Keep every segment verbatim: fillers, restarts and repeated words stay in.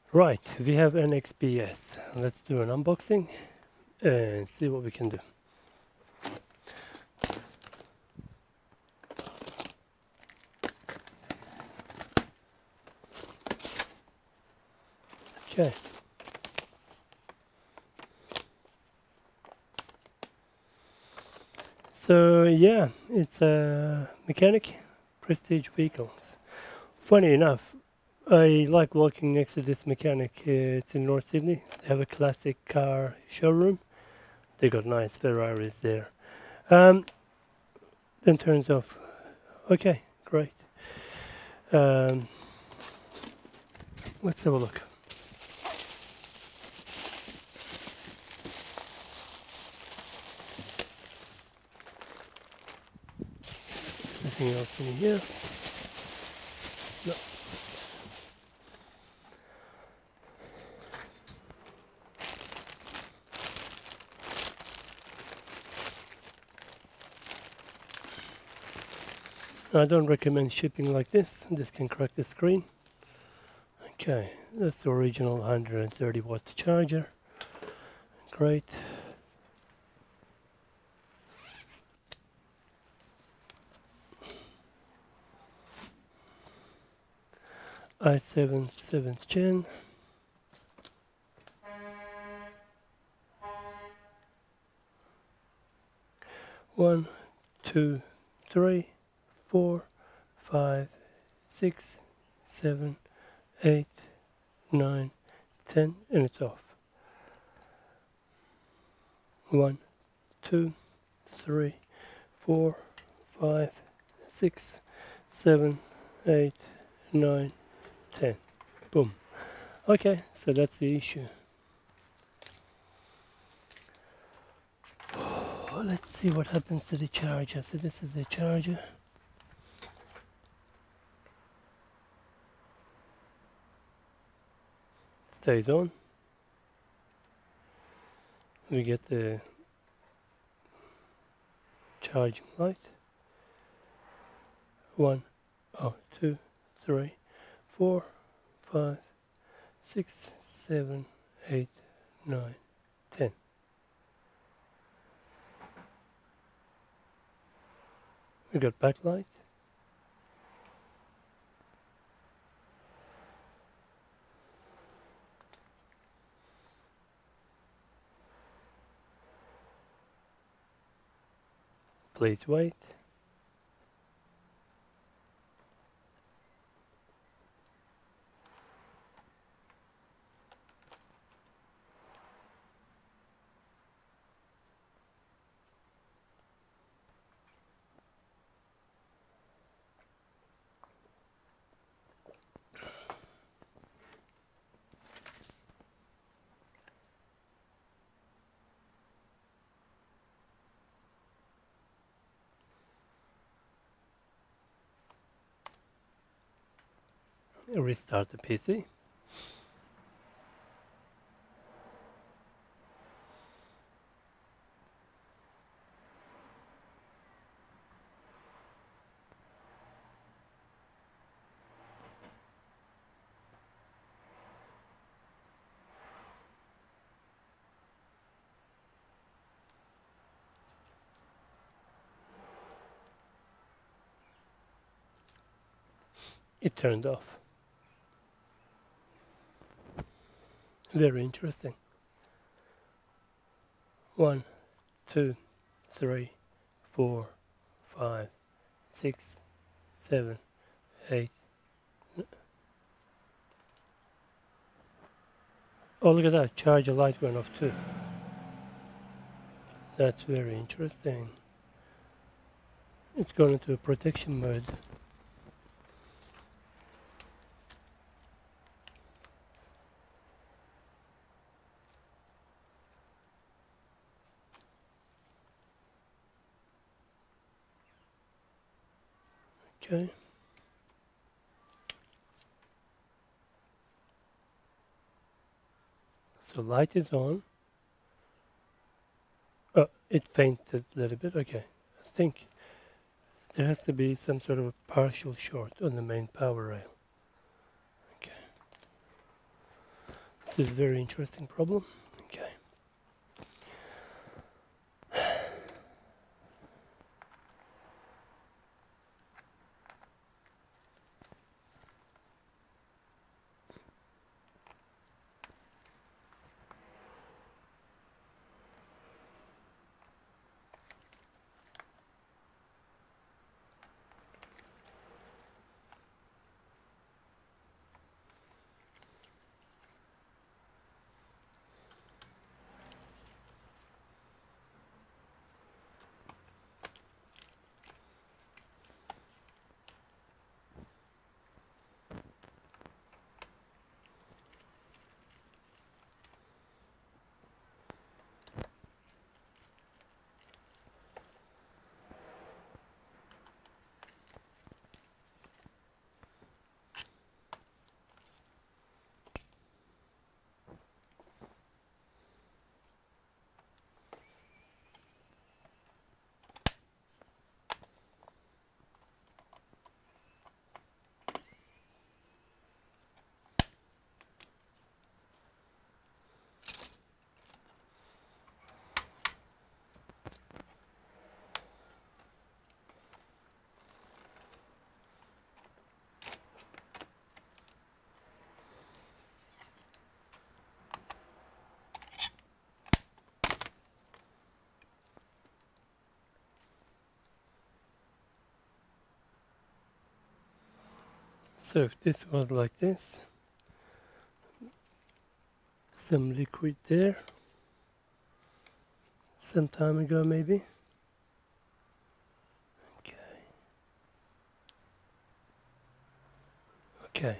Right, we have an X P S. Let's do an unboxing and see what we can do. Okay. So yeah, it's a mechanic prestige vehicles. Funny enough, I like walking next to this mechanic. Uh, it's in North Sydney. They have a classic car showroom. They got nice Ferraris there. Um, then turns off. Okay, great. Um, let's have a look. Anything else in here? No. I don't recommend shipping like this. This can crack the screen. Okay, that's the original one hundred thirty watt charger. Great. i seven seventh gen. One, two, three, four, five, six, seven, eight, nine, ten, and it's off. One, two, three, four, five, six, seven, eight, nine, ten. Boom. Okay, so that's the issue. Oh, let's see what happens to the charger. So this is the charger. Stays on. We get the charging light. One, oh, two, three, four, five, six, seven, eight, nine, ten. We got backlight. Please wait. Restart the P C. It turned off. Very interesting. One, two, three, four, five, six, seven, eight. Oh, look at that. Charger light went off too. That's very interesting. It's gone into a protection mode. Okay. So light is on. Oh, it fainted a little bit. Okay. I think there has to be some sort of a partial short on the main power rail. Okay. It's a very interesting problem. Okay. So if this was like this, some liquid there, some time ago maybe. Okay. Okay.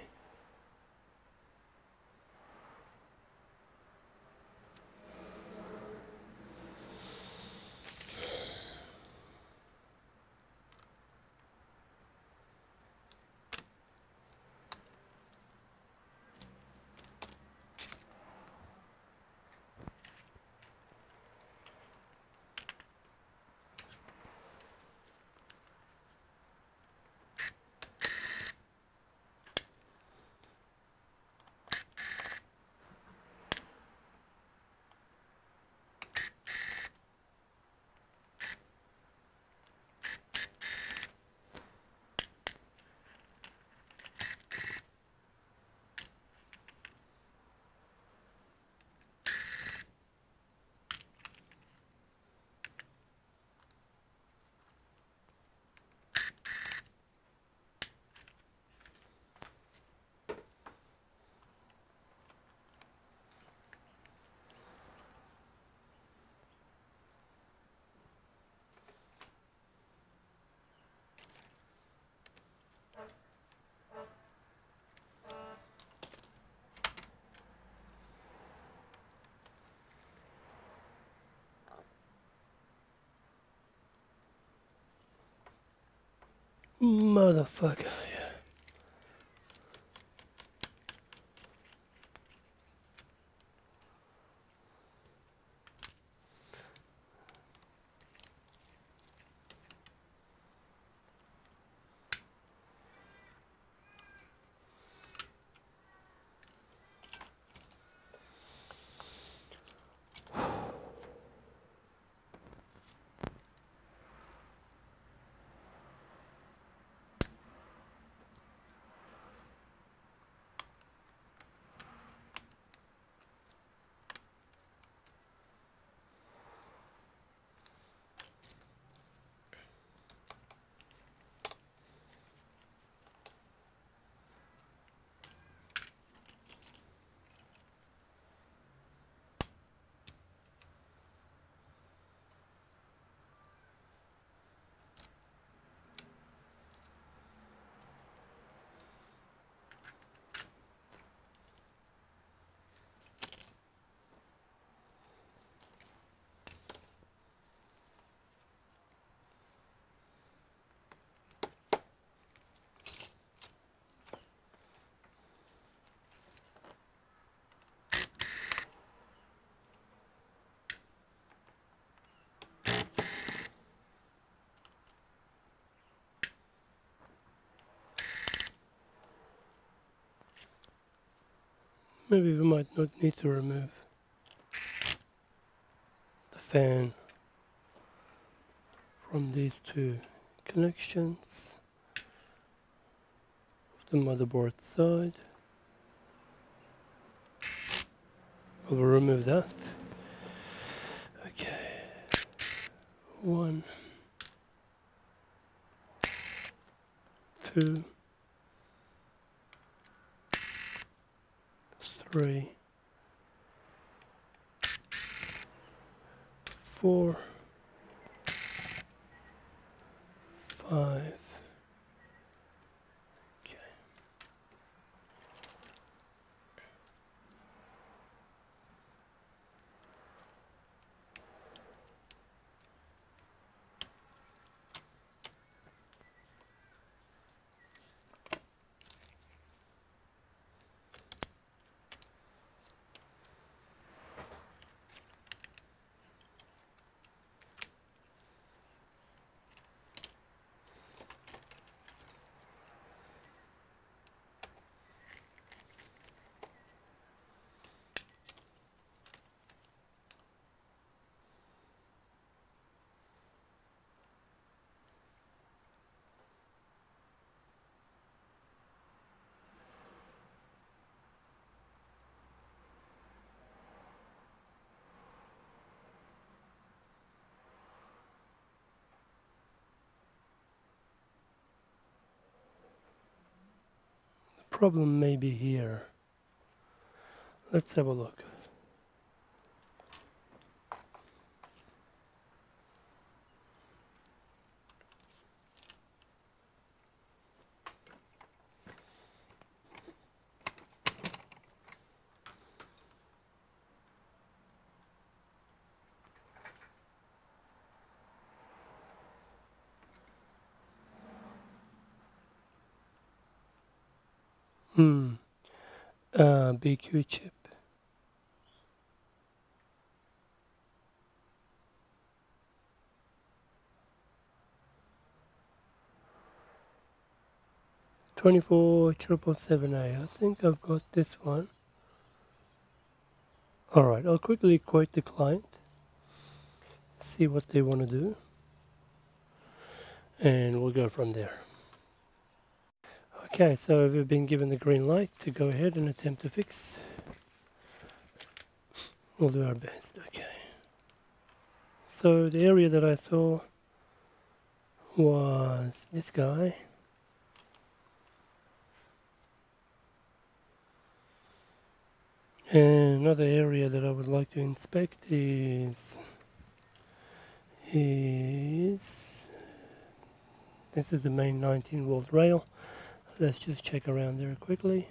Motherfucker, yeah. Maybe we might not need to remove the fan from these two connections of the motherboard side. I will remove that. Okay. One, two, three, four, five. Okay. The problem may be here. Let's have a look. Hmm. Uh, B Q chip. twenty-four triple seven A. I think I've got this one. Alright, I'll quickly quote the client, see what they want to do, and we'll go from there. Okay, so we've been given the green light to go ahead and attempt to fix. We'll do our best. Okay. So the area that I saw was this guy. And another area that I would like to inspect is is this is the main nineteen volt rail. Let's just check around there quickly.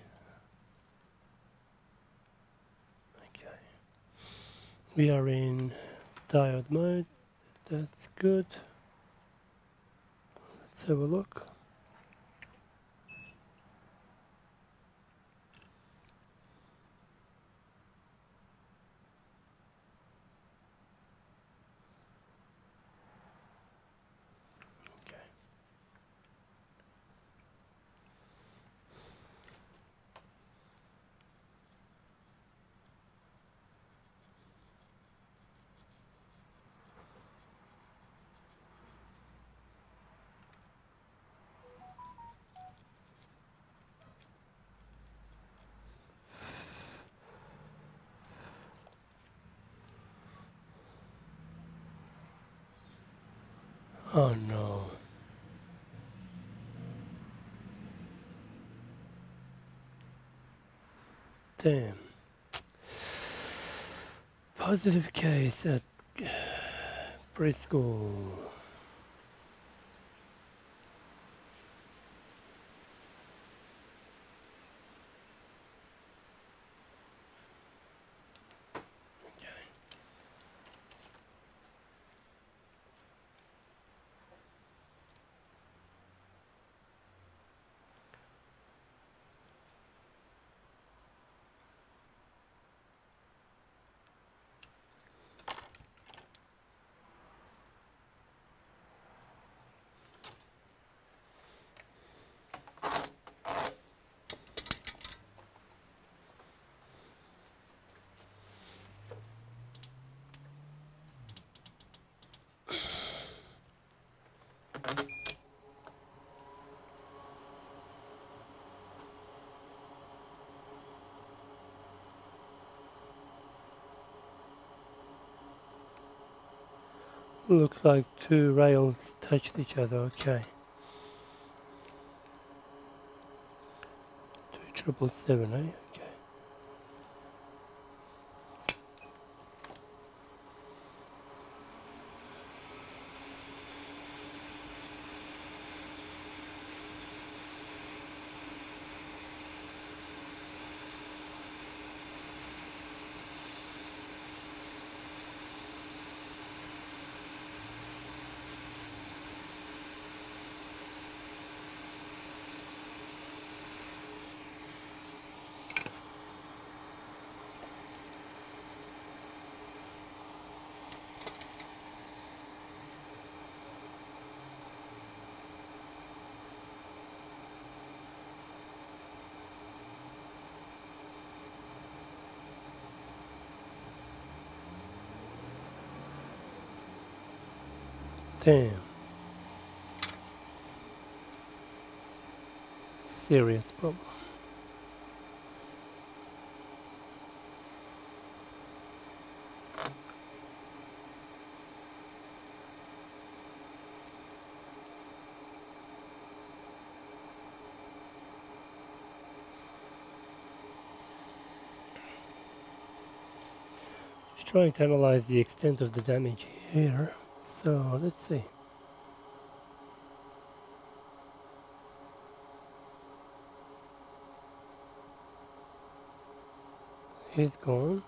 Okay. We are in diode mode. That's good. Let's have a look. Oh no. Damn. Positive case at preschool. Looks like two rails touched each other, okay. Two triple seven, eh? Okay. Damn. Serious problem. Just trying to analyze the extent of the damage here. So let's see. He's gone.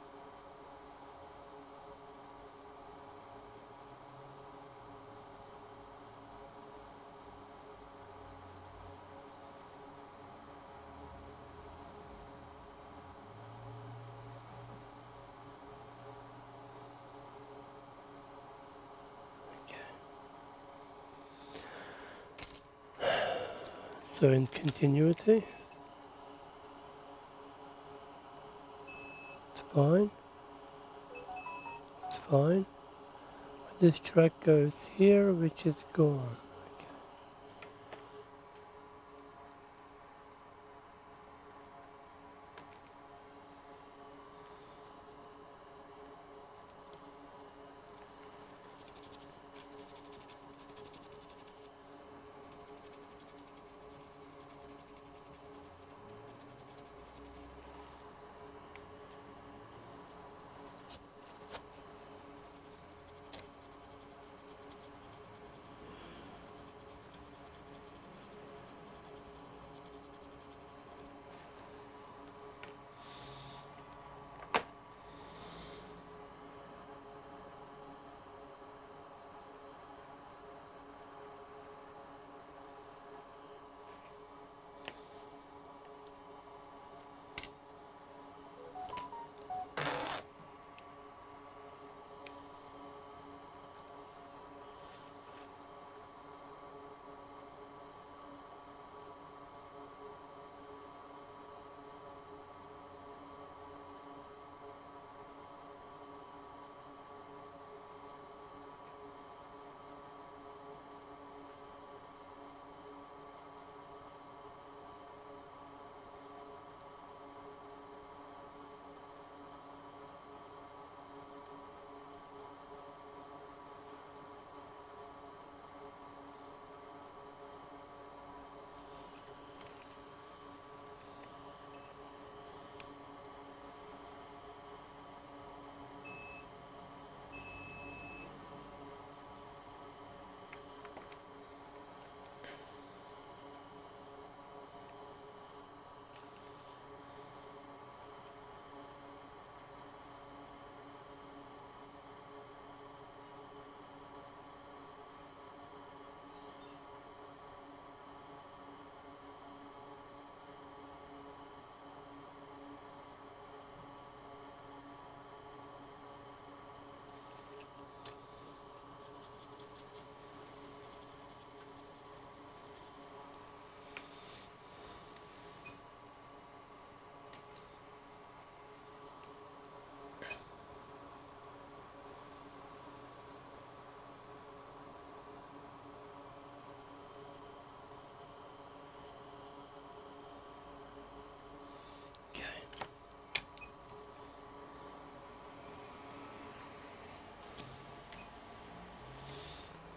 So in continuity, it's fine, it's fine. This track goes here, which is gone.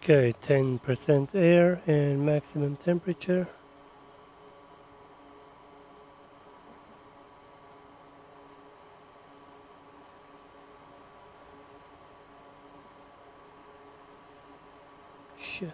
Okay, ten percent air and maximum temperature. Shit.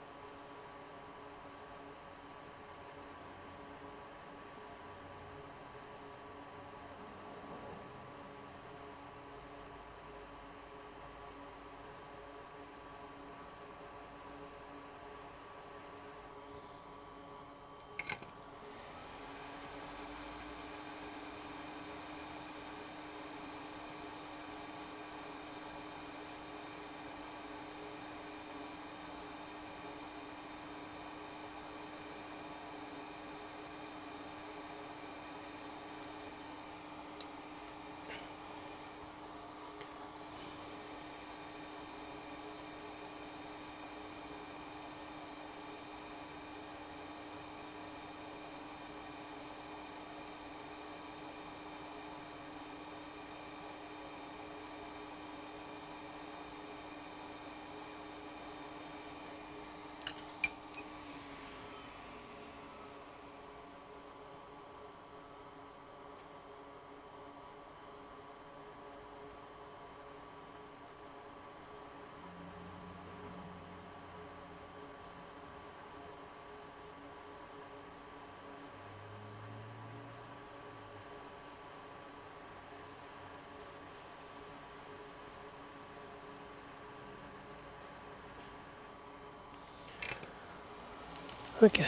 Okay.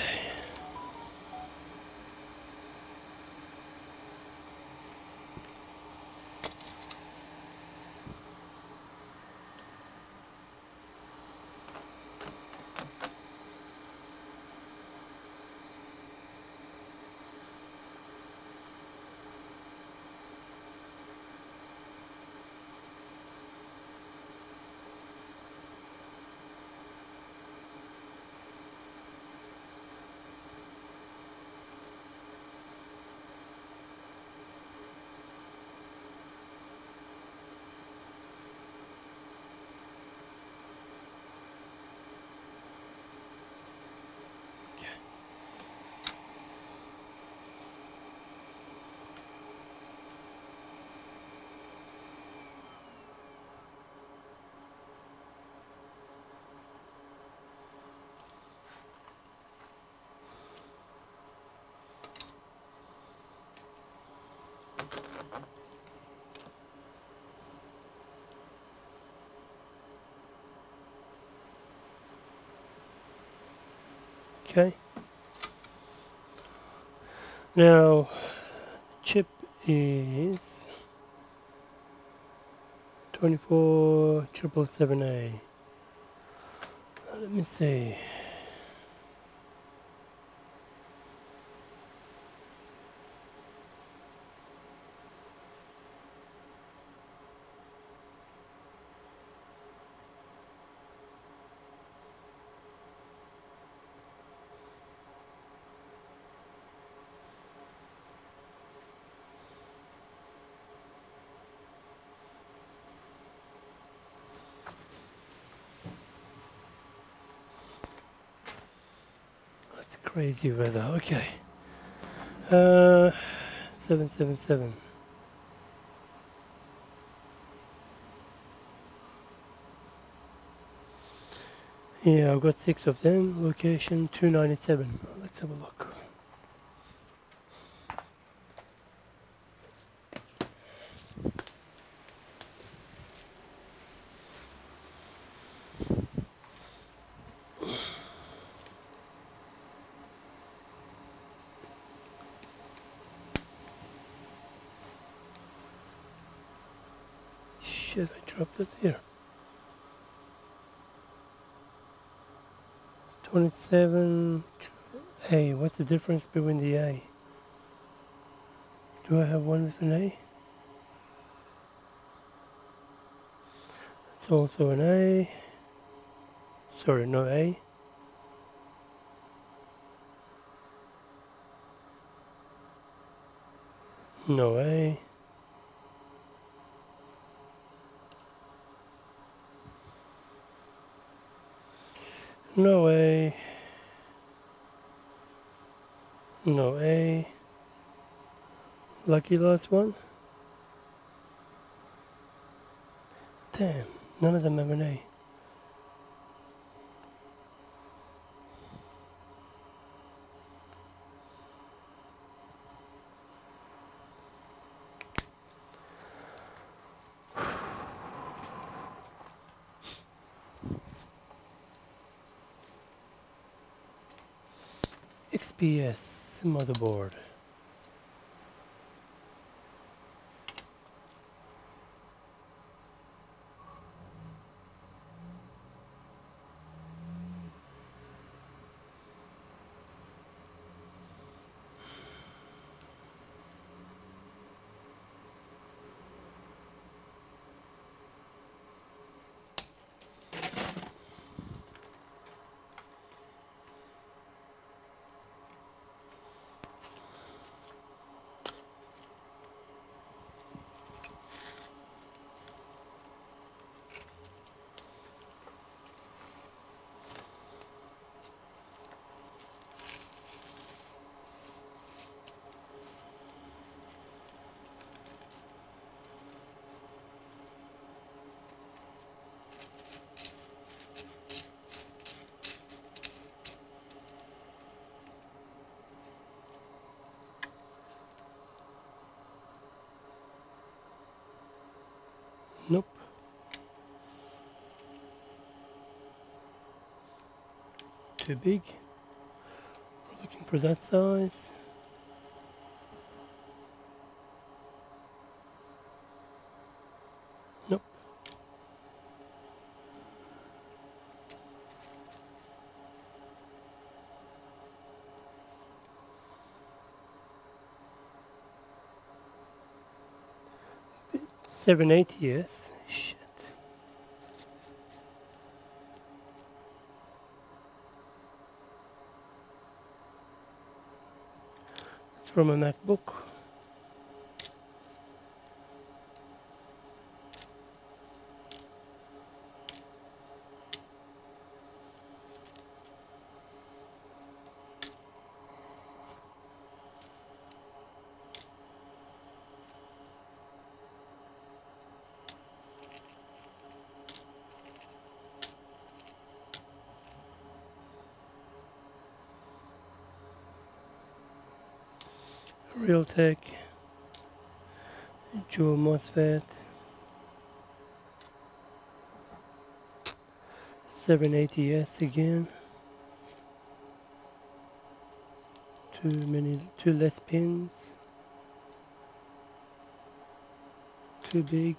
Okay. Now, chip is twenty-four triple seven A. Let me see. That's crazy weather. Okay. Uh, seven seven seven. Yeah, I've got six of them. Location two ninety-seven. Let's have a look. Shit, I dropped it here. twenty-seven A. What's the difference between the A? Do I have one with an A? It's also an A. Sorry, no A. No A. No way. No A. Lucky last one. Damn, none of them have an A. X P S motherboard. Nope. Too big. We're looking for that size. Nope. seven eighty, yes. Shit. It's from a MacBook. Realtek, Dual MOSFET, seven eighty S again, too many, too less pins, too big.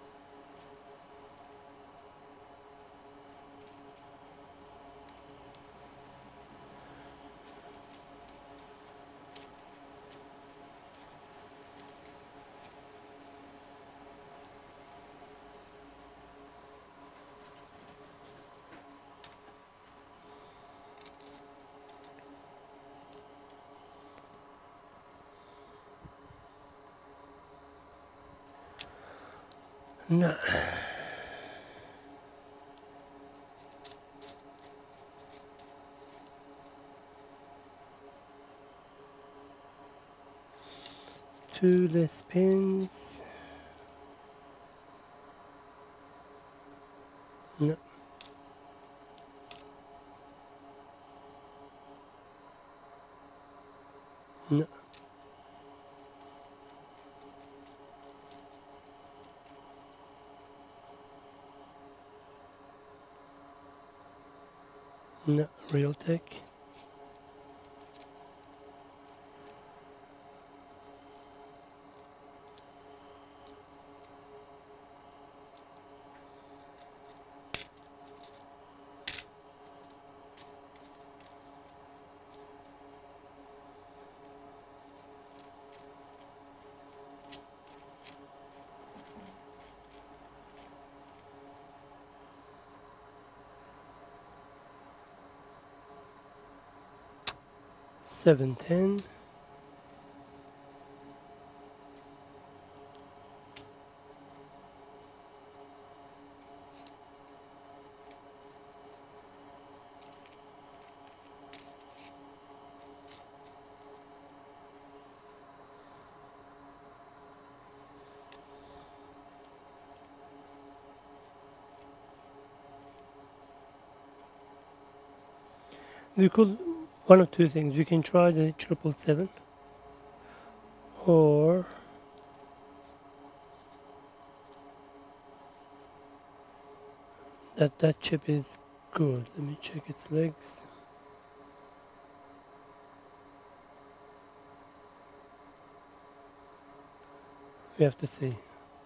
No. Two less pins. No. No. No, Realtek. seven ten. We could, one of two things, we can try the triple seven, or that that chip is good. Let me check its legs. We have to see.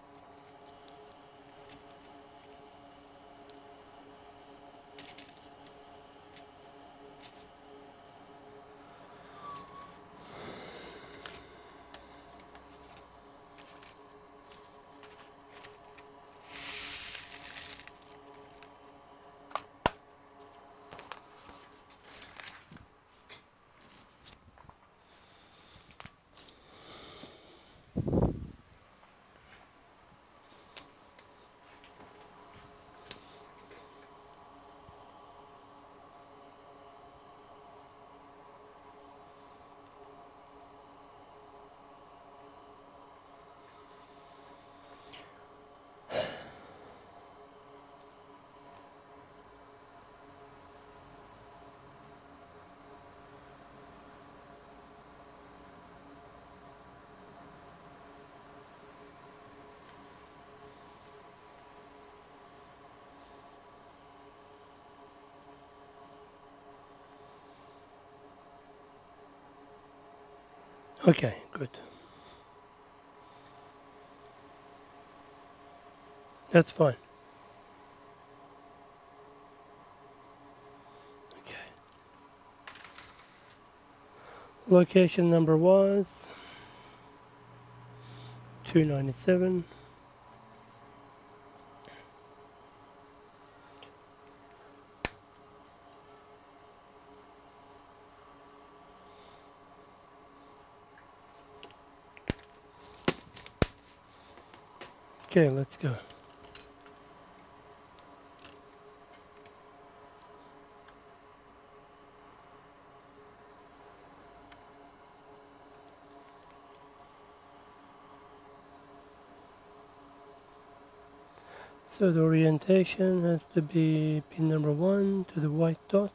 Okay, good. That's fine. Okay. Location number was two ninety-seven. Okay, let's go. So the orientation has to be pin number one to the white dot.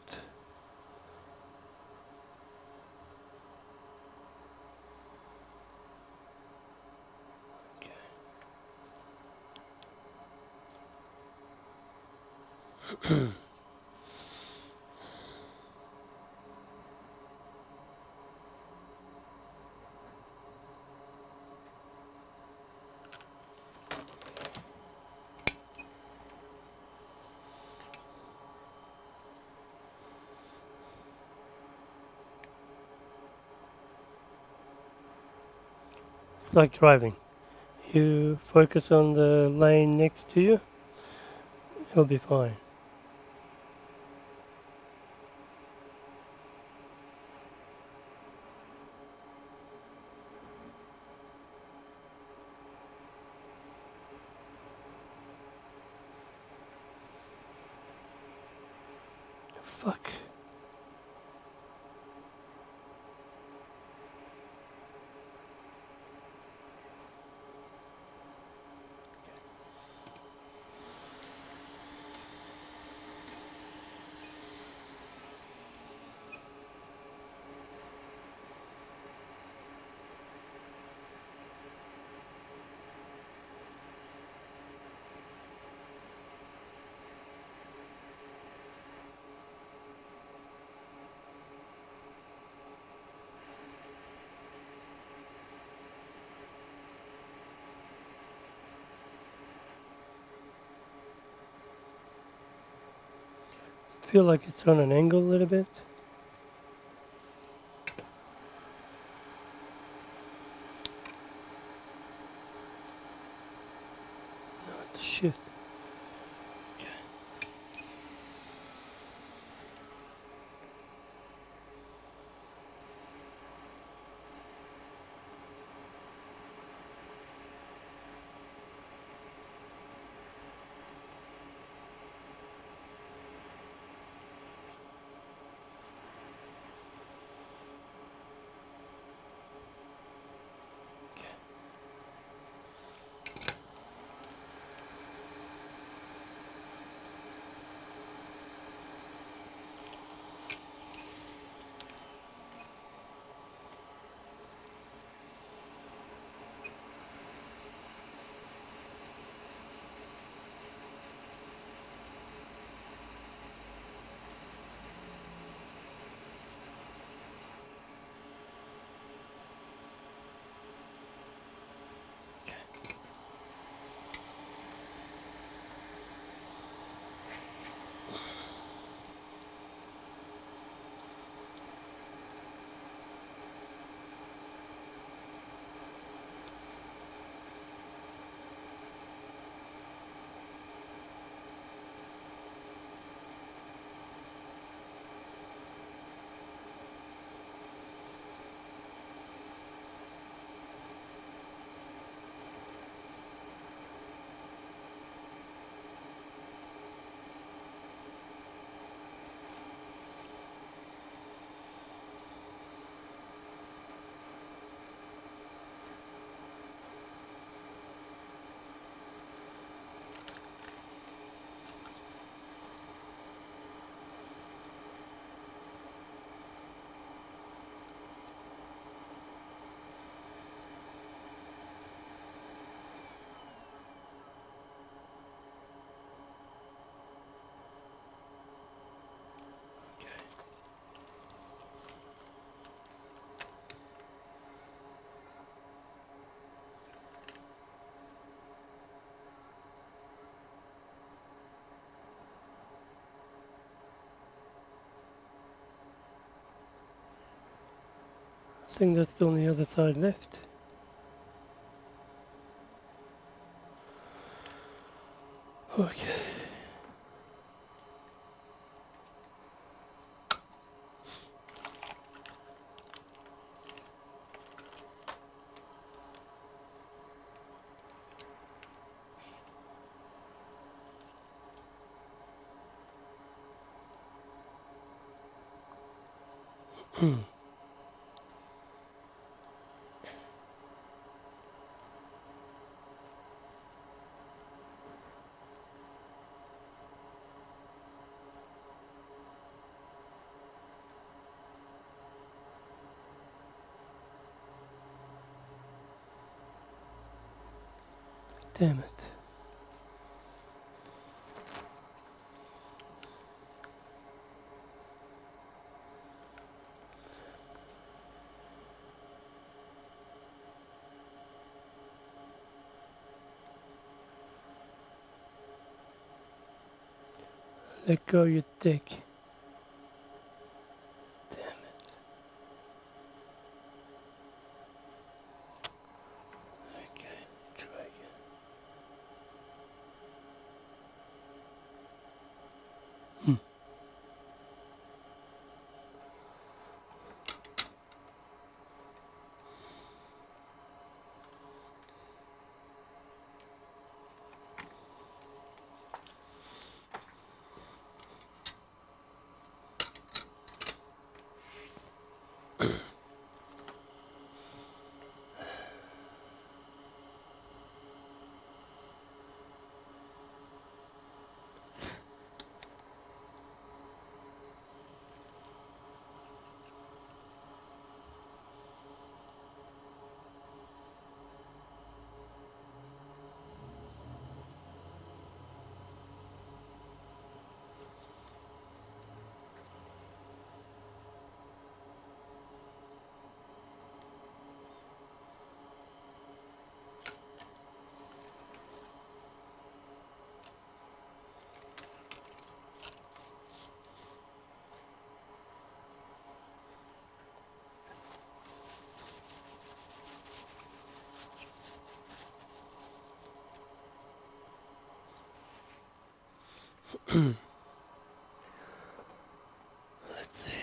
Okay. It's like driving. You focus on the lane next to you, you'll be fine. Fuck. Feel like it's on an angle a little bit. No, it's shit. think that's the only other side left. Okay. Hmm. Damn it. Let go your dick. Damn it. Okay, try again. Hmm. Let's see.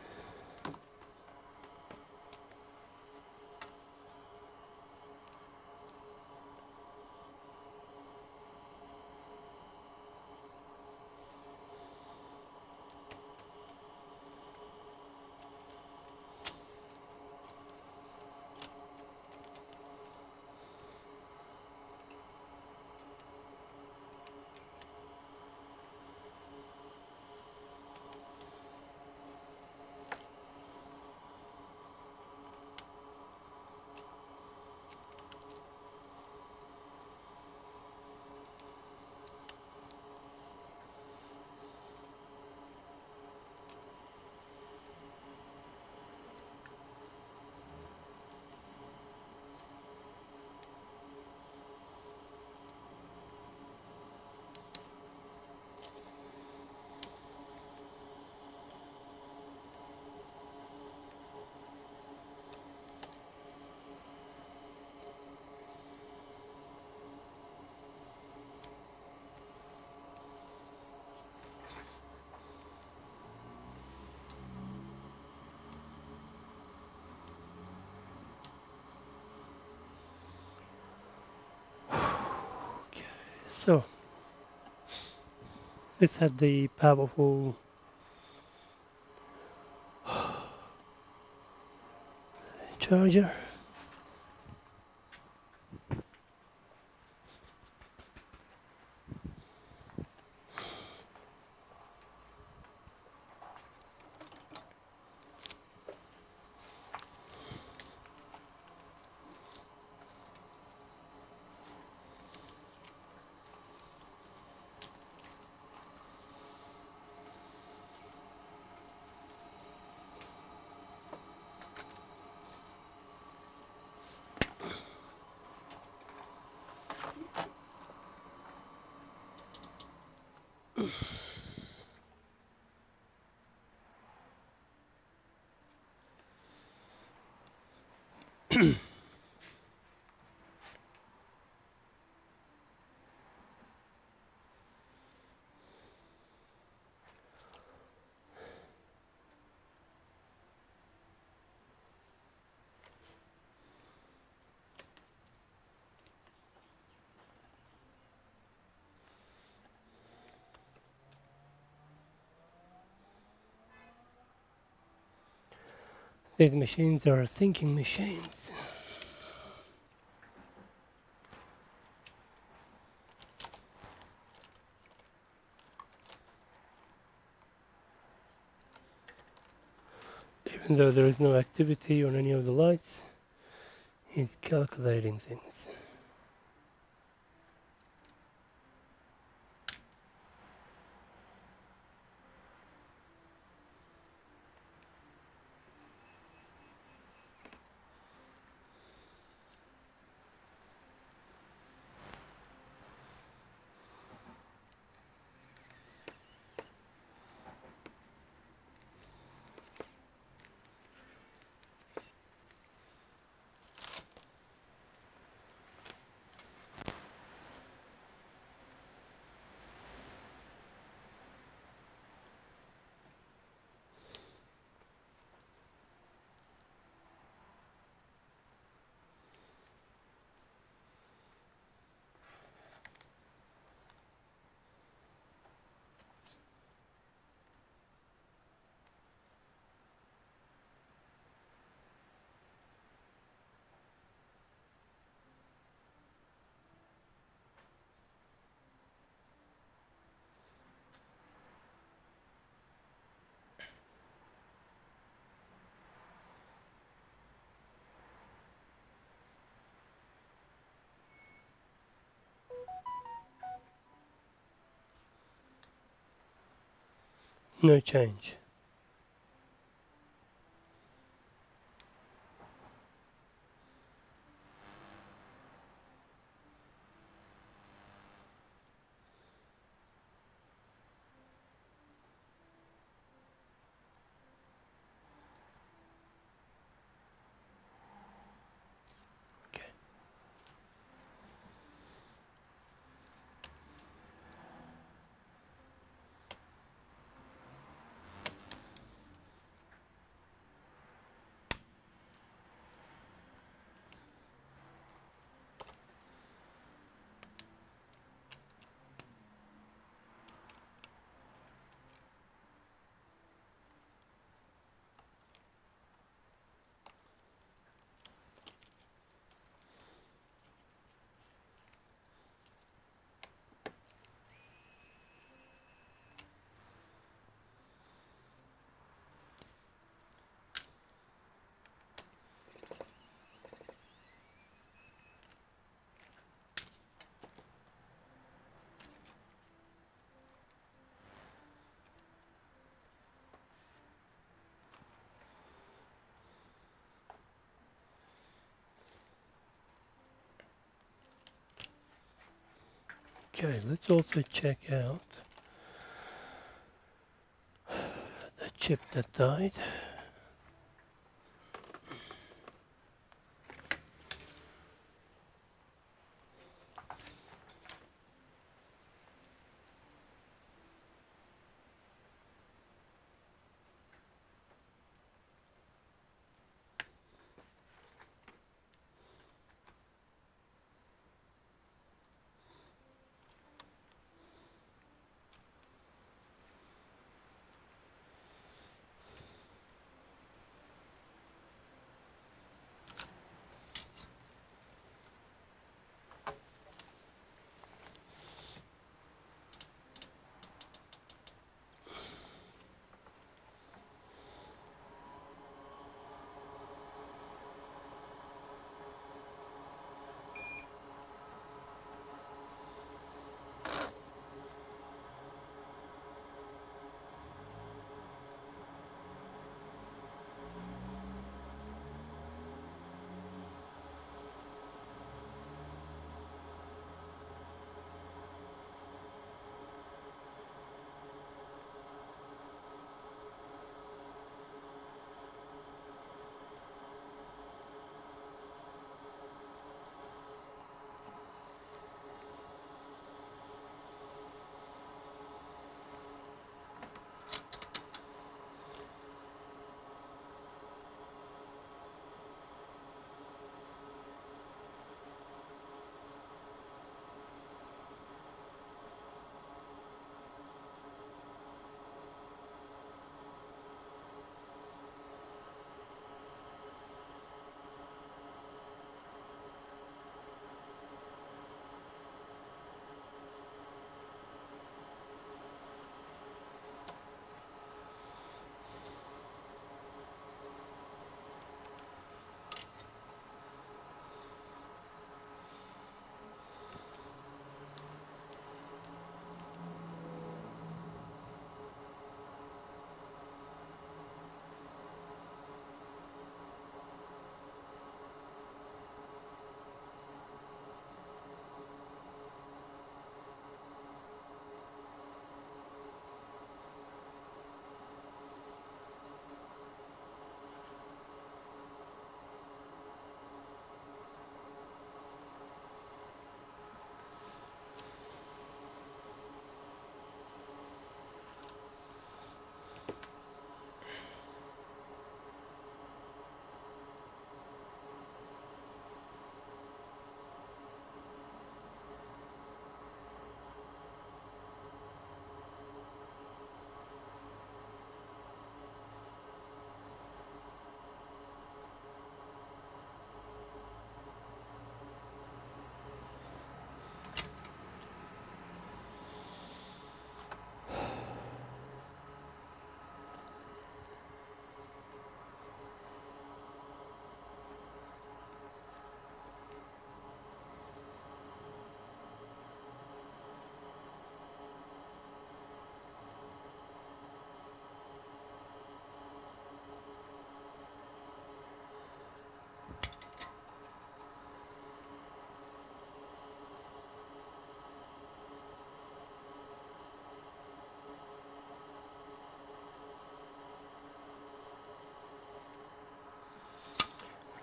So, let's have the powerful charger. These machines are thinking machines. Even though there is no activity on any of the lights, he's calculating things. No change. Okay, let's also check out the chip that died.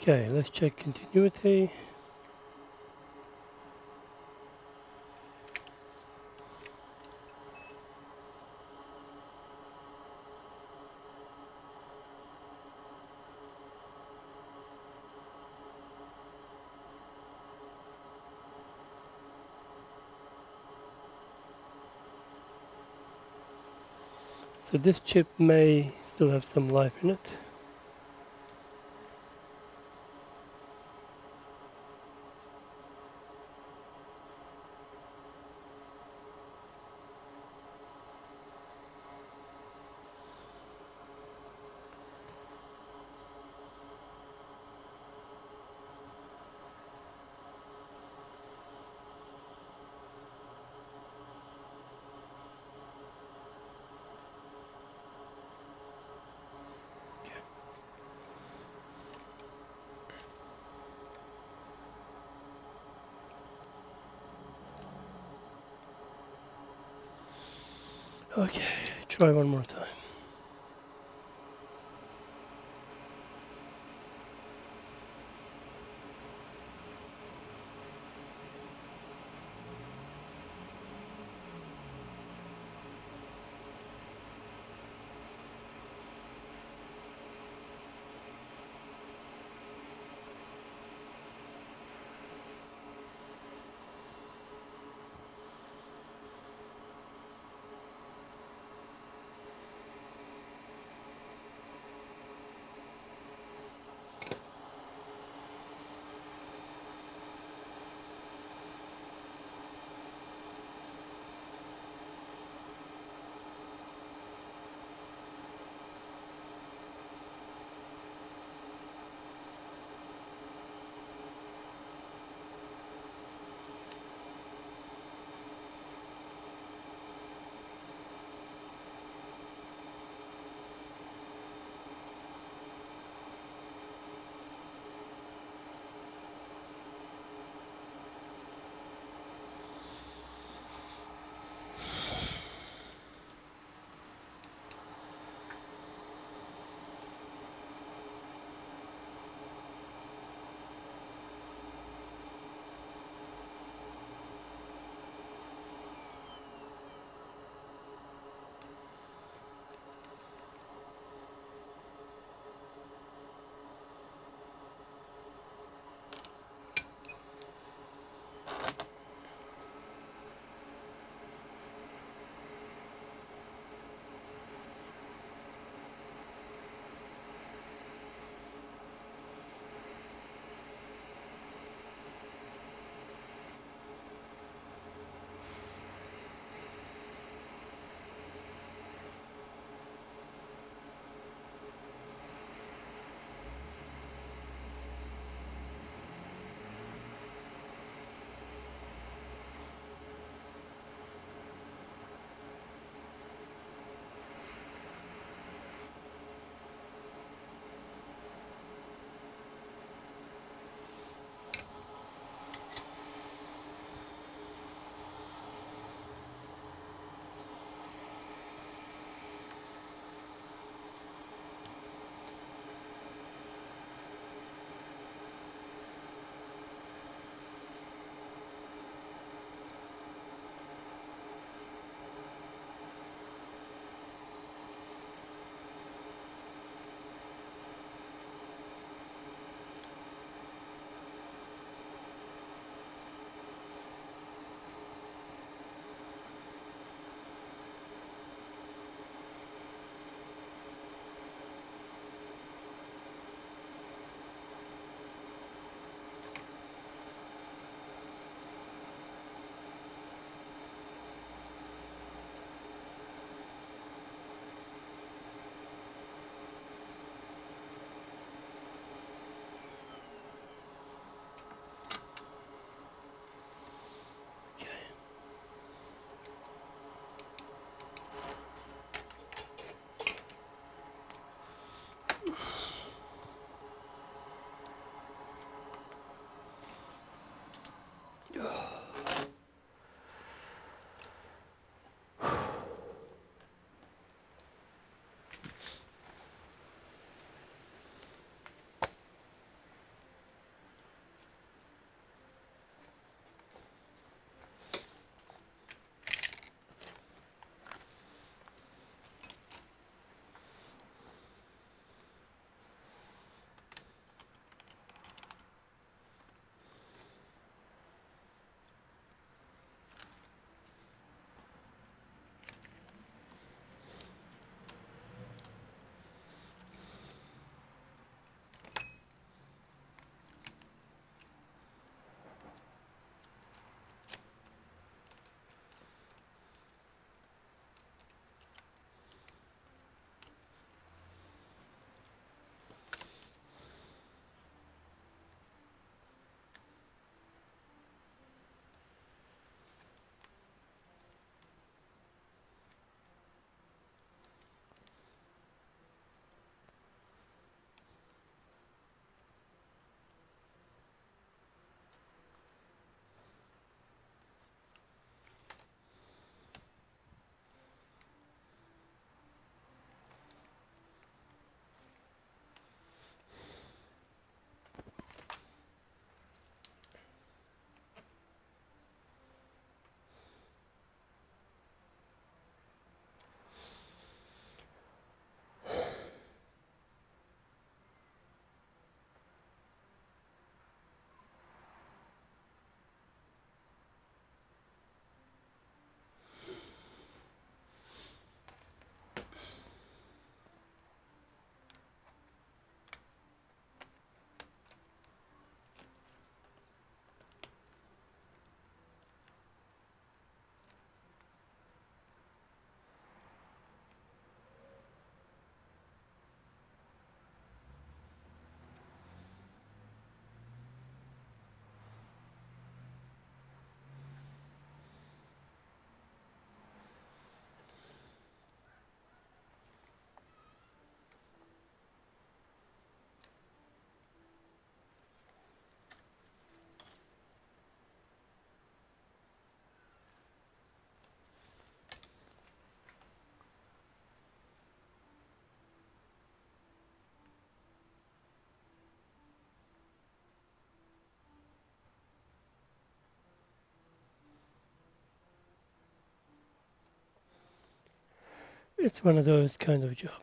Okay, let's check continuity. So this chip may still have some life in it. Okay, try one more time. It's one of those kind of jobs.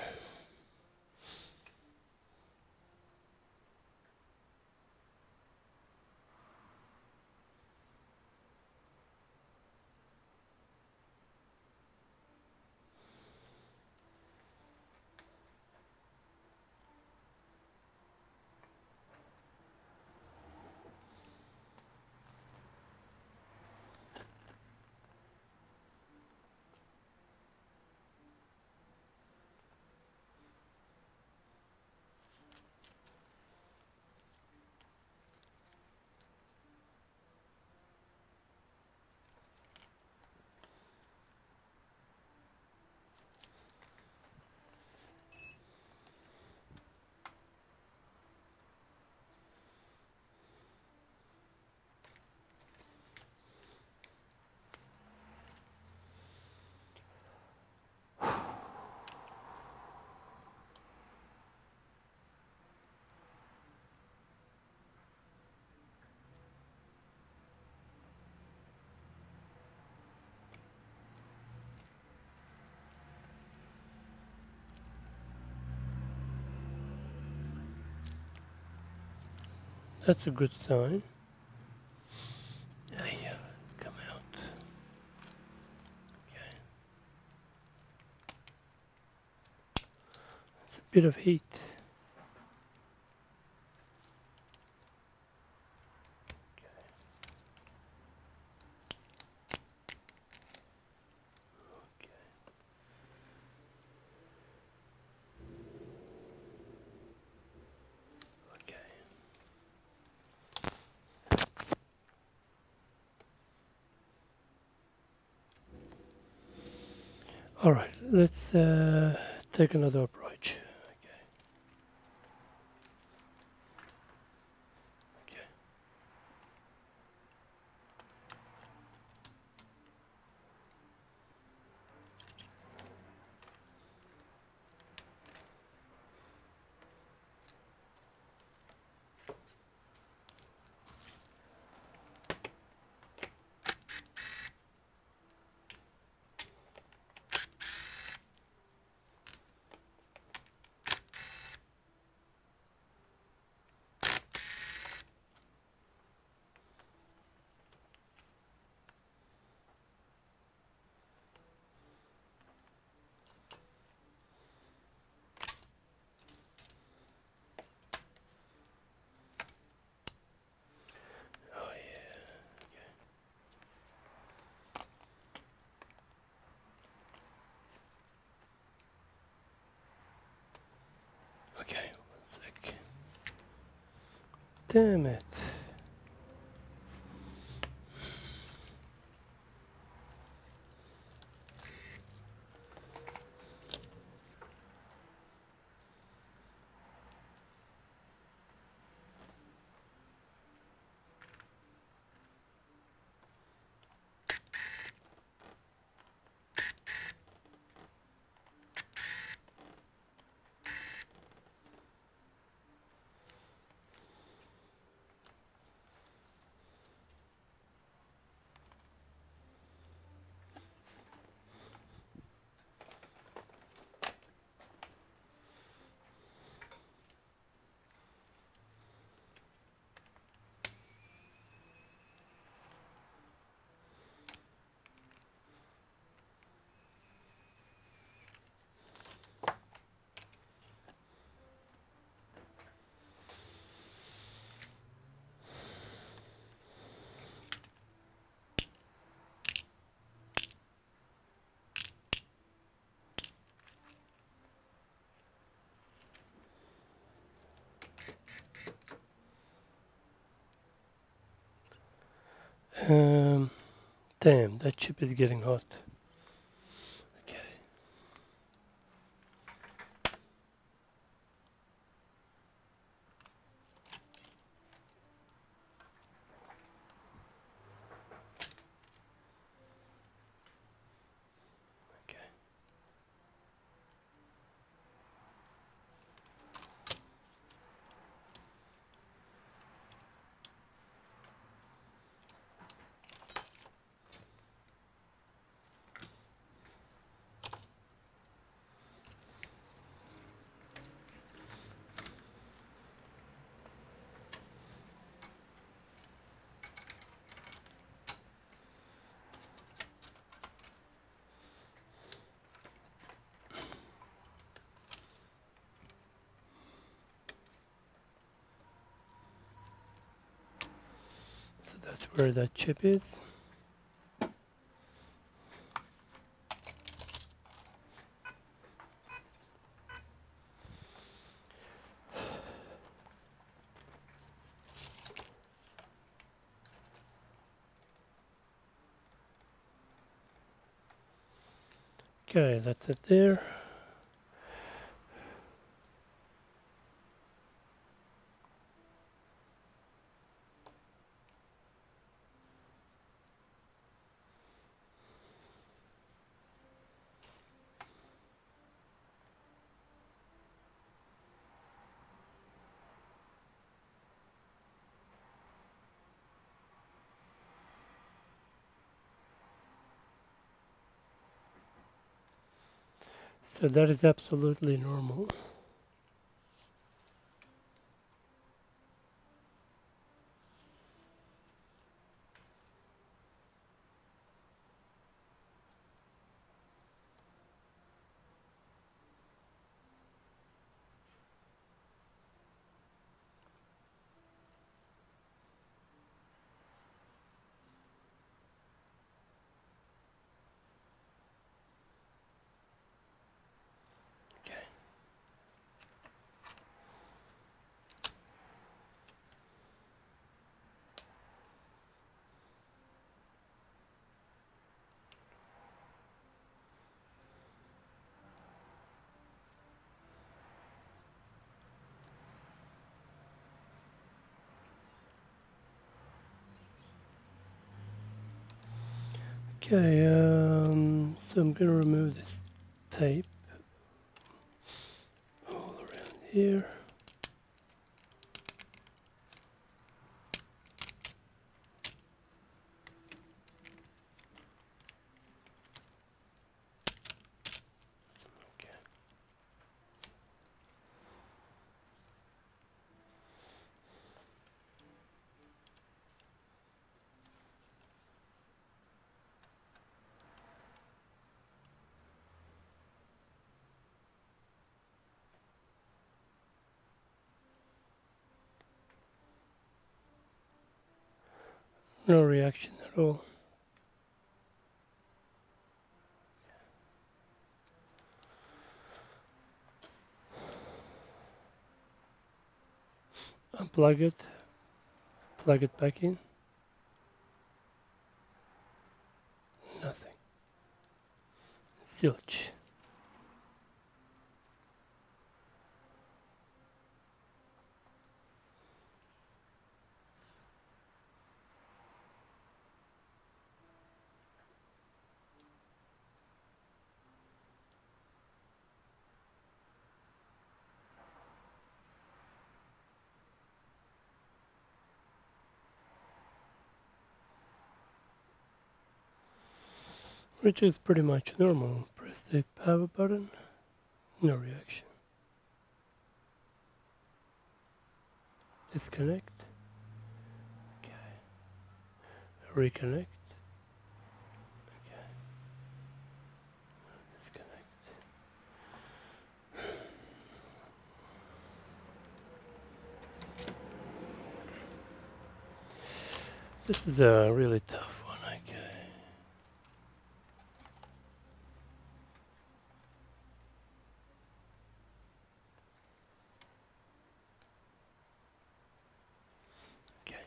That's a good sign. Yeah, come out. Okay. It's a bit of heat. All right, let's uh, take another approach. Okay. Okay. Oh yeah. Okay. Okay, one sec. Damn it. Um, damn, that chip is getting hot. Okay. Okay. that's where that chip is. Okay, that's it there. So that is absolutely normal. Okay, um, so I'm going to remove this tape all around here. Okay. No reaction at all. Unplug it, plug it back in. Nothing. Zilch. Which is pretty much normal. Press the power button, no reaction. Disconnect. Okay. Reconnect. Okay. Disconnect. This is a really tough one, okay. Okay.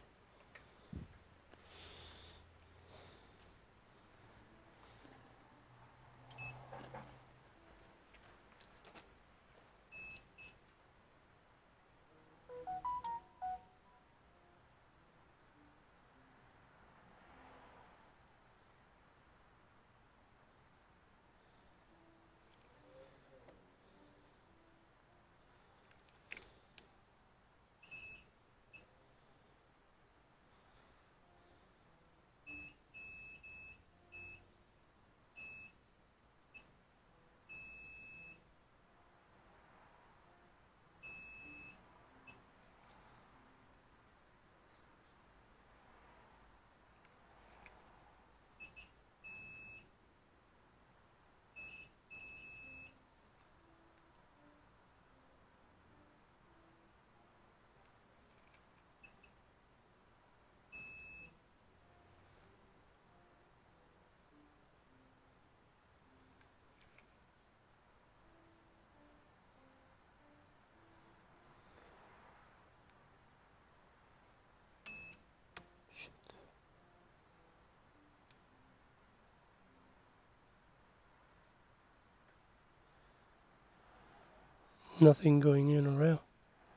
Nothing going in or out.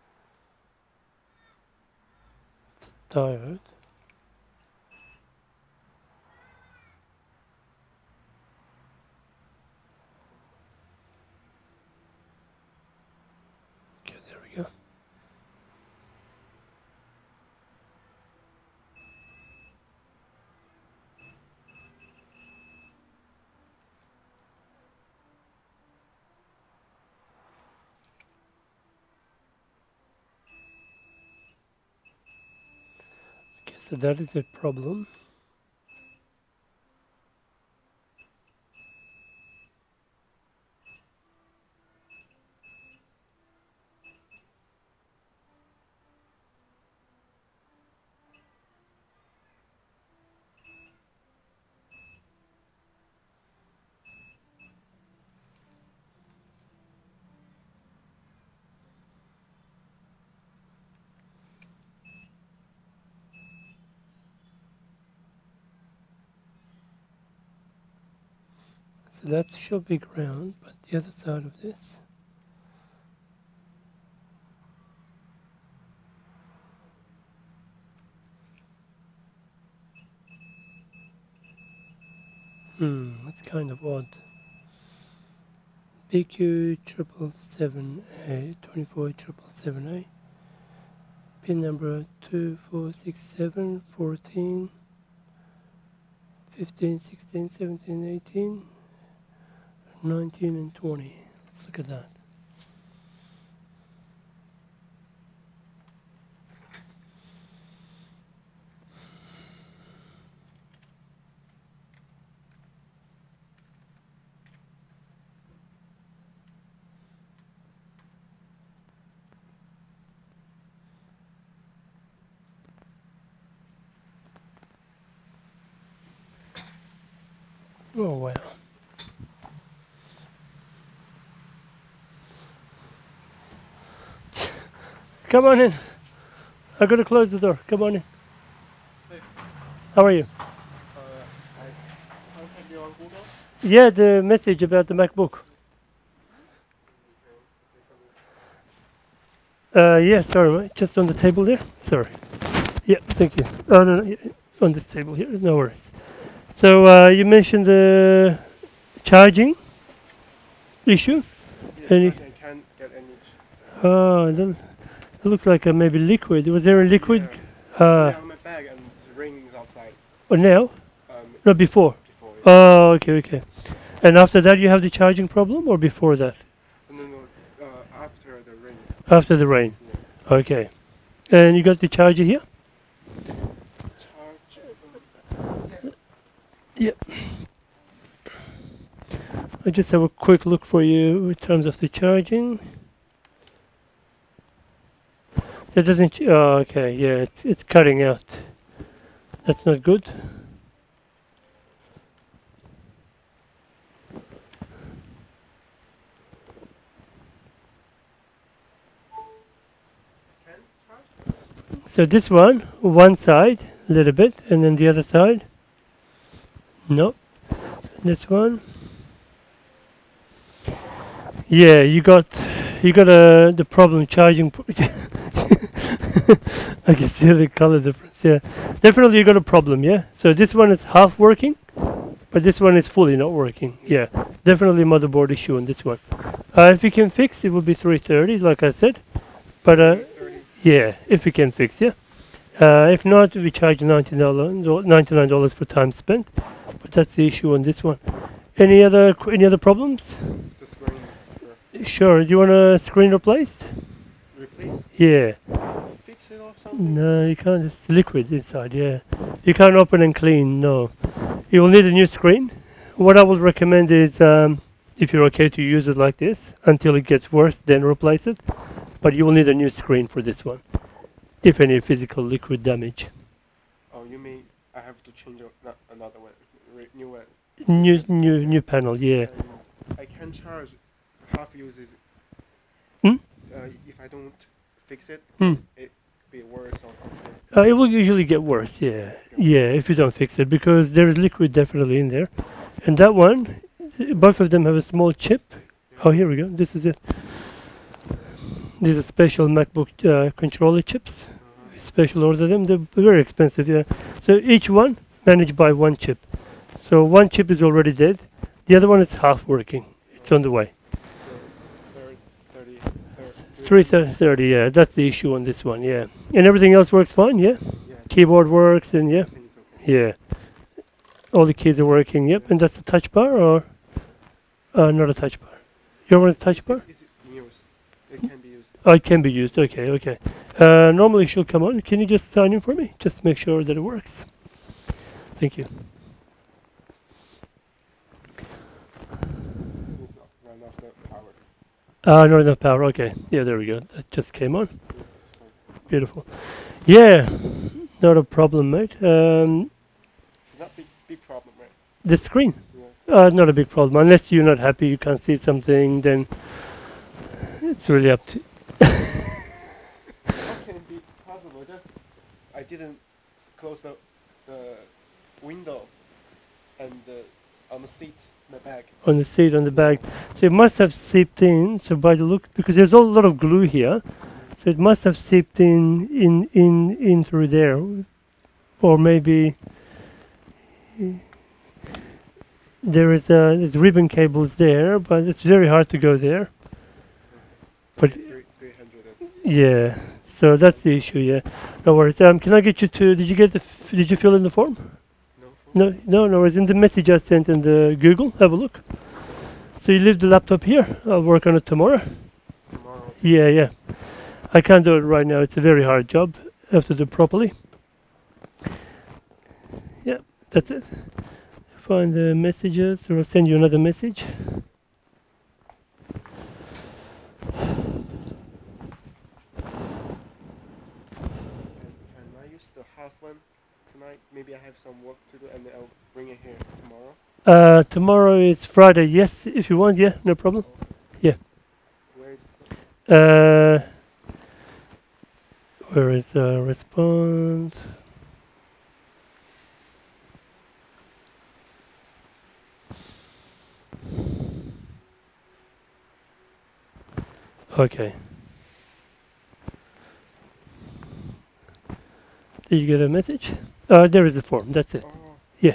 It's a diode. Okay, there we go. So that is a problem. So that should be ground, but the other side of this. Hmm, that's kind of odd. B Q triple seven A twenty-four triple seven A. Pin number two four six seven fourteen fifteen sixteen seventeen eighteen nineteen and twenty. Let's look at that. Oh wow. Come on in. I gotta close the door. Come on in. Hey. How are you? Uh, I contact you on Google. Yeah, the message about the MacBook. Uh, yeah, sorry, mate. Just on the table there. Sorry. Yeah, thank you. Oh no, no yeah, on this table here. No worries. So uh, you mentioned the charging issue. Yes, Any? I can't get any. Oh, it looks- it looks like uh, maybe liquid. Was there a liquid? Yeah. Uh, Yeah, on my bag and the ring is outside. or now? Um, No, before. before. Yeah. Oh, okay, okay. And after that, you have the charging problem, or before that? no, no. Uh, after the ring. After the rain. Yeah. Okay. And you got the charger here? Charge. Yep. I'll just have a quick look for you in terms of the charging. That doesn't. Ch oh, okay. Yeah, it's it's cutting out. That's not good. Can charge? So this one, one side, a little bit, and then the other side. No. This one. Yeah, you got you got uh, the problem charging. I can see the color difference. Yeah, definitely you got a problem. Yeah. So this one is half working, but this one is fully not working. Yeah, definitely motherboard issue on this one. Uh, if you can fix, it will be three thirty, like I said. But uh, yeah, if you can fix, yeah. Uh, if not, we charge ninety dollars, ninety-nine dollars for time spent. But that's the issue on this one. Any other qu- any other problems? The screen. Sure. Sure. Do you want a screen replaced? Replace. Yeah. Fix it or something. No, you can't. It's liquid inside. Yeah. You can't open and clean. No. You will need a new screen. What I would recommend is, um, if you're okay to use it like this until it gets worse, then replace it. But you will need a new screen for this one, if any physical liquid damage. Oh, you mean I have to change a- no- another one, re- new one? New, new, new panel. Yeah. And I can charge half uses. Hmm? Uh, if I don't fix it, Hmm. it be worse or something. Uh, it will usually get worse. Yeah. Yeah. If you don't fix it, because there is liquid definitely in there, and that one, both of them have a small chip. Oh, here we go. This is it. These are special MacBook uh, controller chips. Uh-huh. Special order them. They're very expensive. Yeah. So each one managed by one chip. So one chip is already dead. The other one is half working. It's on the way. So third, thirty, third, three thirty. Yeah, that's the issue on this one. Yeah, and everything else works fine. Yeah, Yeah, keyboard works and yeah, everything's okay. yeah. All the keys are working. Yep, and that's a touch bar or uh, not a touch bar. Your one is touch bar? Is it used? It can be used. Oh, it can be used. Okay, okay. Uh, normally she'll come on. Can you just sign in for me? Just make sure that it works. Thank you. It's run off the power. Uh, not enough power. Okay. Yeah, there we go. That just came on. Yeah, it's fine. Beautiful. Yeah, not a problem, mate. Um, It's not big, big problem, right? the screen. Yeah. Uh, not a big problem. Unless you're not happy, you can't see something, then it's really up to. How can it be possible? Just I didn't close the the window and uh, on the seat in the back. On the seat, on the back. So it must have seeped in. So by the look, because there's a lot of glue here, so it must have seeped in, in, in, in through there, or maybe there is a there's ribbon cables there, but it's very hard to go there. But Three, three hundred. yeah, so that's the issue. Yeah, no worries. Um, can I get you to? Did you get the? F did you fill in the form? No. No, no, no. It's in the message I sent in the Google. Have a look. So you leave the laptop here. I'll work on it tomorrow. Tomorrow. Yeah, yeah. I can't do it right now. It's a very hard job. I have to do it properly. Yeah, that's it. Find the messages, or I'll send you another message. Can, can I use the half one tonight? Maybe I have some work to do, and I'll bring it here tomorrow. Uh, tomorrow is Friday. Yes, if you want. Yeah, no problem. Yeah. Where is it? Uh, where is uh, respond? Okay. Did you get a message? Uh, there is a form. That's it. Oh. Yeah.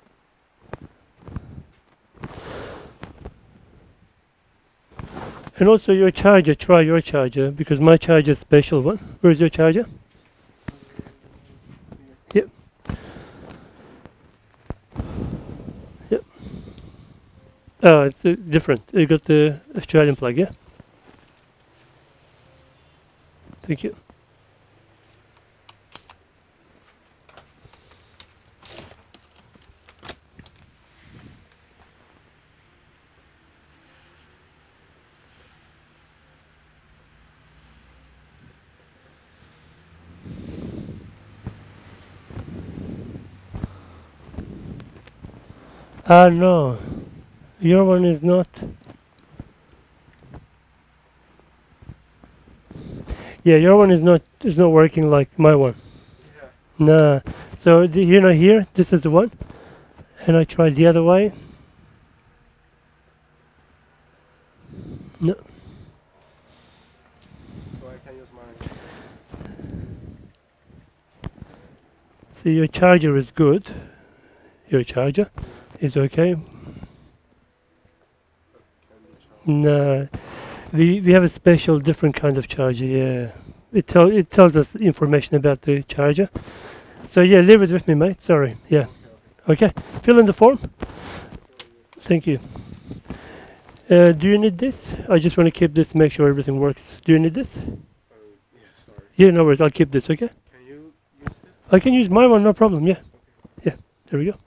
And also your charger. Try your charger because my charger is a special one. Where's your charger? Yep. Yep. Oh, it's uh, different. You got the Australian plug, yeah? Thank you. Ah, no. Your one is not. Yeah, your one is not is not working like my one. Yeah. Nah. So the, you know here, this is the one, and I tried the other way. No. So I can use mine. See, your charger is good. Your charger is okay. Can be charged. Nah. We we have a special different kind of charger. Yeah. It tell it tells us information about the charger. So yeah, leave it with me, mate. Sorry. Yeah. Okay, Okay. Fill in the form. Thank you. Uh, do you need this? I just want to keep this, make sure everything works. Do you need this? okay. Uh, yeah, sorry. Yeah, no worries. I'll keep this, okay? Can you use it? I can use my one, no problem. Yeah. Okay. Yeah. There we go.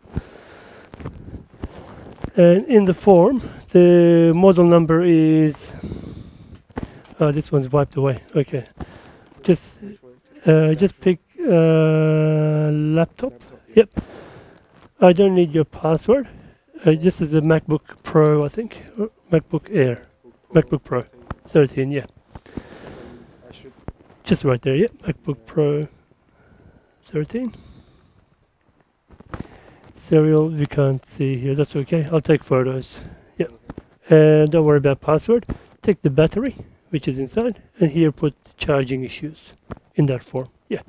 And in the form, the model number is... Oh, this one's wiped away. Okay. Just, Which one? uh, just pick uh, laptop. Laptop, yeah. Yep. I don't need your password. Uh, this is a MacBook Pro, I think. Or MacBook Air. MacBook Pro. I think, thirteen, yeah. um, I should. Just right there, yep. MacBook Pro thirteen. Serial, we can't see here. That's okay. I'll take photos. Yep. Okay. And don't worry about password. Take the battery. which is inside, and here put charging issues in that form. Yeah.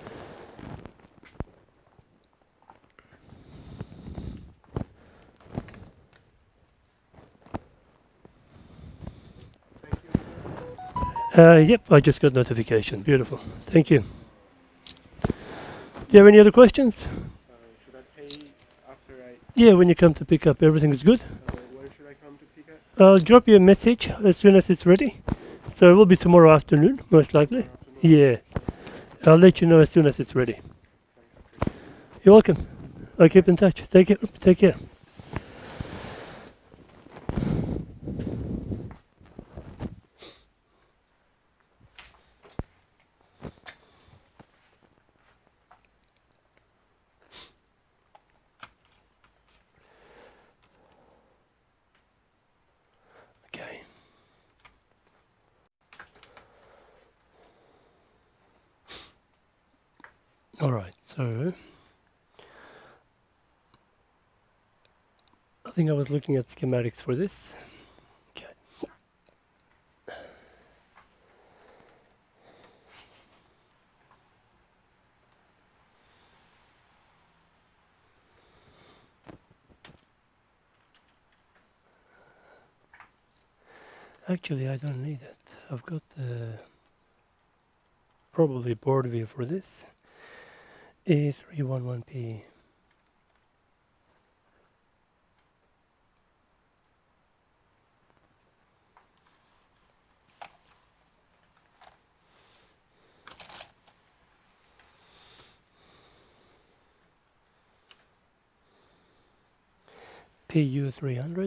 Uh, yep, I just got notification. Beautiful. Thank you. Do you have any other questions? Uh, should I pay after I? Yeah, when you come to pick up, everything is good. Uh, when should I come to pick up? I'll drop you a message as soon as it's ready. So it will be tomorrow afternoon, most likely. Yeah. I'll let you know as soon as it's ready. You're welcome. I'll keep in touch. Take care. Take care. Okay. All right. So I think I was looking at schematics for this. Okay. Actually, I don't need it. I've got the probably board view for this. A three eleven P. P U three hundred.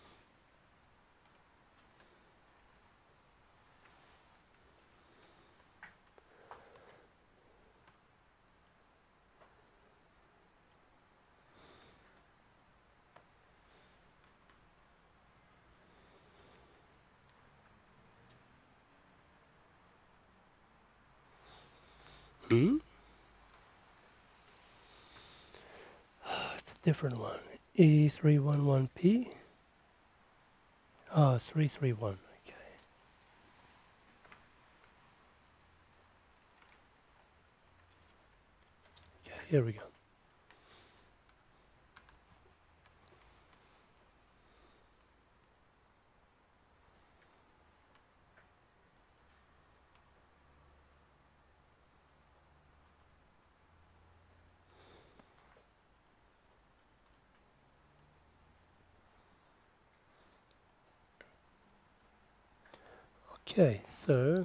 Hmm? It's a different one. E three eleven P. Ah, three three one. Okay. Okay, here we go. Okay, so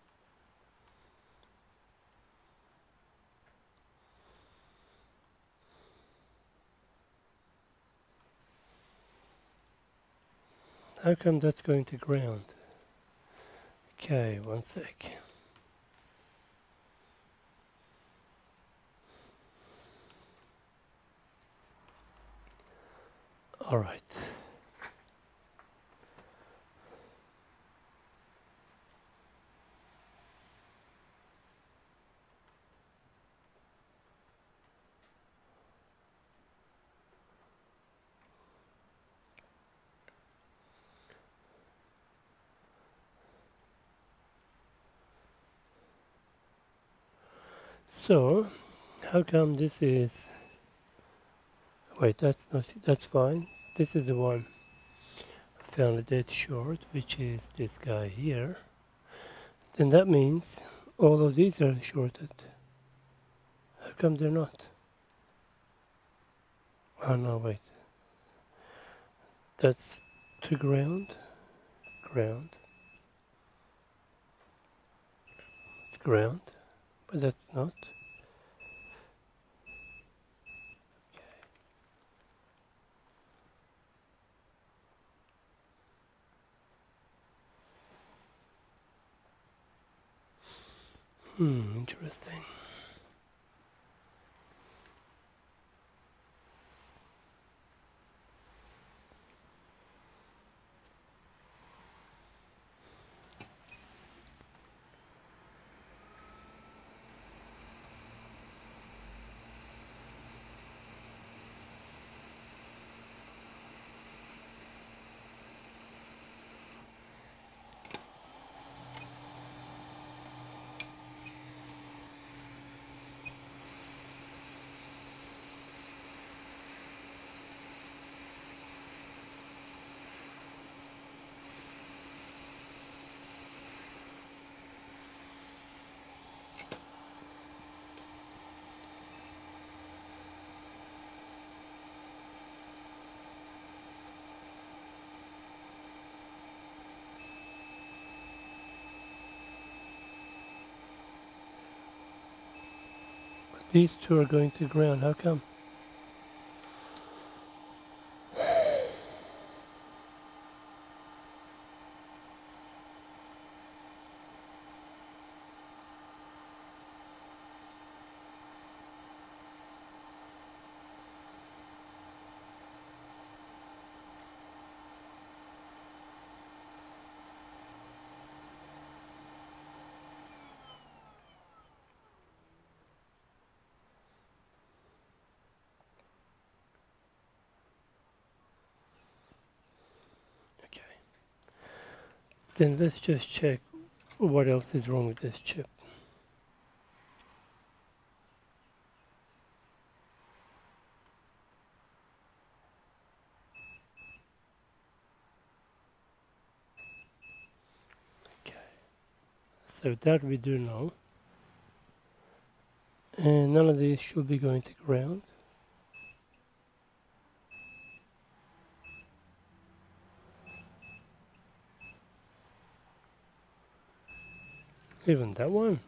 how come that's going to ground? Okay, one sec. All right. So, how come this is? Wait, that's not. That's fine. This is the one I found a dead short, which is this guy here. Then that means all of these are shorted. How come they're not? Oh no, wait. That's to ground. Ground. It's ground, but that's not. Hmm, interesting. These two are going to ground. How come? Then let's just check what else is wrong with this chip. Okay, so that we do know. And none of these should be going to ground. Even that one.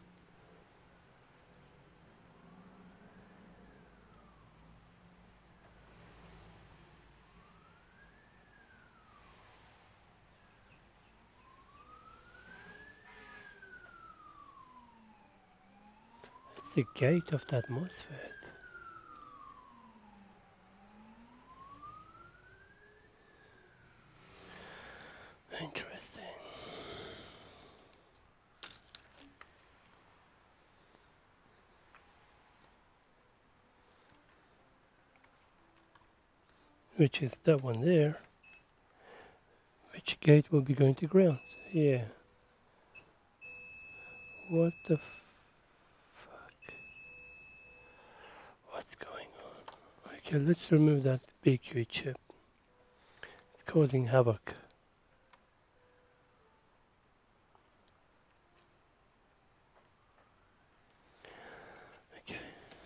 It's the gate of that MOSFET. Interesting. Which is that one there. Which gate will be going to ground? Yeah. What the f fuck? What's going on? Okay, let's remove that B Q chip. It's causing havoc. Okay.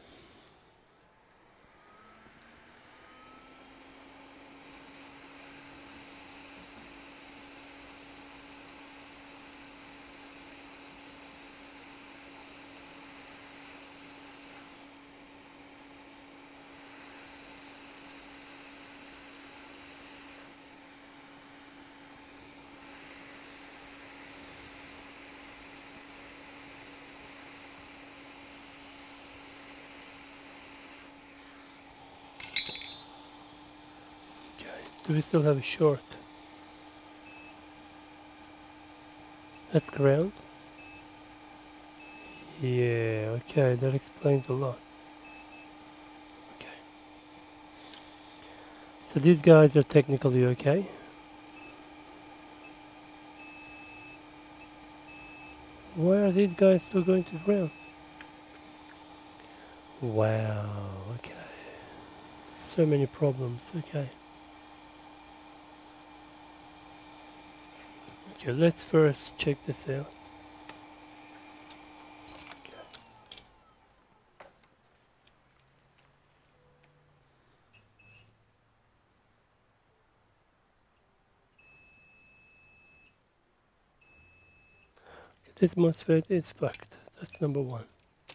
Do we still have a short? That's ground? Yeah, okay, that explains a lot. Okay. So these guys are technically okay. Why are these guys still going to ground? Wow, okay. So many problems, okay. Okay, let's first check this out. Okay. This MOSFET is fucked. That's number one.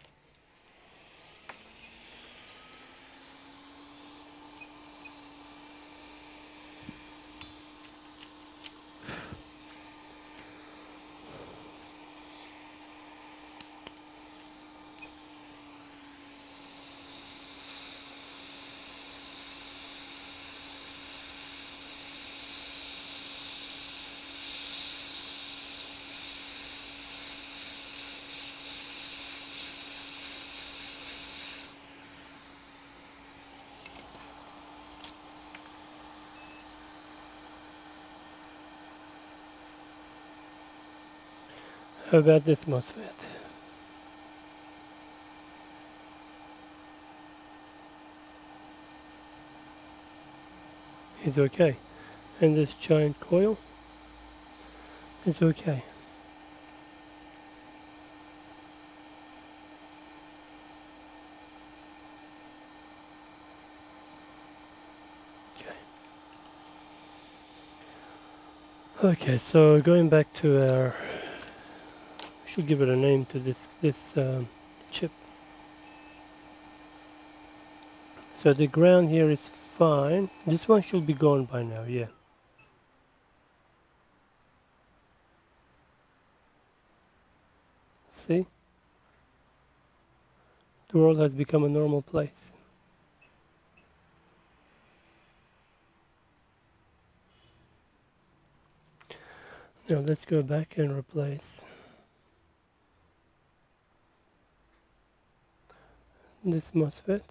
How about this MOSFET? Is okay. And this giant coil is okay. Okay. Okay, so going back to our, we should give it a name to this this um, chip. So the ground here is fine. This one should be gone by now, yeah. See? The world has become a normal place. Now let's go back and replace this MOSFET.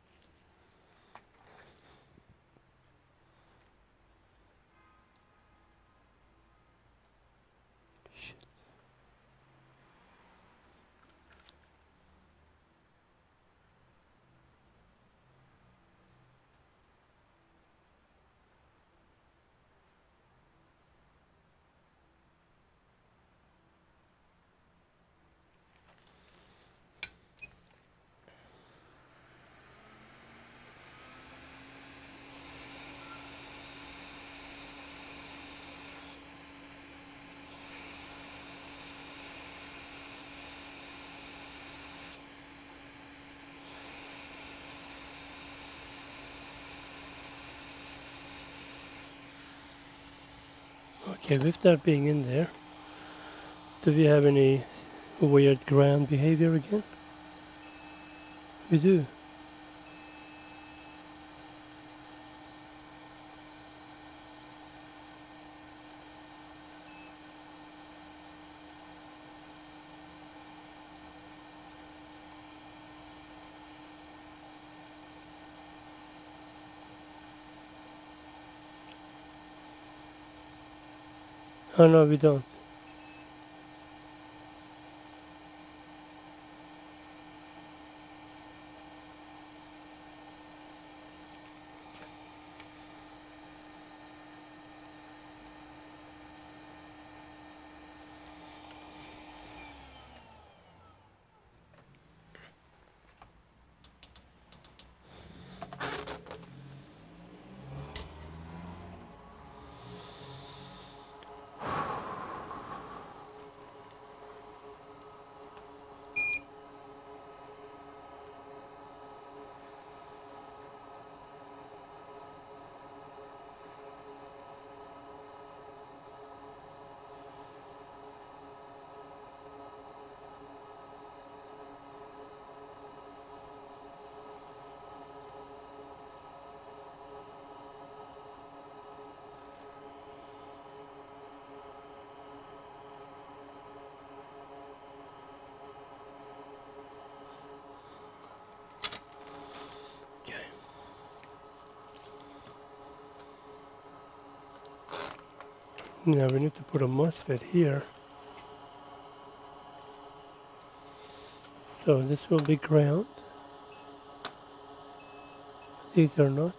Okay, with that being in there, do we have any weird ground behavior again? We do. Oh no, we don't. Now we need to put a MOSFET here. So this will be ground. These are not.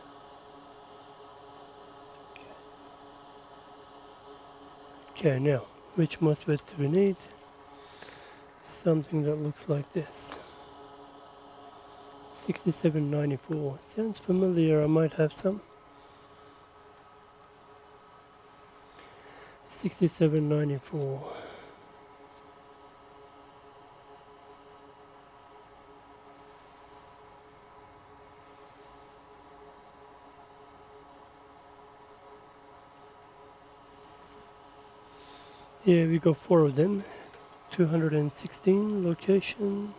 Okay, now, which MOSFET do we need? Something that looks like this. sixty-seven ninety-four. Sounds familiar, I might have some. sixty-seven ninety-four. Yeah, we got four of them. two hundred sixteen location.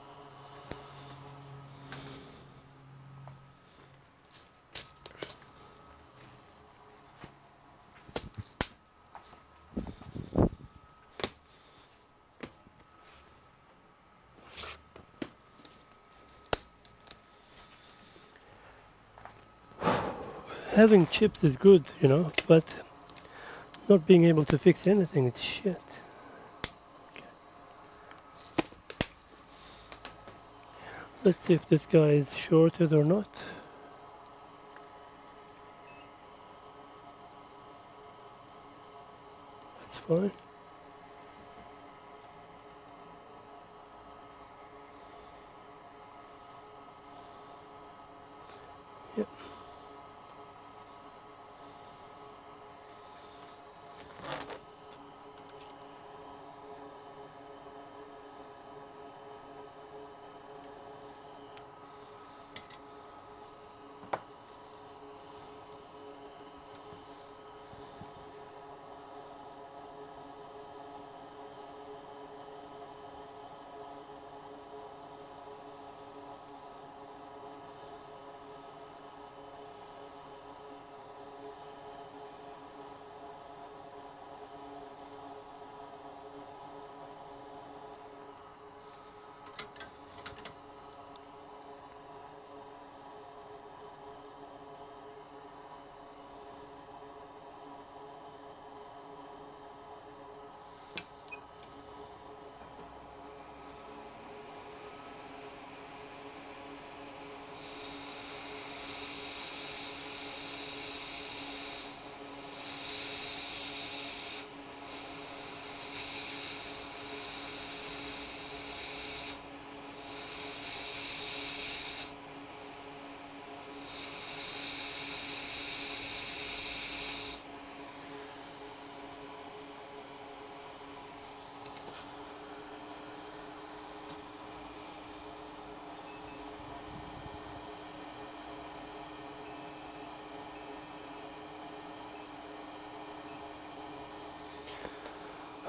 Having chips is good, you know, but not being able to fix anything, it's shit. Okay. Let's see if this guy is shorted or not. That's fine. Yep.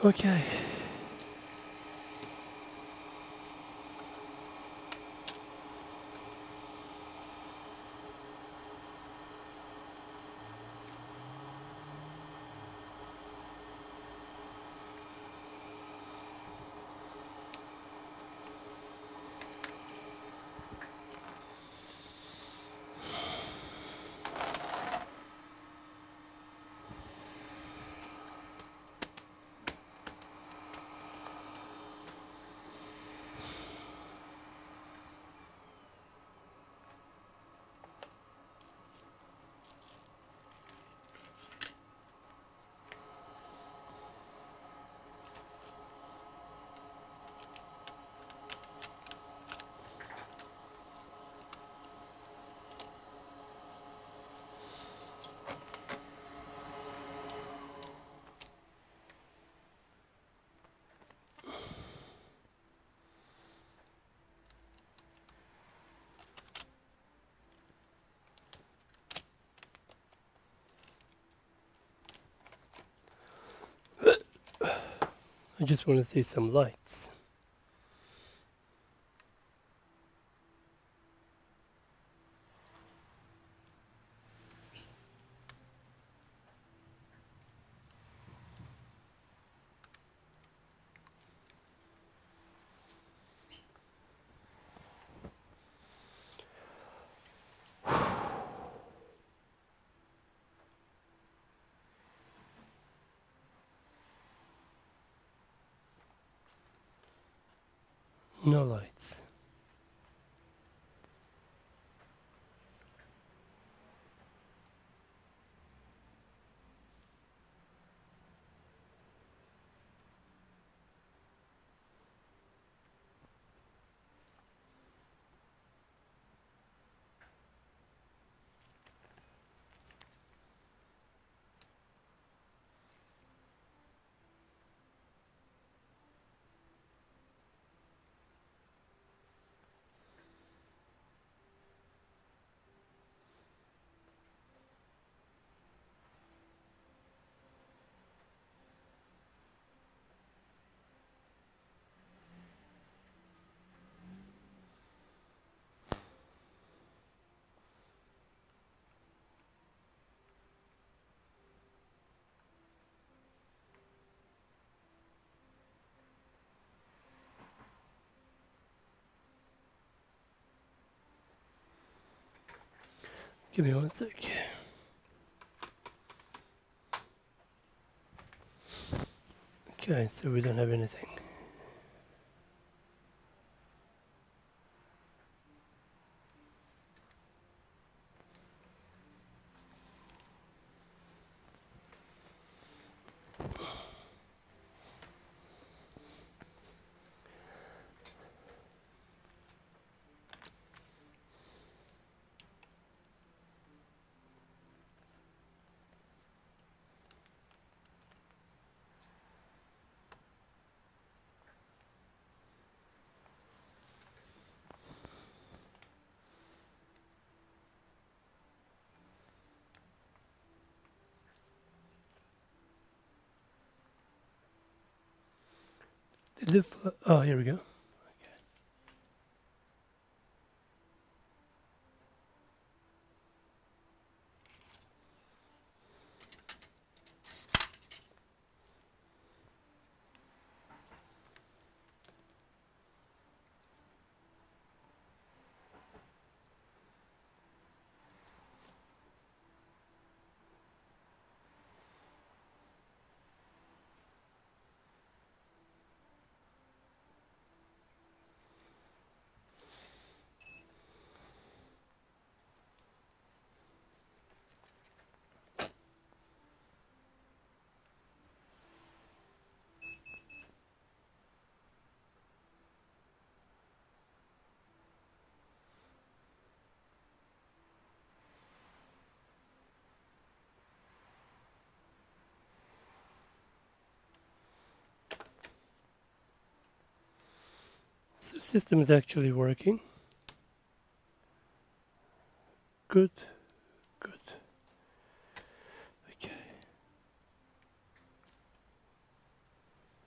Okay. I just want to see some lights. No lights. Give me one sec. Okay, so we don't have anything. Did it fl- oh, here we go. So the system is actually working. Good, good. Okay.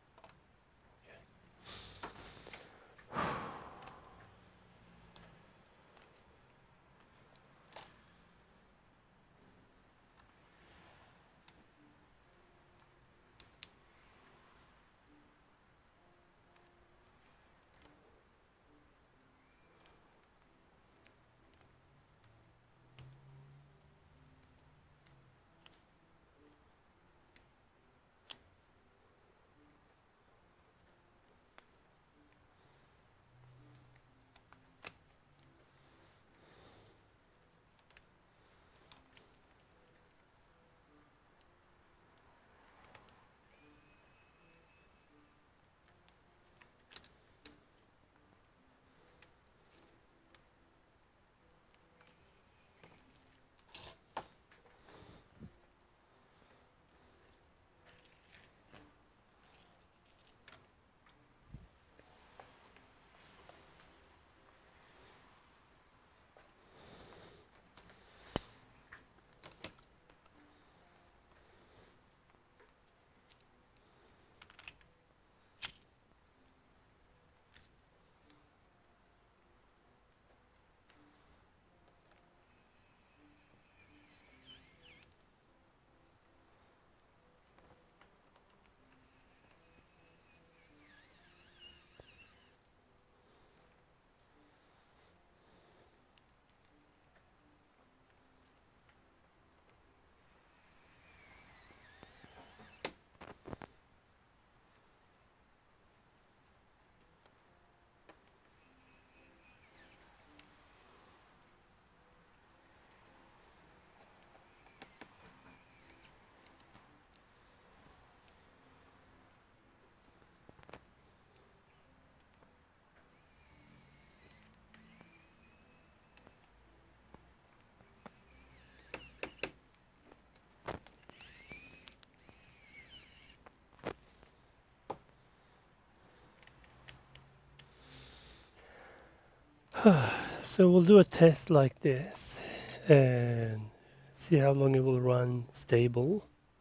So we'll do a test like this and see how long it will run stable.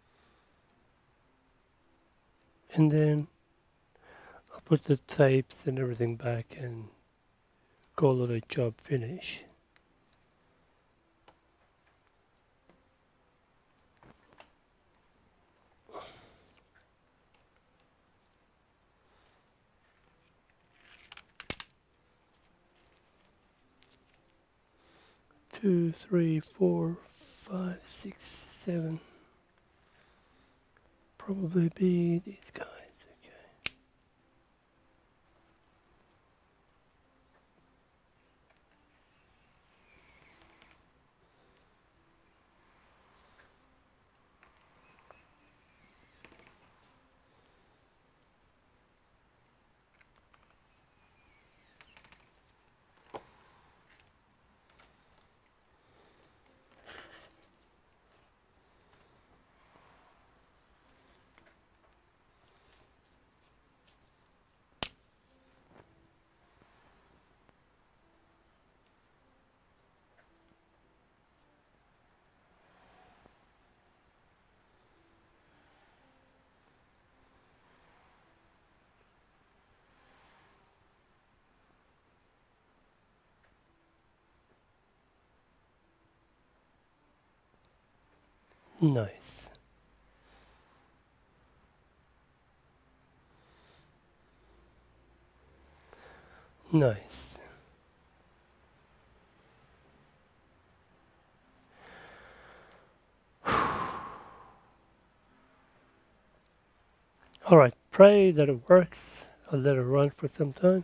And then I'll put the tapes and everything back and call it a job finish. Two, three, four, five, six, seven. Probably be these guys. Okay. Nice. Nice. Alright, pray that it works. I'll let it run for some time.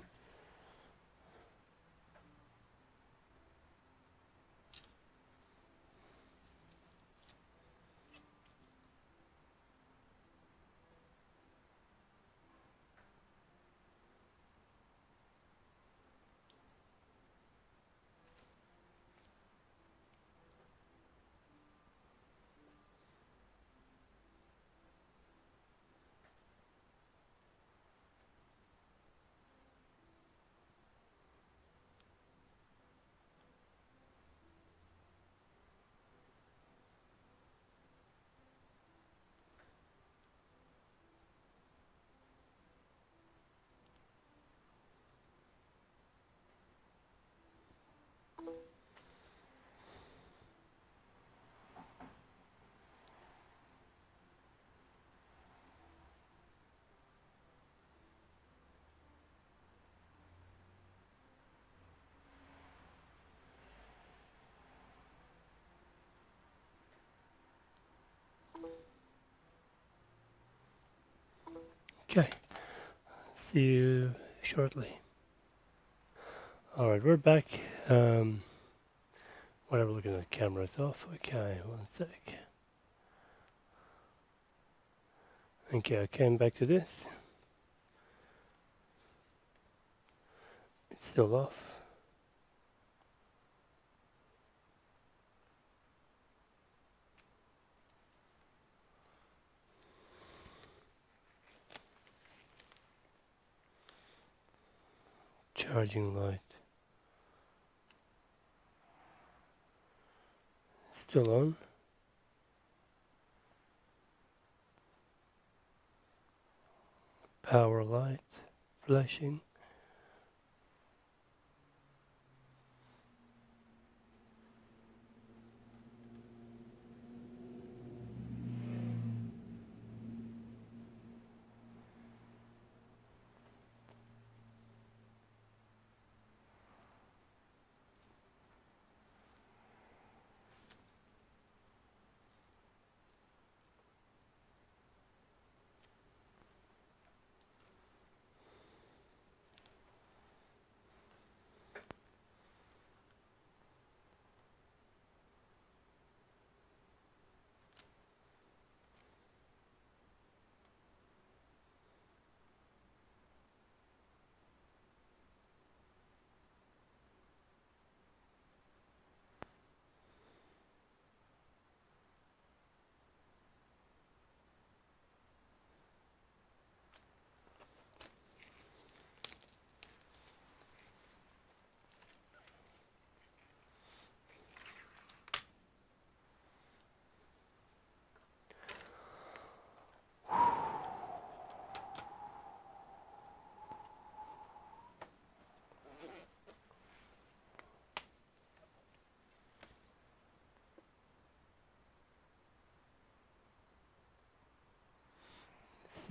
Okay. See you shortly. Alright, we're back. Um, whatever, looking at the camera's off. Okay, one sec. Okay, I came back to this. It's still off. Charging light. Still on. Power light. Flashing.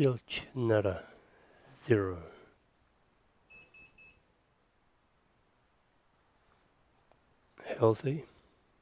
zilch, nada, zero. Healthy.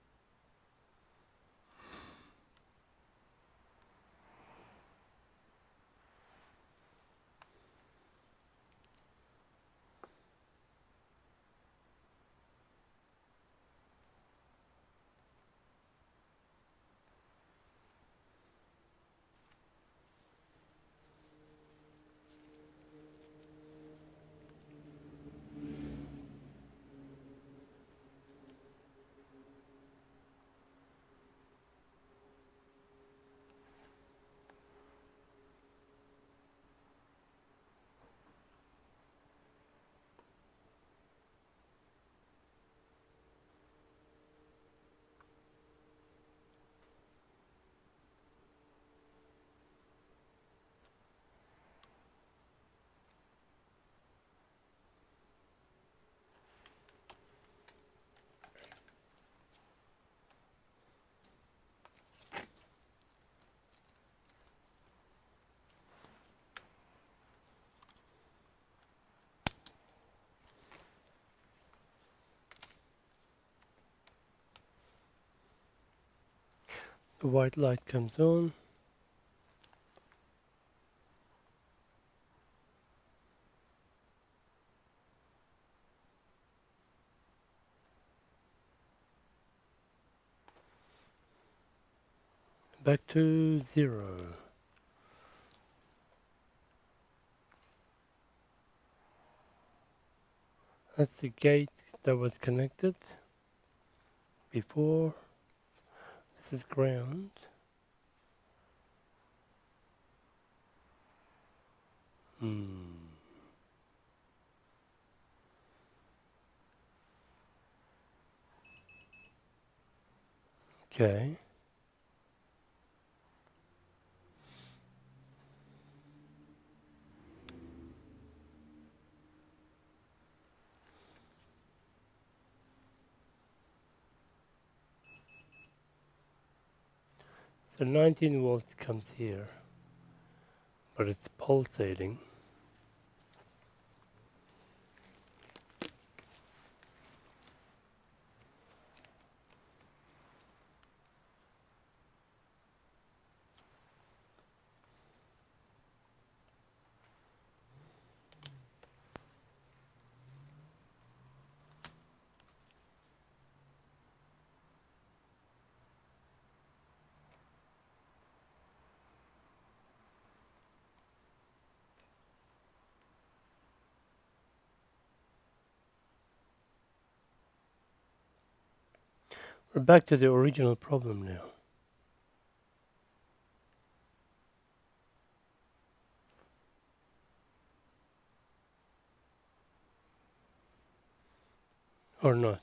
The white light comes on. Back to zero. That's the gate that was connected before. This is ground. Hmm. Okay. So nineteen volts comes here, but it's pulsating. We're back to the original problem now. Or not.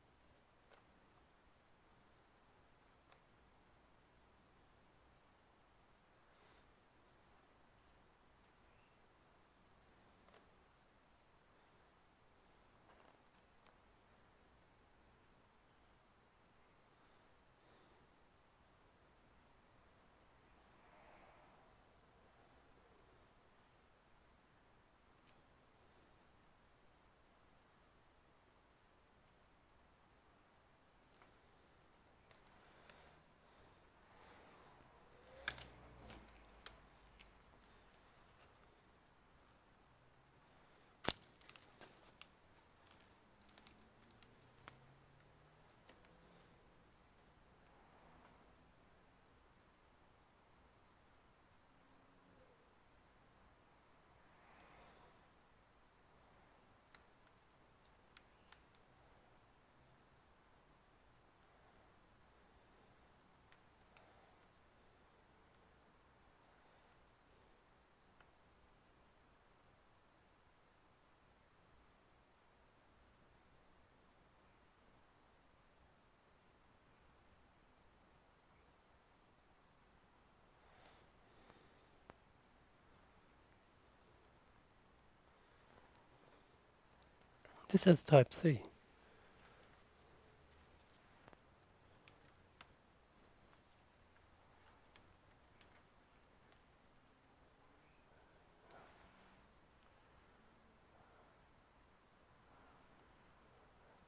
This has type C.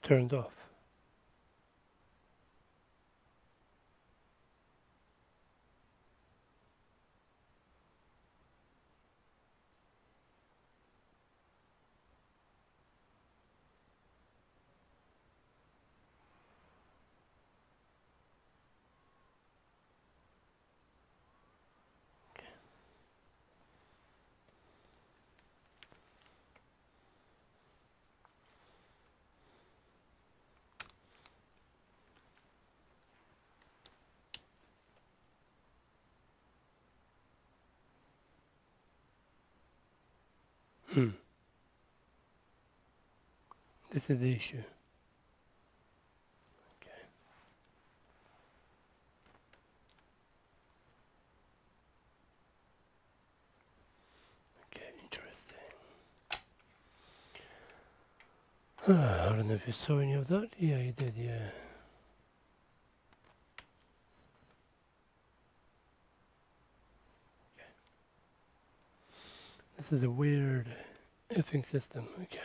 turned off. Hmm. This is the issue. Okay. Okay, interesting. I don't know if you saw any of that. Yeah, you did, yeah. Okay. This is a weird effing system. Okay.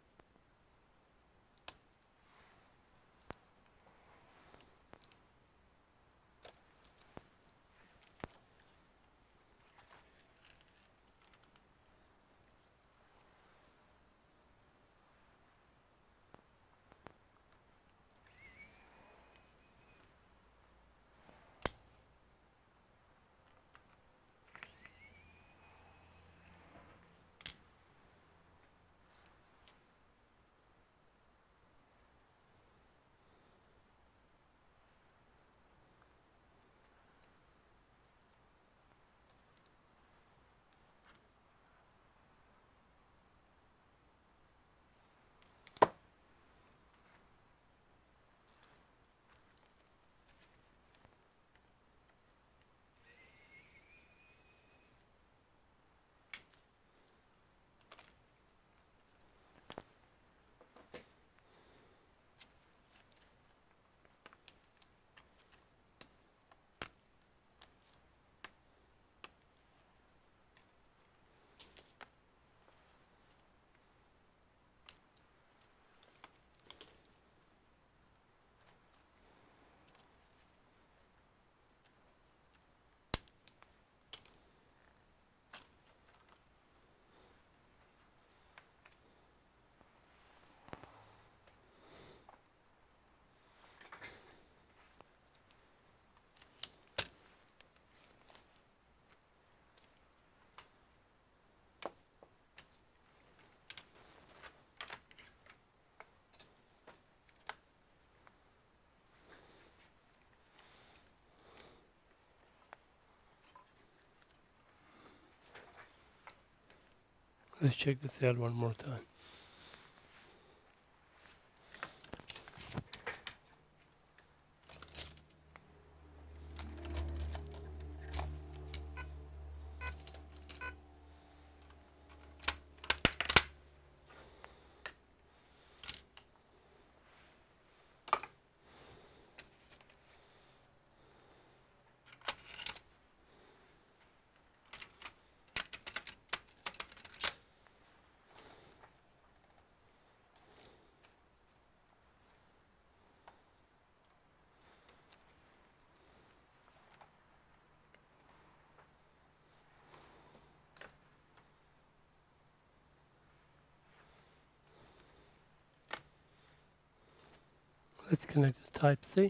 Let's check the cell one more time. Let's connect to type C.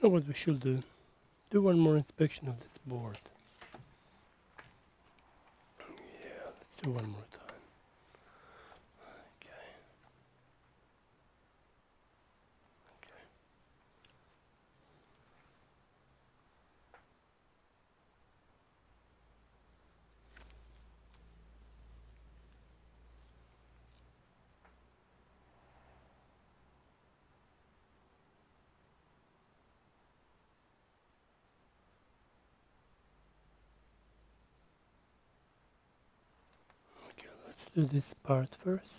know what we should do? Do one more inspection of this board. Yeah, let's do one more time. Okay. Okay. Okay, let's do this part first.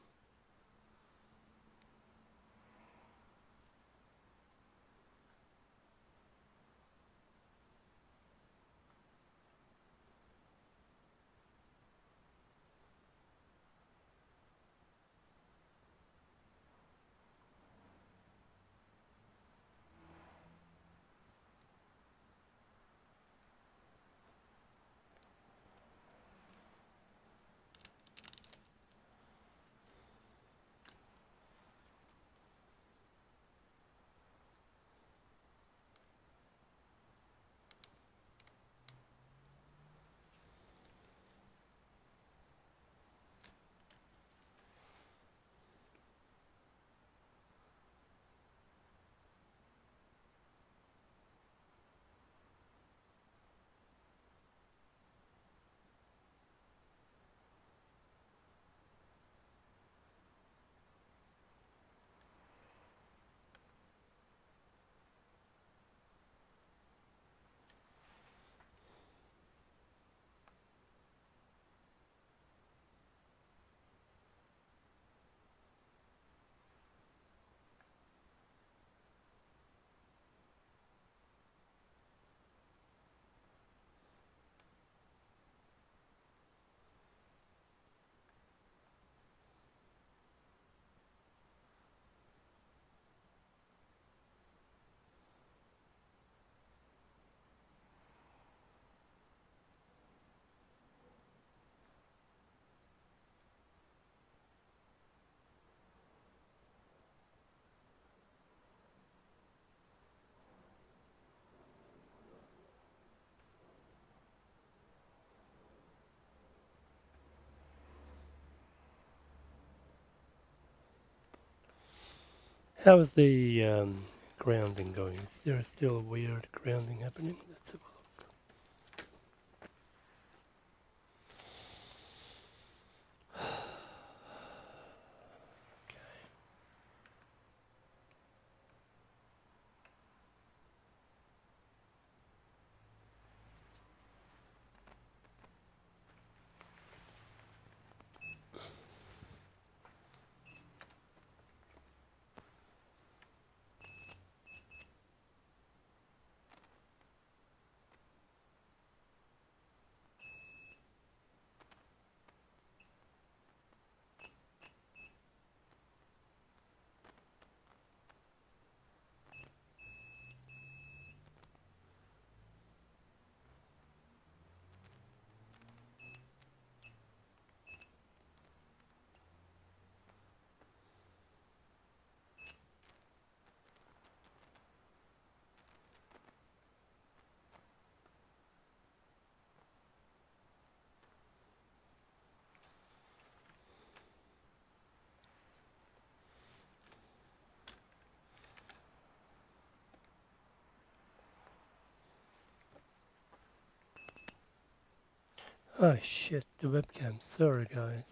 How's the um, grounding going? Is there still weird grounding happening? Let's have a look. Oh shit, the webcam. Sorry guys.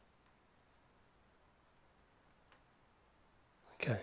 Okay.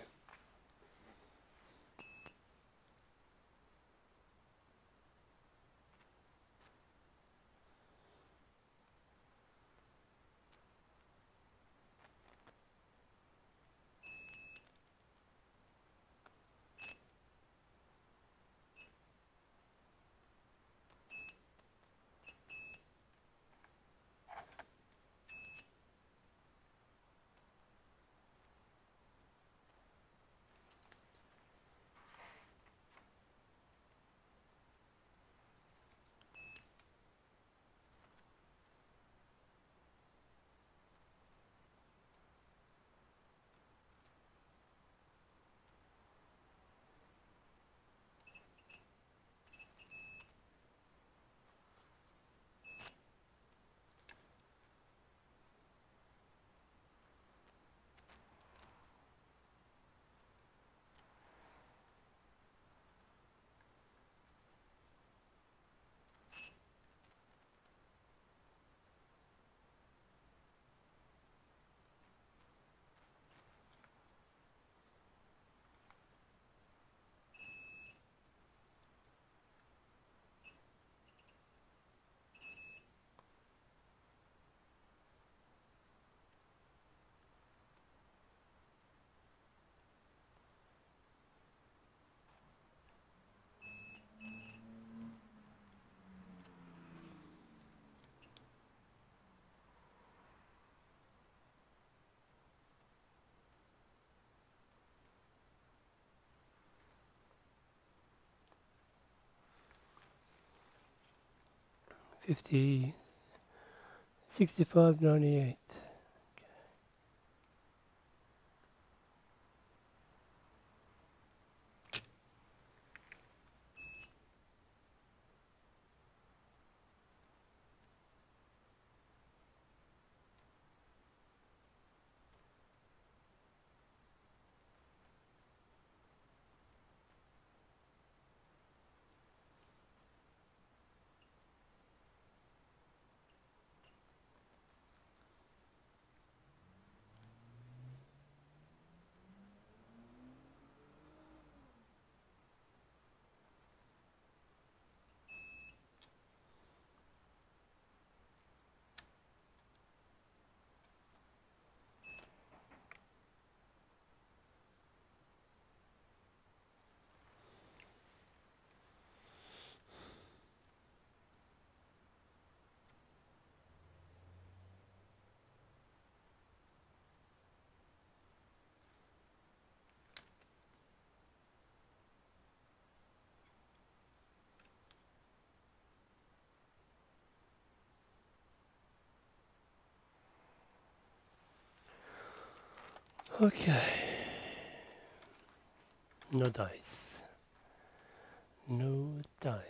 fifty, sixty-five ninety-eight. Okay. No dice. No dice.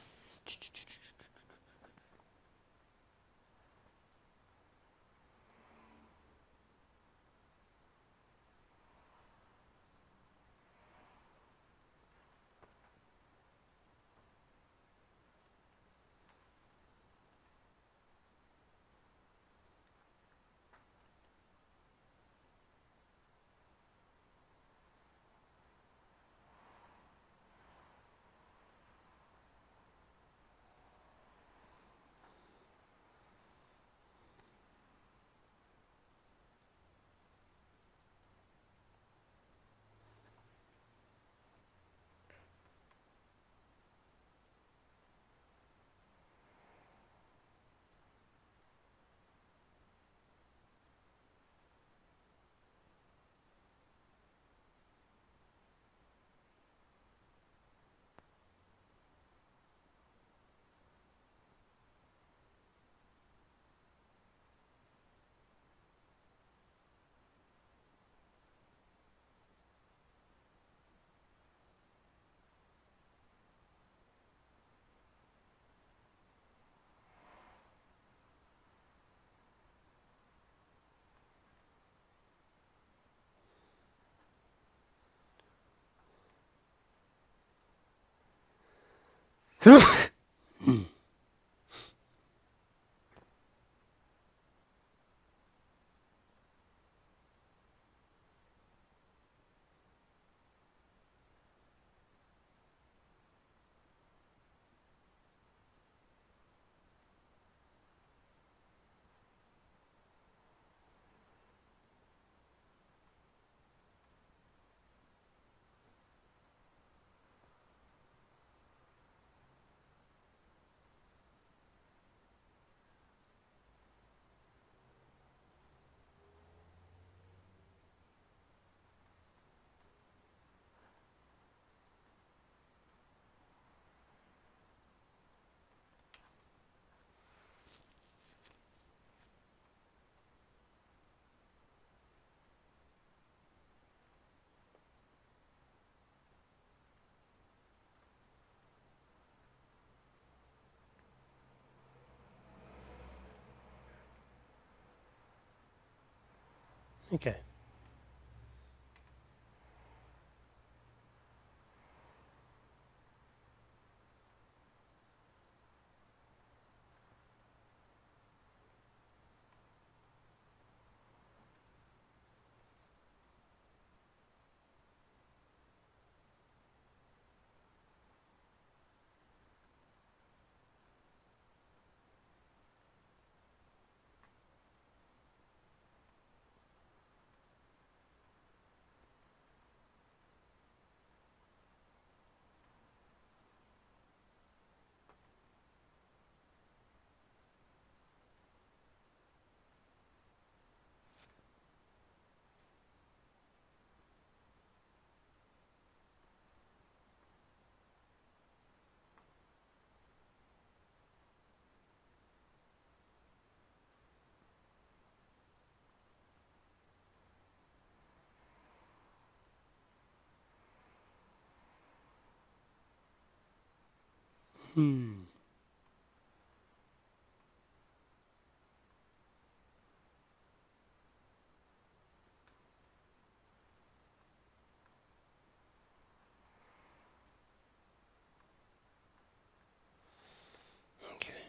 Hmm. Okay. Hmm. Okay.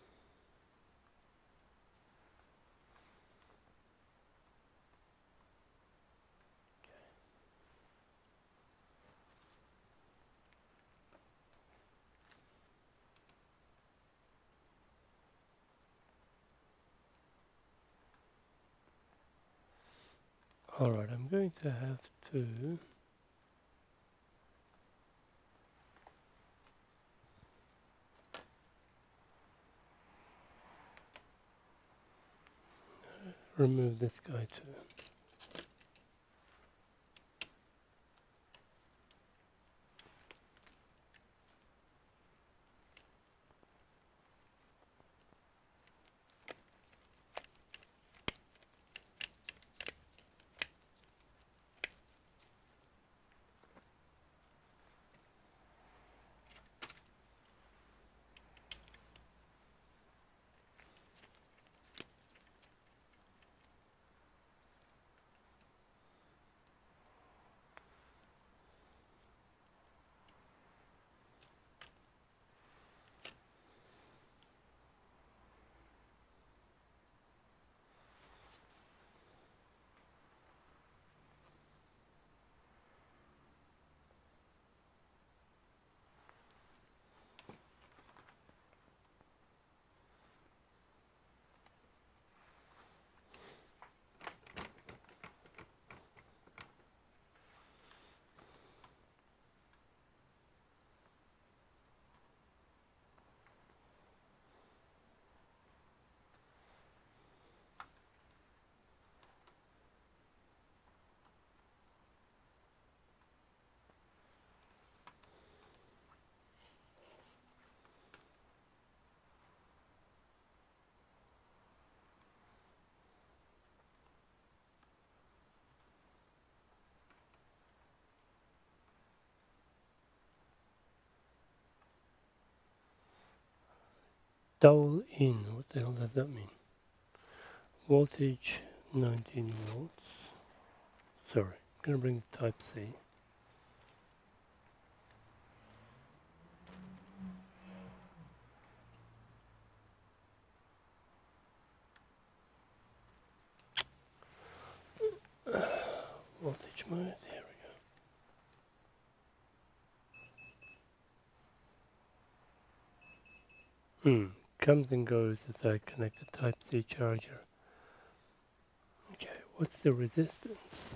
Alright, I'm going to have to remove this guy too. Dowel in, what the hell does that mean? Voltage nineteen volts. Sorry, I'm gonna bring the type C. Voltage mode, here we go. Hmm, comes and goes as I connect the type C charger. Okay, what's the resistance?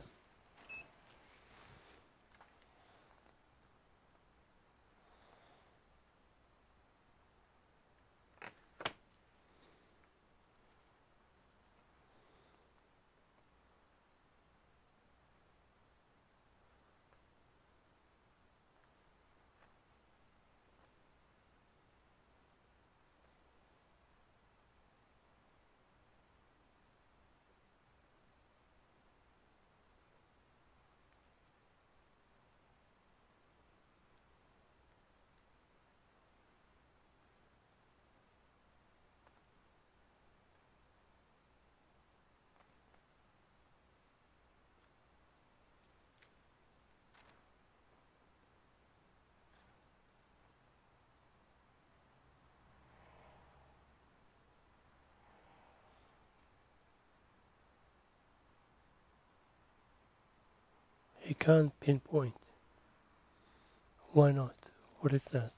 He can't pinpoint. Why not? What is that?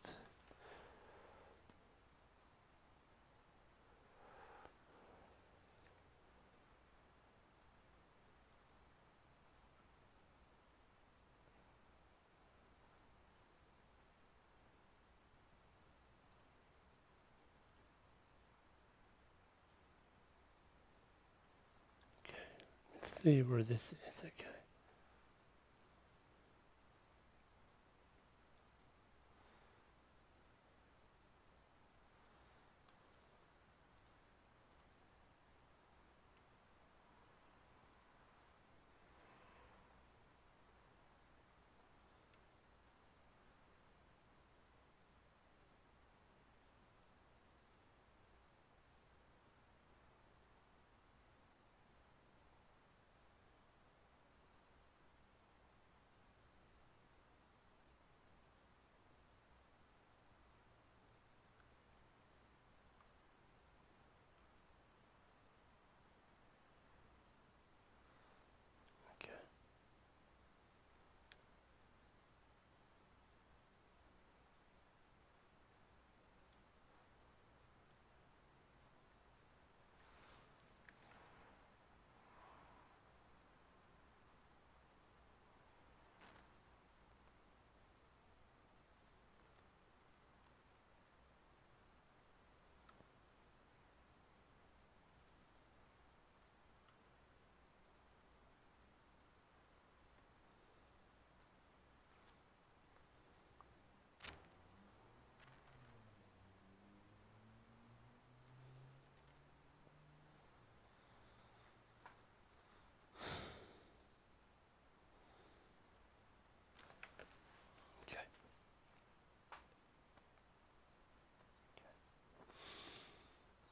Okay, let's see where this is. Okay.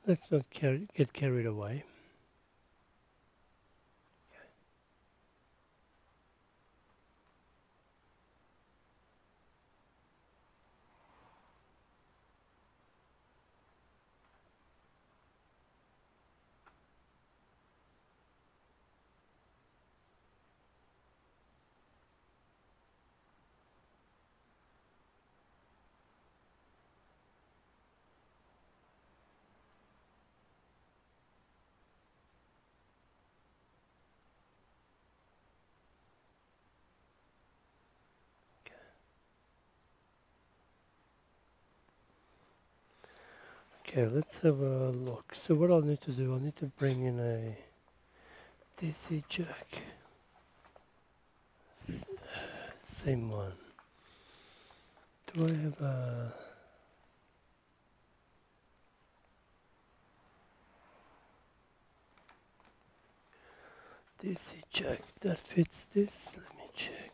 let's not carry, get carried away. Okay, let's have a look. So what I'll need to do, I'll need to bring in a D C jack. Same one. Do I have a... D C jack that fits this? Let me check.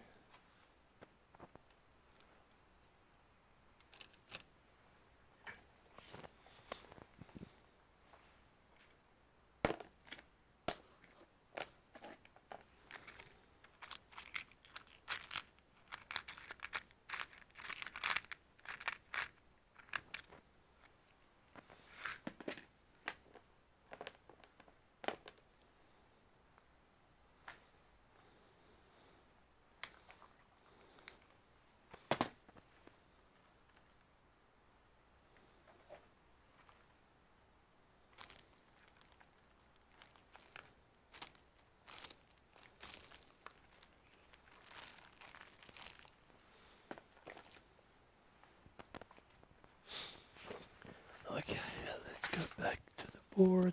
Okay, let's go back to the board.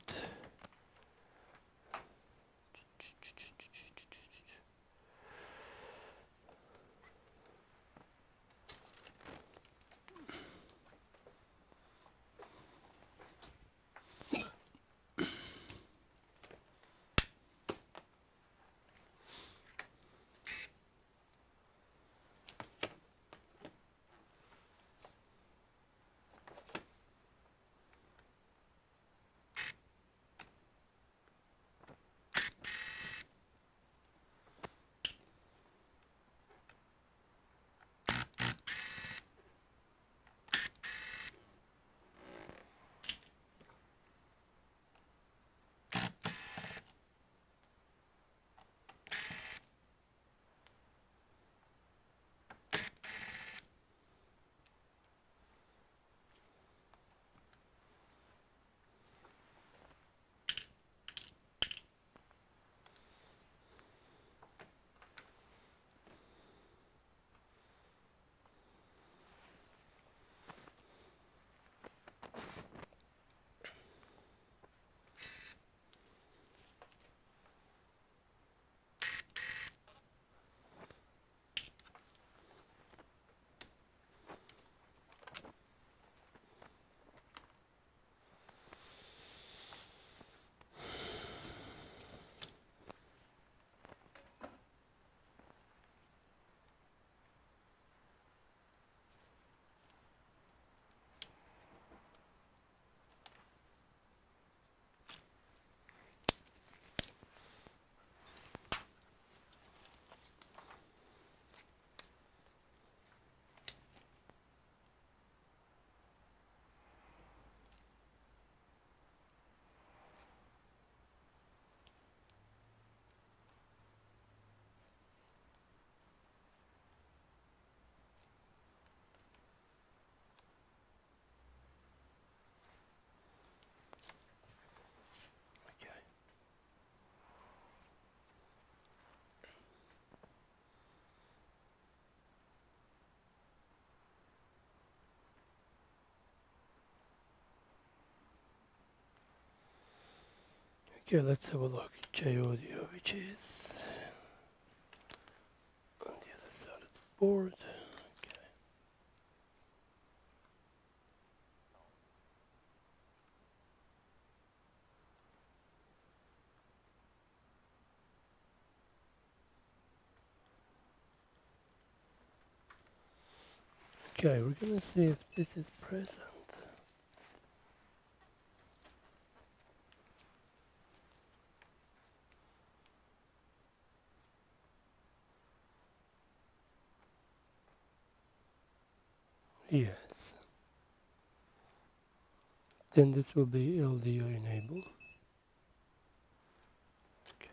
Okay, let's have a look. J audio, which is on the other side of the board. Okay, we're gonna see if this is present. Yes. Then this will be L D O enabled. Okay.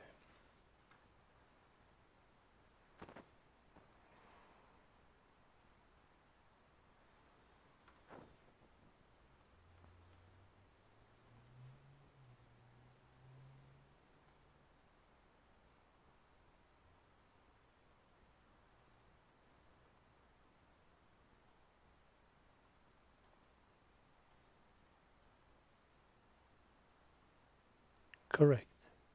Correct.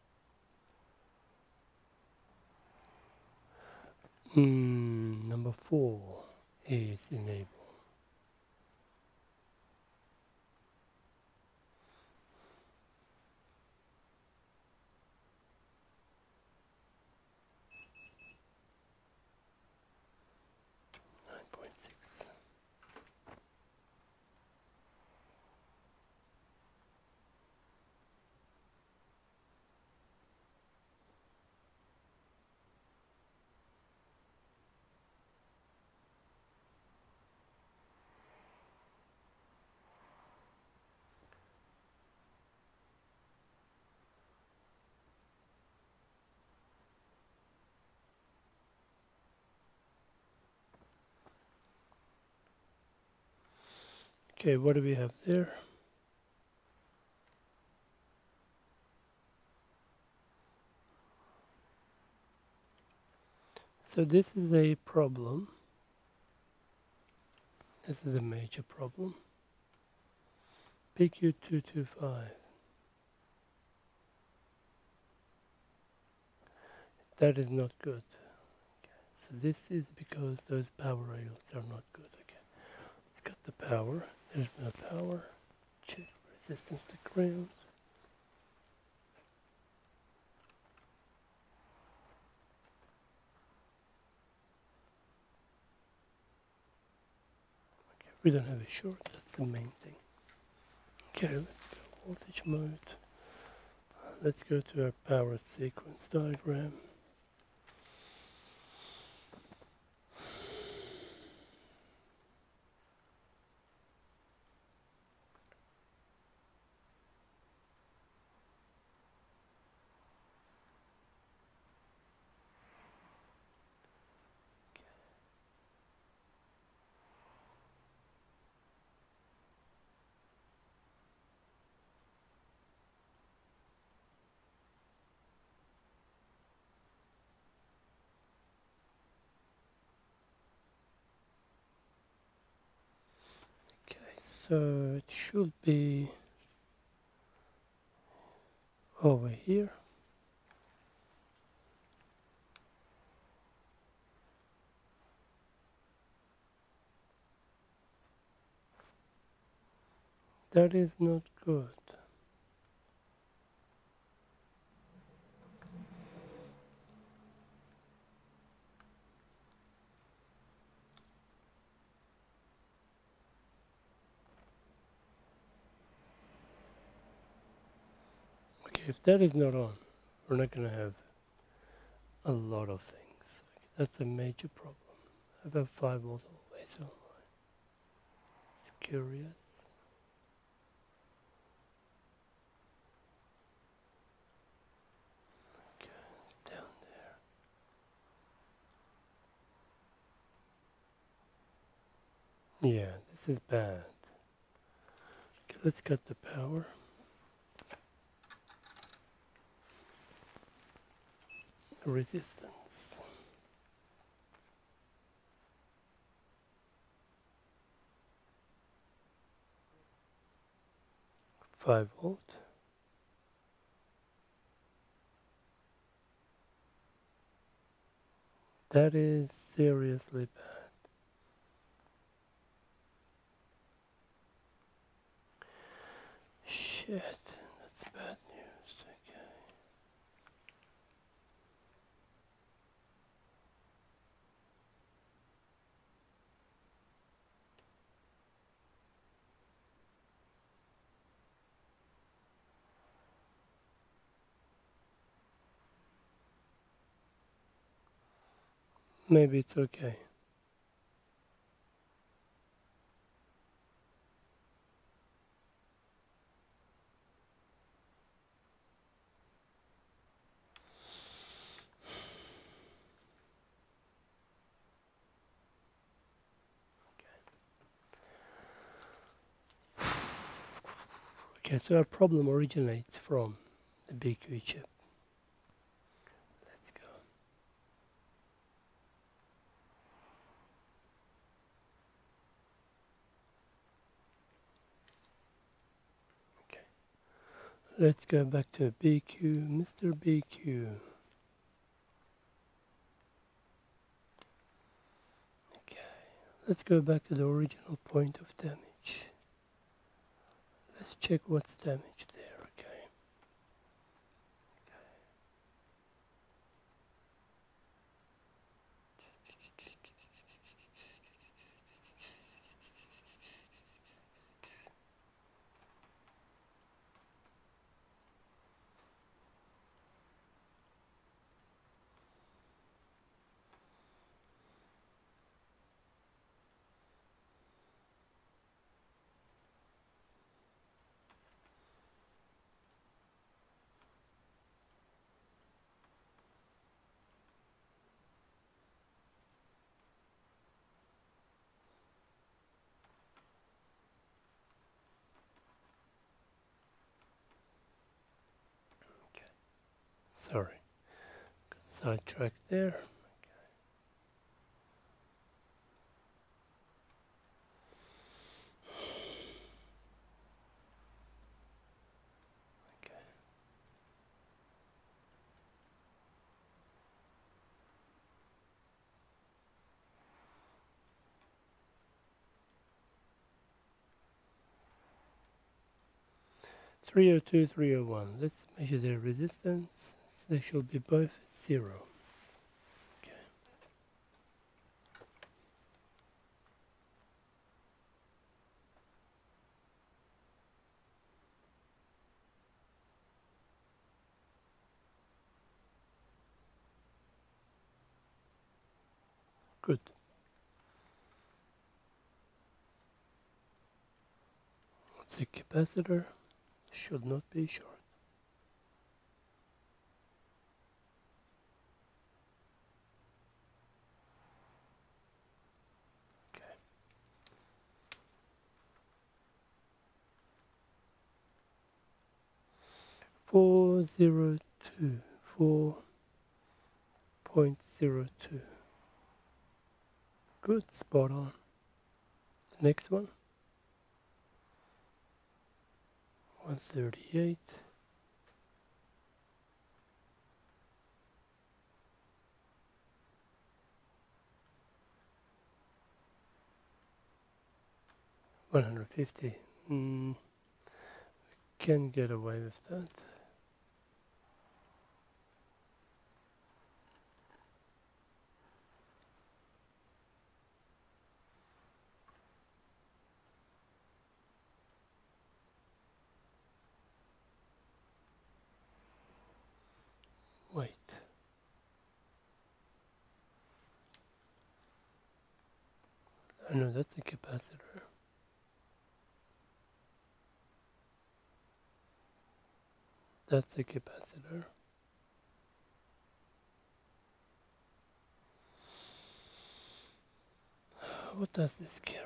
Mm, number four is enabled. nine point six. Okay, what do we have there? So this is a problem. This is a major problem. P Q two two five. That is not good. Okay. So this is because those power rails are not good. Okay. Let's got the power. There's no power. Check resistance to ground. Okay, we don't have a short. That's the main thing. Okay, let's go voltage mode. Let's go to our power sequence diagram. Okay, so it should be over here. That is not good. Okay, if that is not on, we're not going to have a lot of things. Okay, that's a major problem. I have five volts always on. It's curious. Okay, down there. Yeah, this is bad. Okay, let's cut the power. Resistance. five volt. That is seriously bad. Shit, that's bad news. Okay. Maybe it's okay. Okay, so our problem originates from the B Q chip. Let's go. Okay. Let's go back to B Q, Mister B Q. Okay. Let's go back to the original point of damage. Let's check what's damaged there, okay. Sorry, got sidetracked there. Okay. three oh two, three oh one. Let's measure their resistance. They should be both at zero. Okay. Good. The capacitor should not be short. Okay. four zero two, four point zero two. Good, spot on. Next one. one thirty-eight. one hundred fifty. Mm, can get away with that. Wait. Oh no, that's a capacitor. That's a capacitor. What does this carry?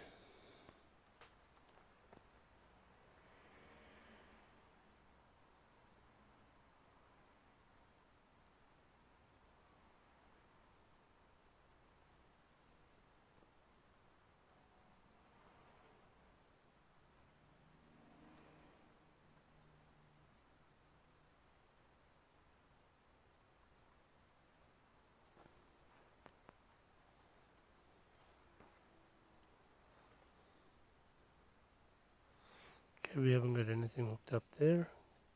Okay, we haven't got anything hooked up there.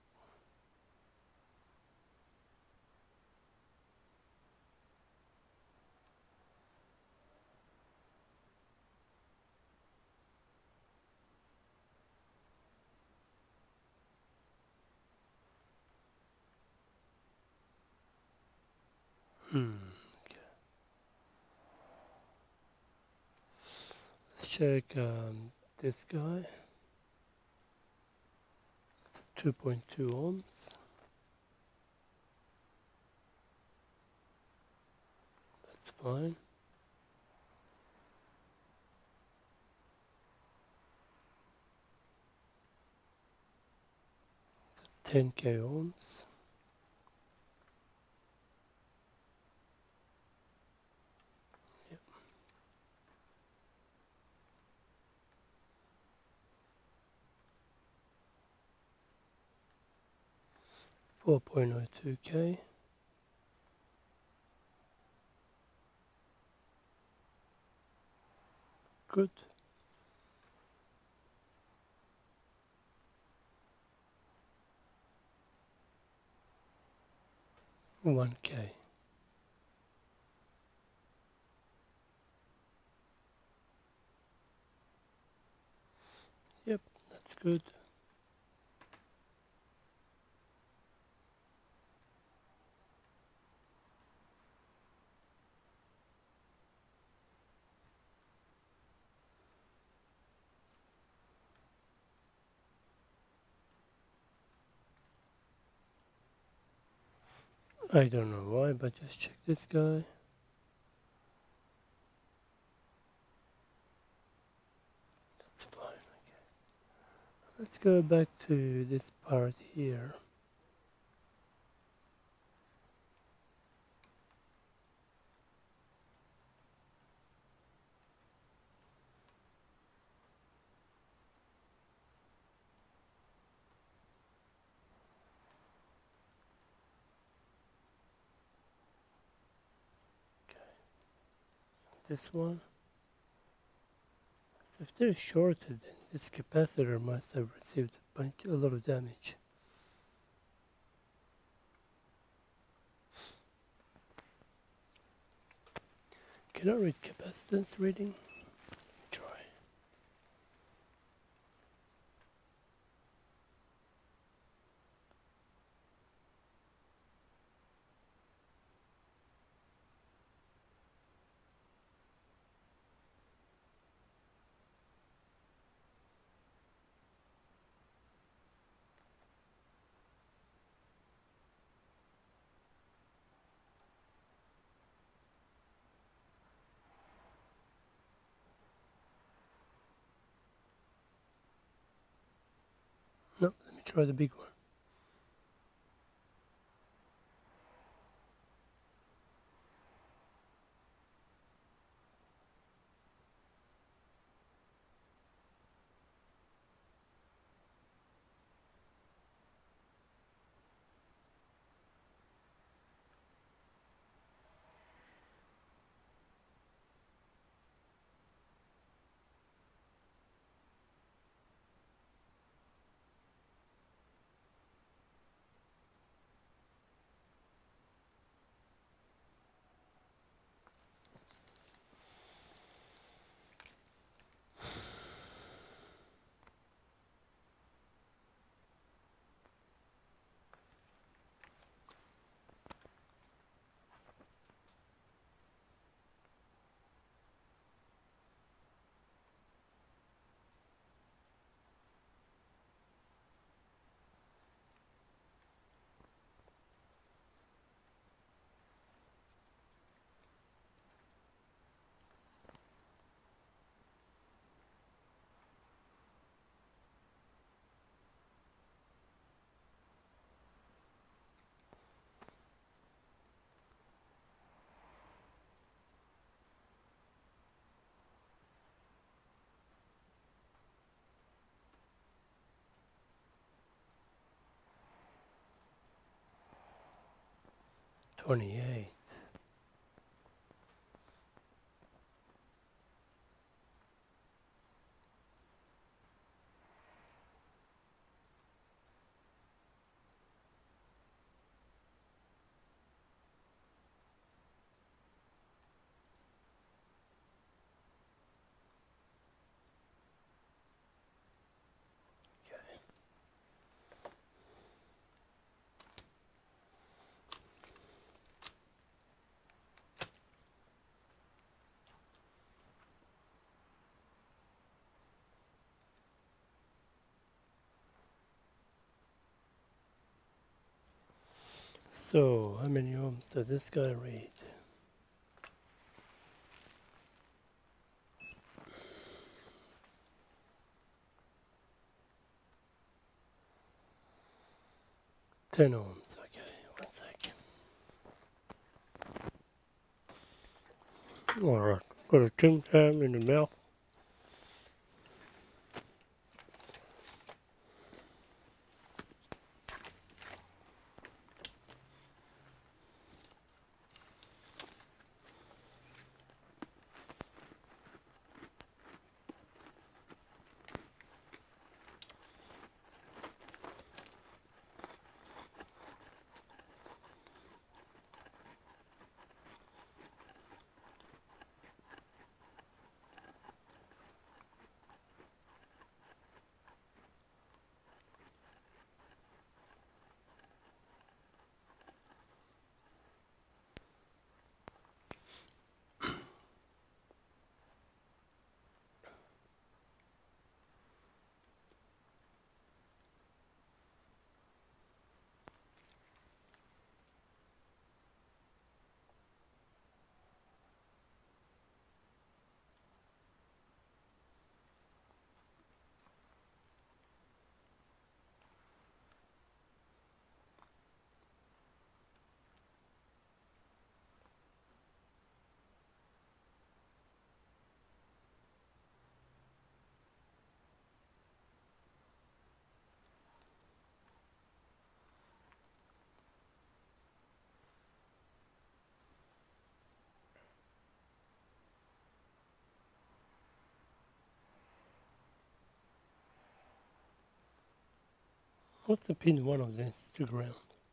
Hmm. Okay. Let's check um, this guy. It's two point two ohms. That's fine. ten K ohms. Yep. four point zero two K. Good. one K. Yep, that's good. I don't know why, but just check this guy. That's fine, okay. Let's go back to this part here. This one. So if they're shorted, then this capacitor must have received a bunch, a lot of damage. Can I read capacitance reading? Try. No, let me try the big one. twenty-eight. So, how many ohms does this guy read? ten ohms. Okay, one sec. Alright, got a Tim Tam in the mouth. What's the pin one of this to ground?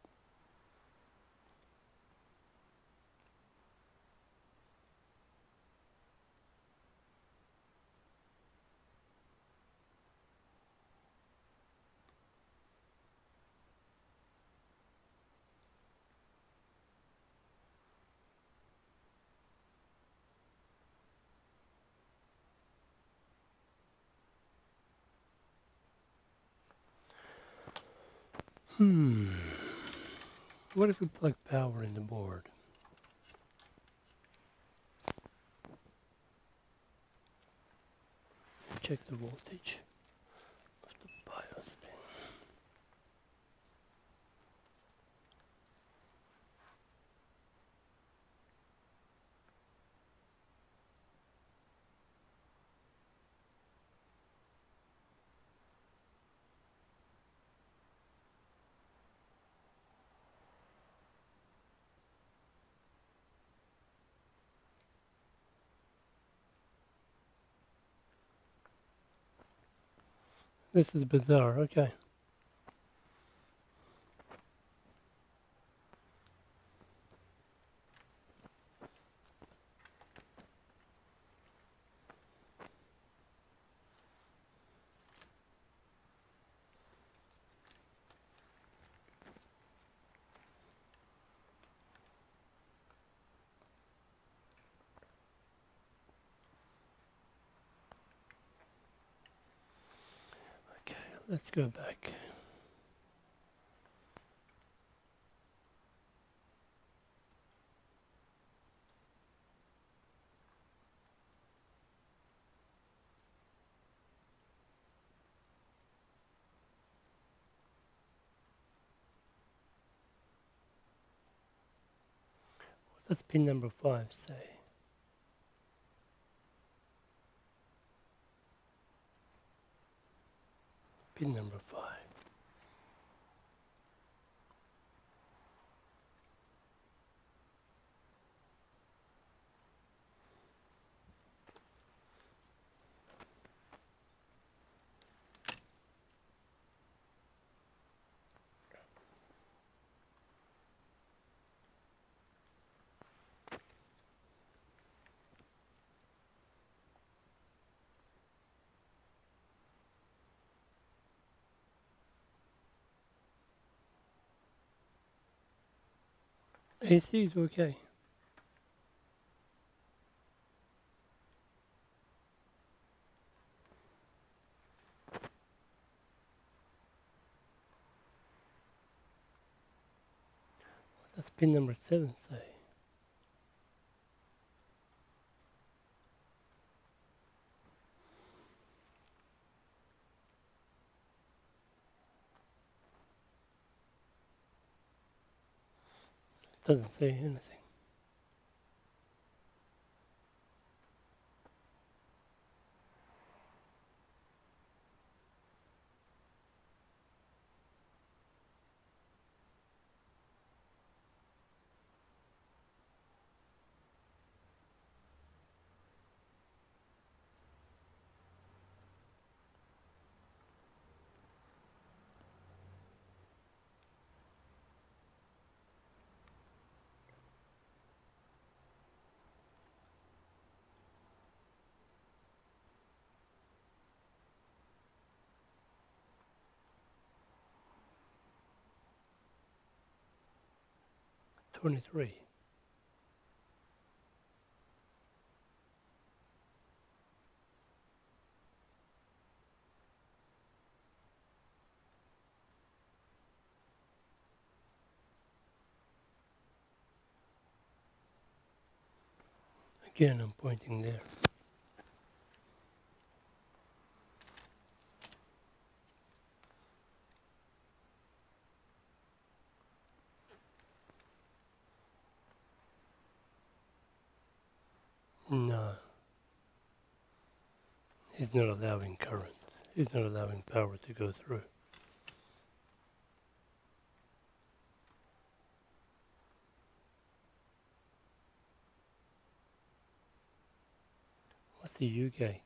Hmm. What if we plug power in the board? Check the voltage of the BIOS pin. This is bizarre, okay. Okay, let's go back. Let's pin number five say. Pin number five. A C is okay. That's pin number seven say. Doesn't say anything. twenty-three. Again, I'm pointing there. No. He's not allowing current. He's not allowing power to go through. What's the U gate?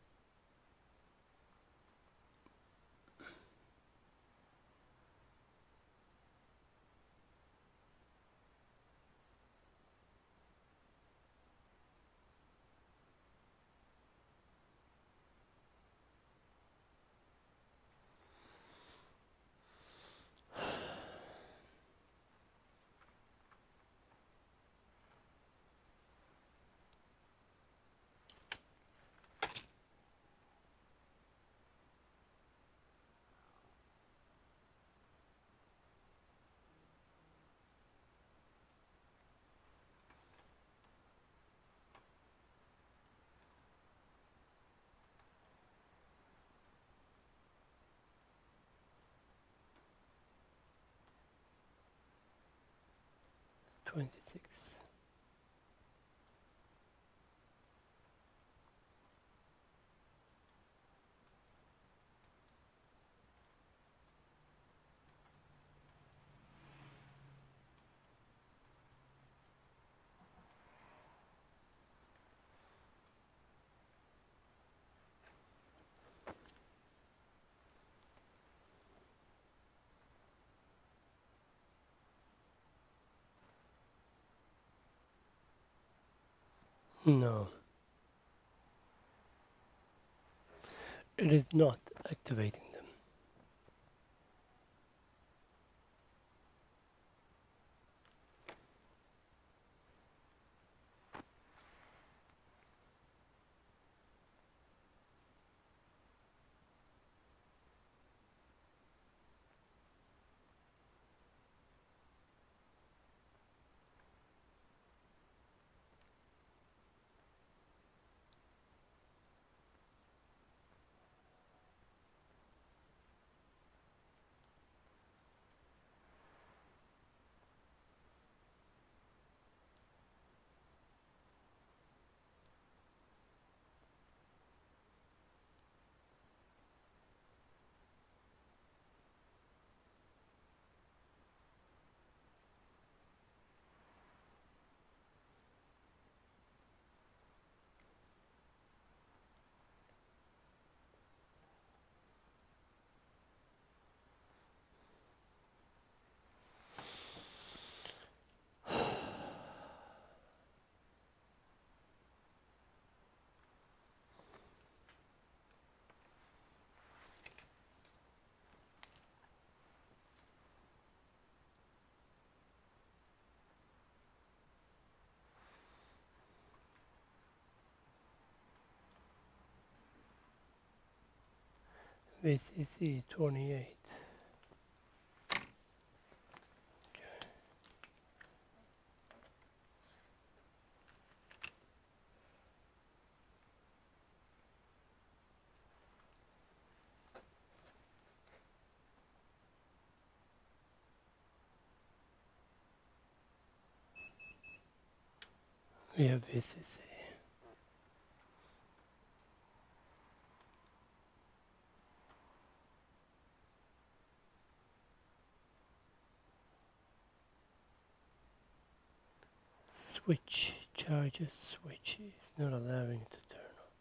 twenty-six. No. It is not activating them. V C C twenty-eight. We have V C C. Switch charges, switch is not allowing it to turn on.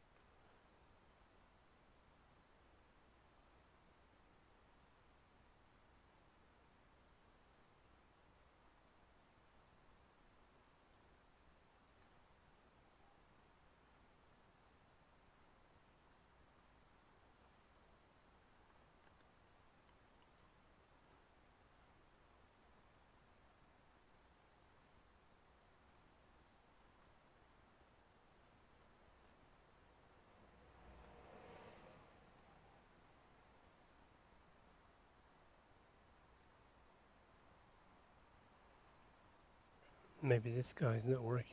Maybe this guy is not working.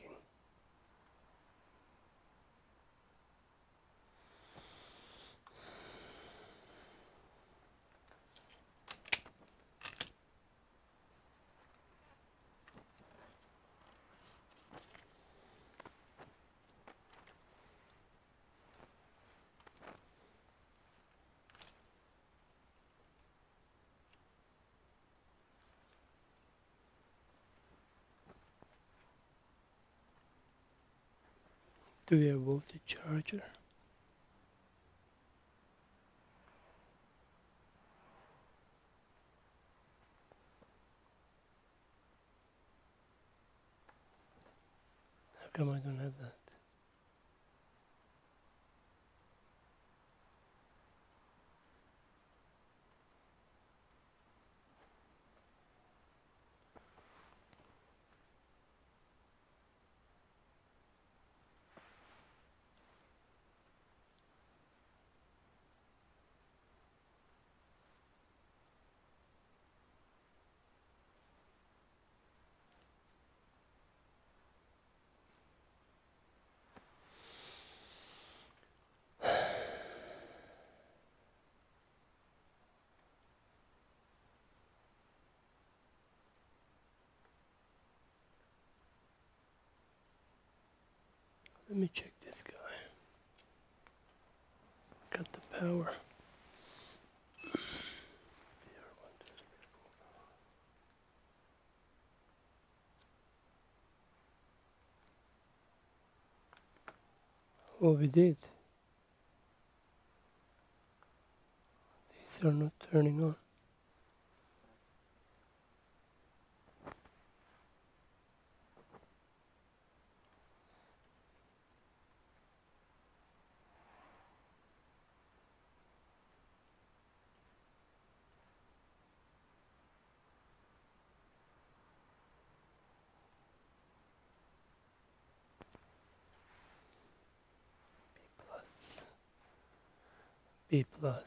Do we have voltage charger? How come I don't have that? Let me check this guy. Got the power. Oh, we did. These are not turning on. B plus.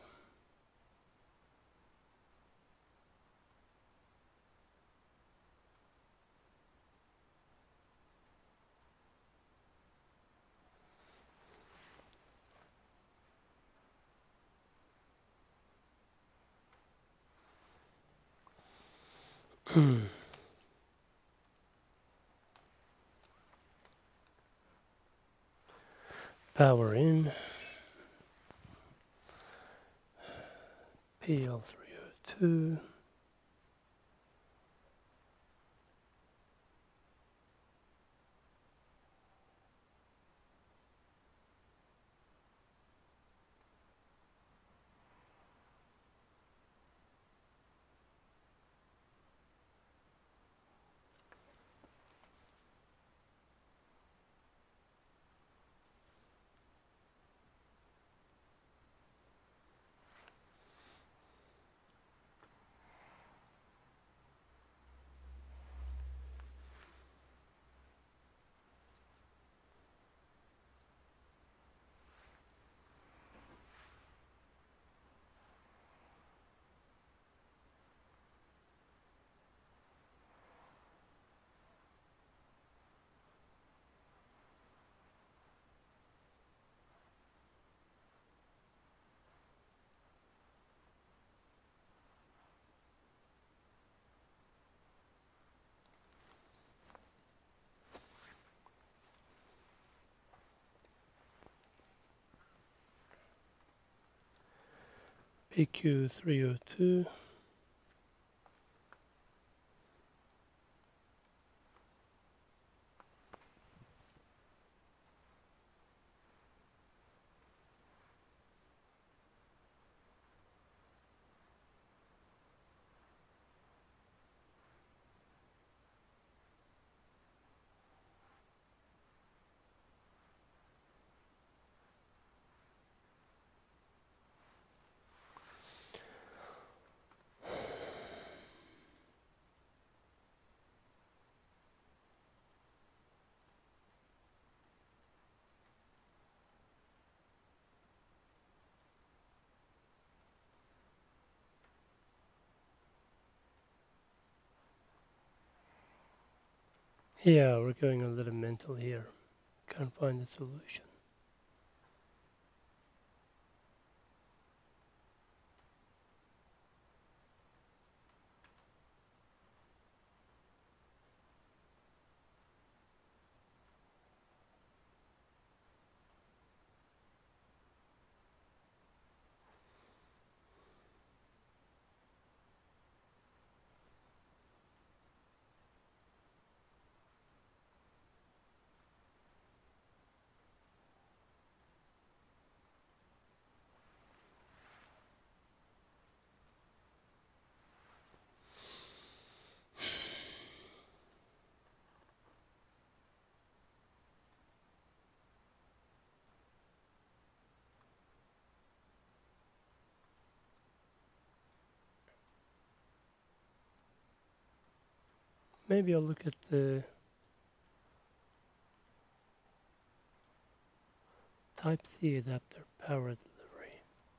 Power in. P L three oh two. P Q three oh two. Yeah, we're going a little mental here. Can't find a solution. Maybe I'll look at the Type C adapter power delivery.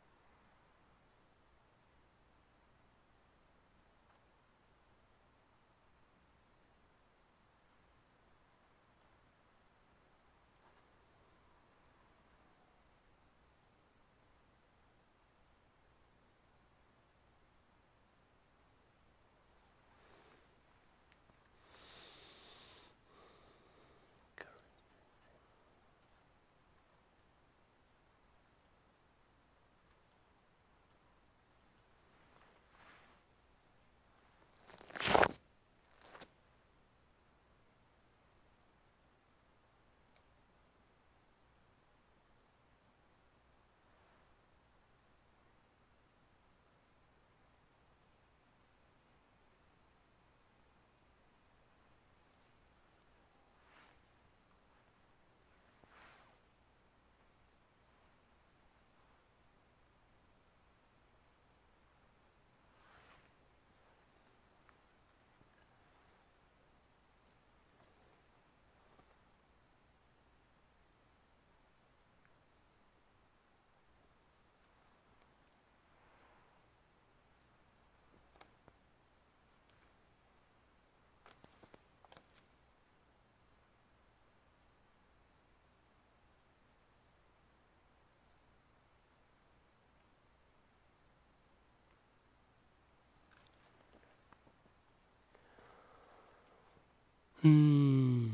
Hmm.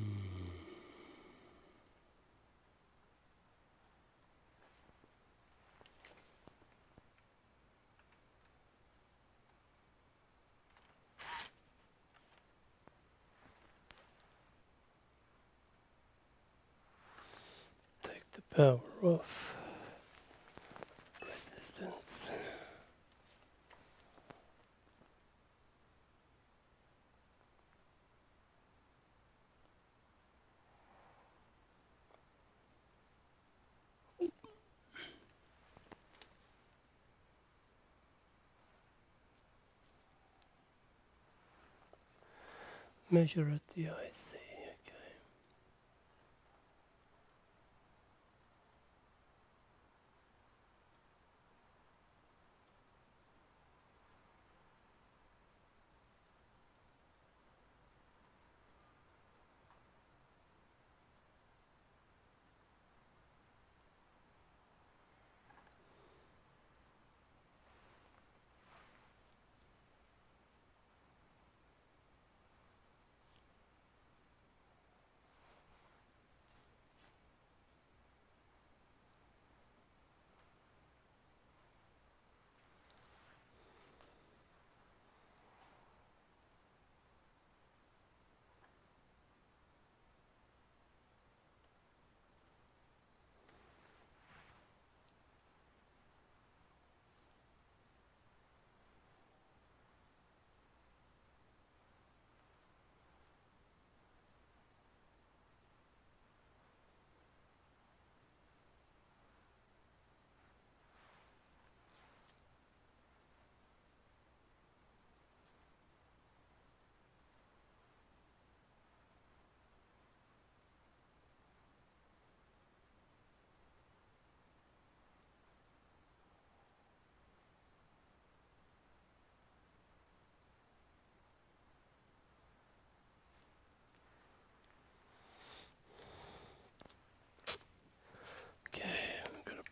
Take the power off. Resistance. Measure at the I C. Okay.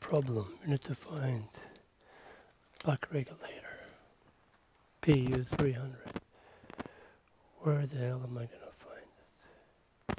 problem. We need to find buck regulator. P U three hundred. Where the hell am I gonna find it?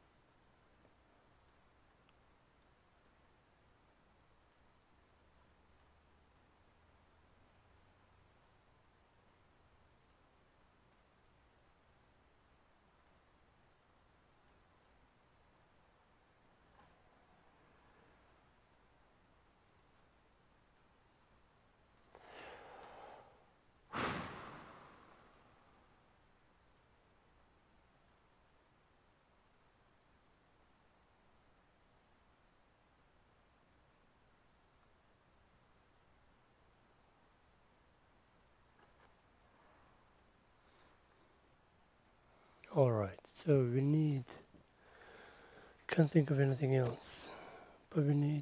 Alright, so we need, can't think of anything else, but we need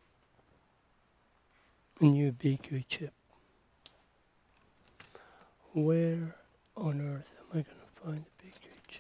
a new B Q chip. Where on earth am I gonna find a B Q chip?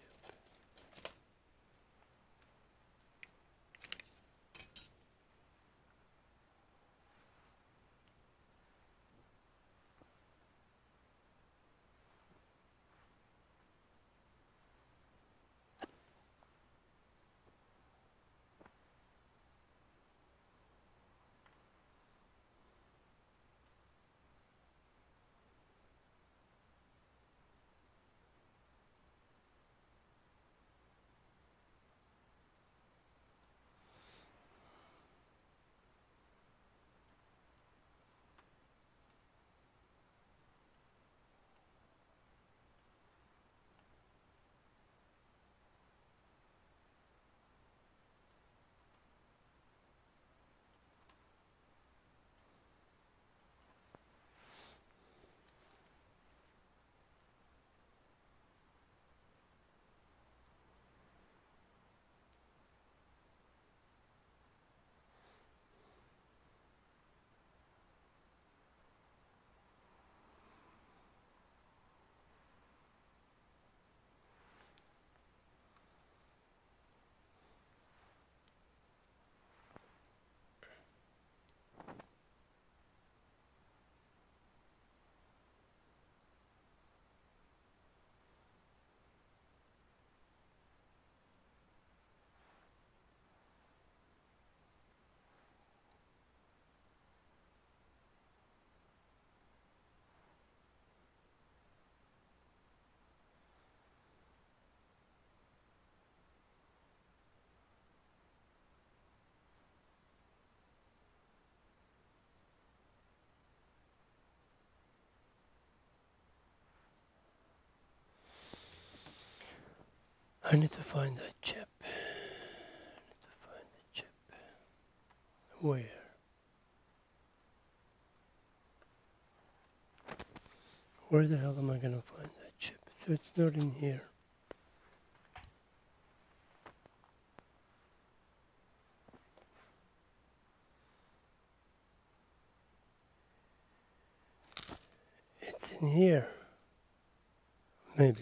I need to find that chip. I need to find the chip. Where? Where the hell am I gonna find that chip? So it's not in here. It's in here. Maybe.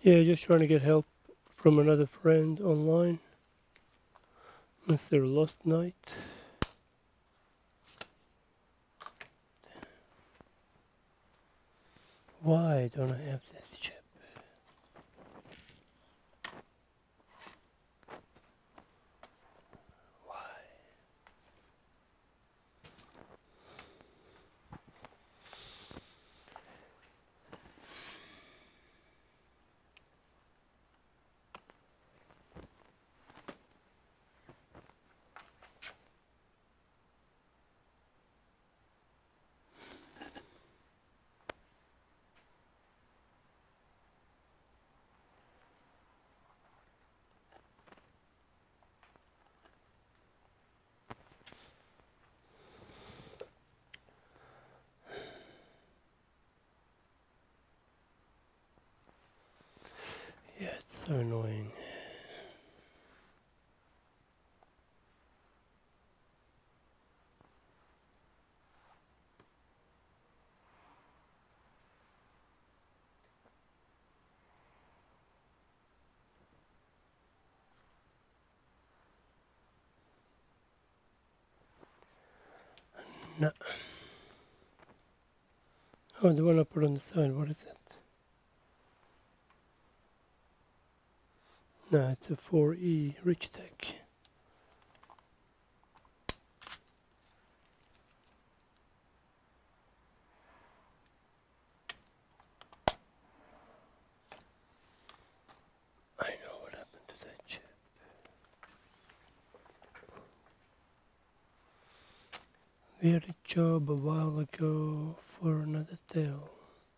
Yeah, just trying to get help from another friend online. Mister Lost Night. Why don't I have this chip? Why? Yeah, it's so annoying. No. Oh, the one I put on the side, what is it? No, it's a four E Rich Tech. I know what happened to that chip. We had a job a while ago for another Dell.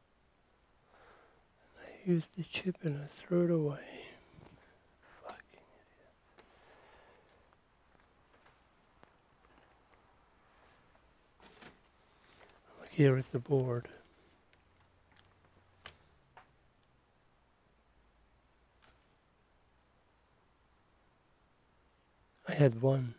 I used the chip and I threw it away. Fucking idiot. Look, here is the board. I had one.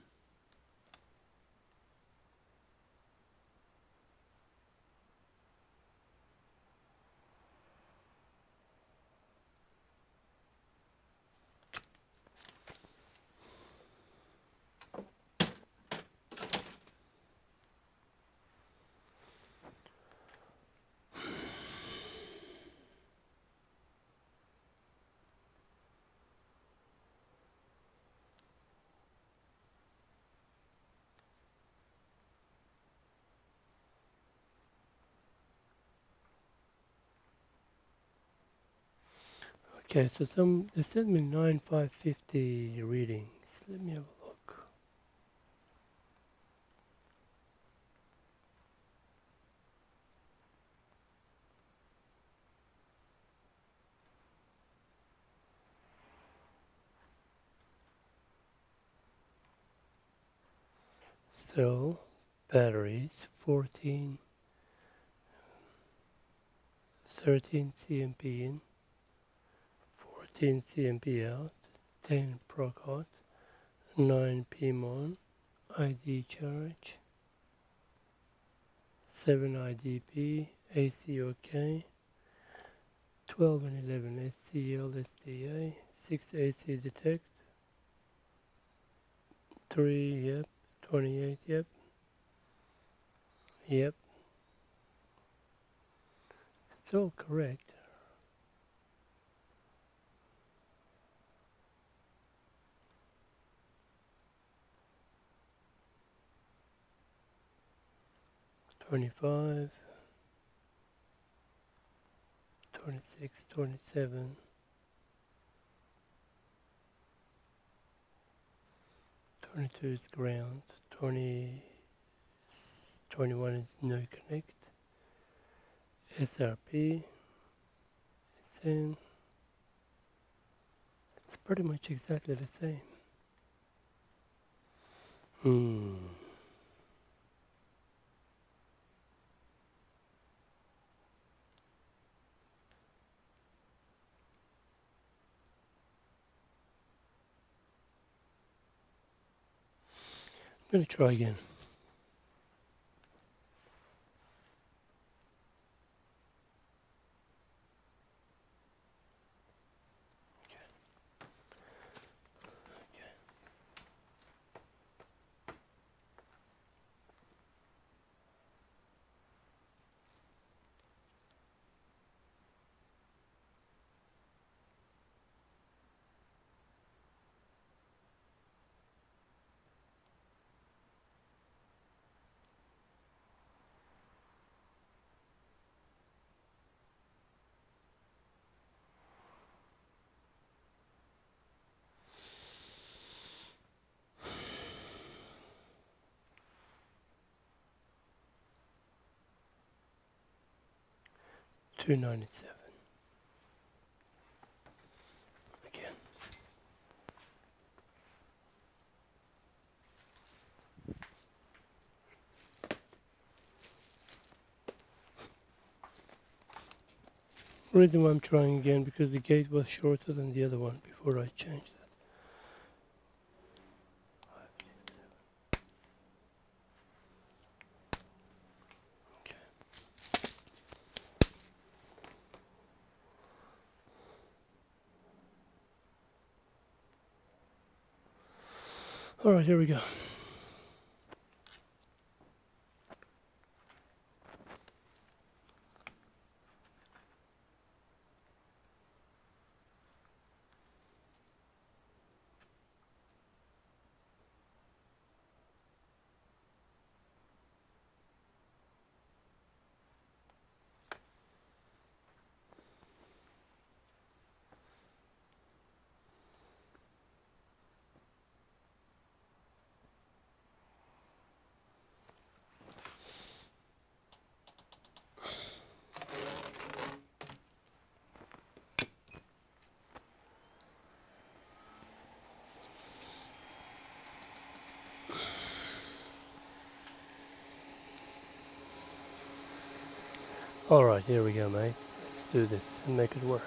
Okay, so some they sent me nine five fifty readings. Let me have a look. So batteries fourteen, thirteen C M P in, fourteen C M P out, ten proc out, nine P M on, I D charge, seven I D P, A C OK, twelve and eleven S C L S D A, six A C detect, three yep, twenty-eight yep, yep, it's all correct. twenty-five, twenty-six, twenty-seven, twenty-two is ground, twenty, twenty-one is no connect, S R P is in, it's pretty much exactly the same. Hmm. I'm going to try again. two ninety-seven. Again. The reason why I'm trying again because the gate was shorter than the other one before I changed that. Alright, here we go. Alright, here we go, mate. Let's do this and make it work.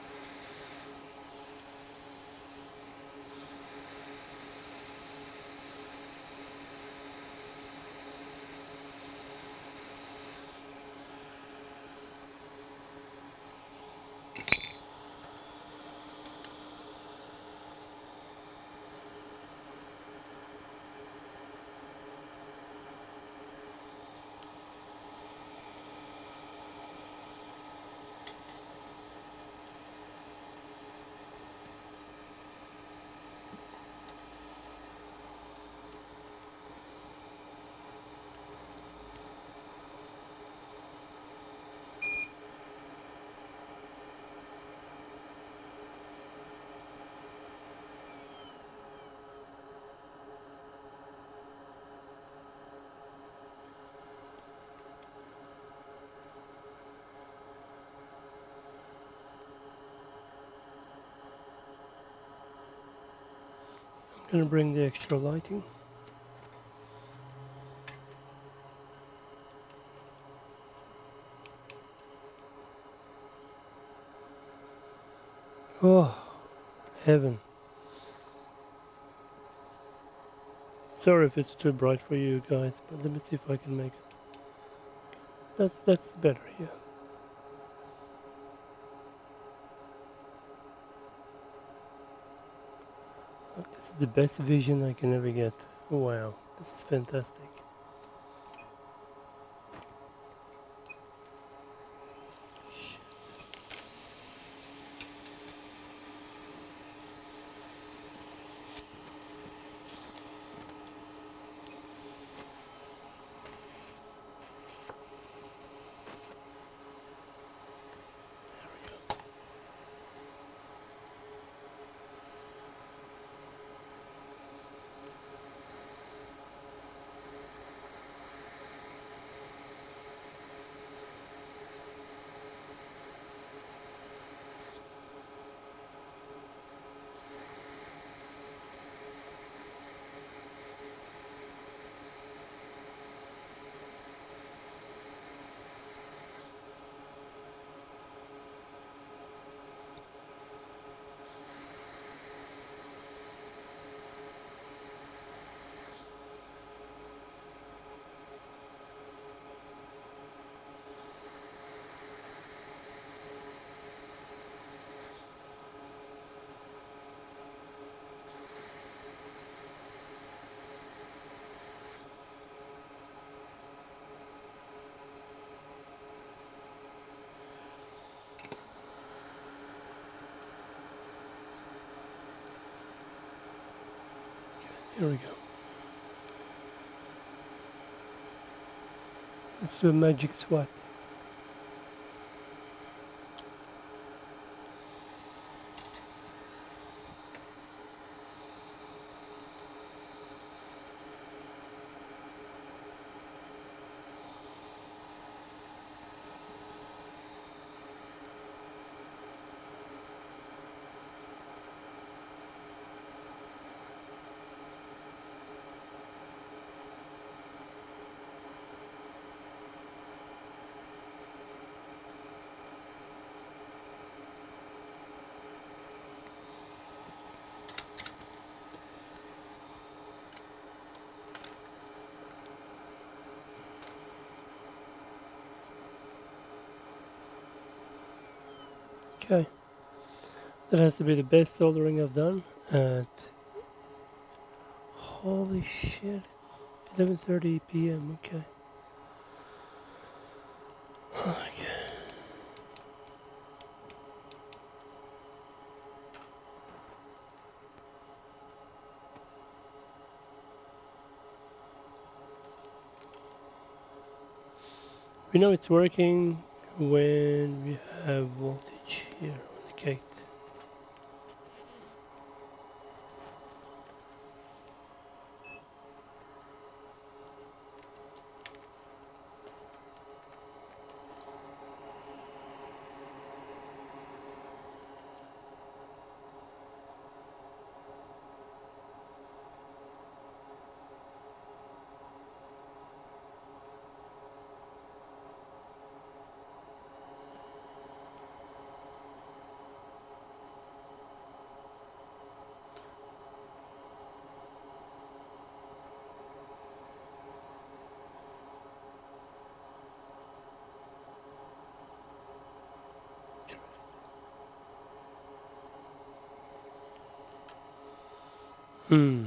I'm gonna bring the extra lighting. Oh, heaven. Sorry if it's too bright for you guys, but let me see if I can make it. That's that's better, yeah. This is the best vision I can ever get. Wow, this is fantastic. Here we go. Let's do a magic swipe. Okay. That has to be the best soldering I've done. And holy shit, eleven thirty p m. Okay. Okay. We know it's working when we have voltage here on the gate. Hmm.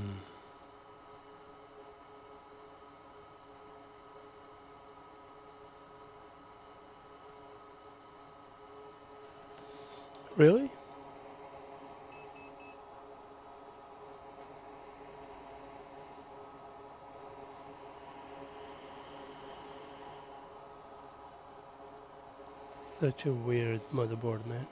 Really? Such a weird motherboard, man.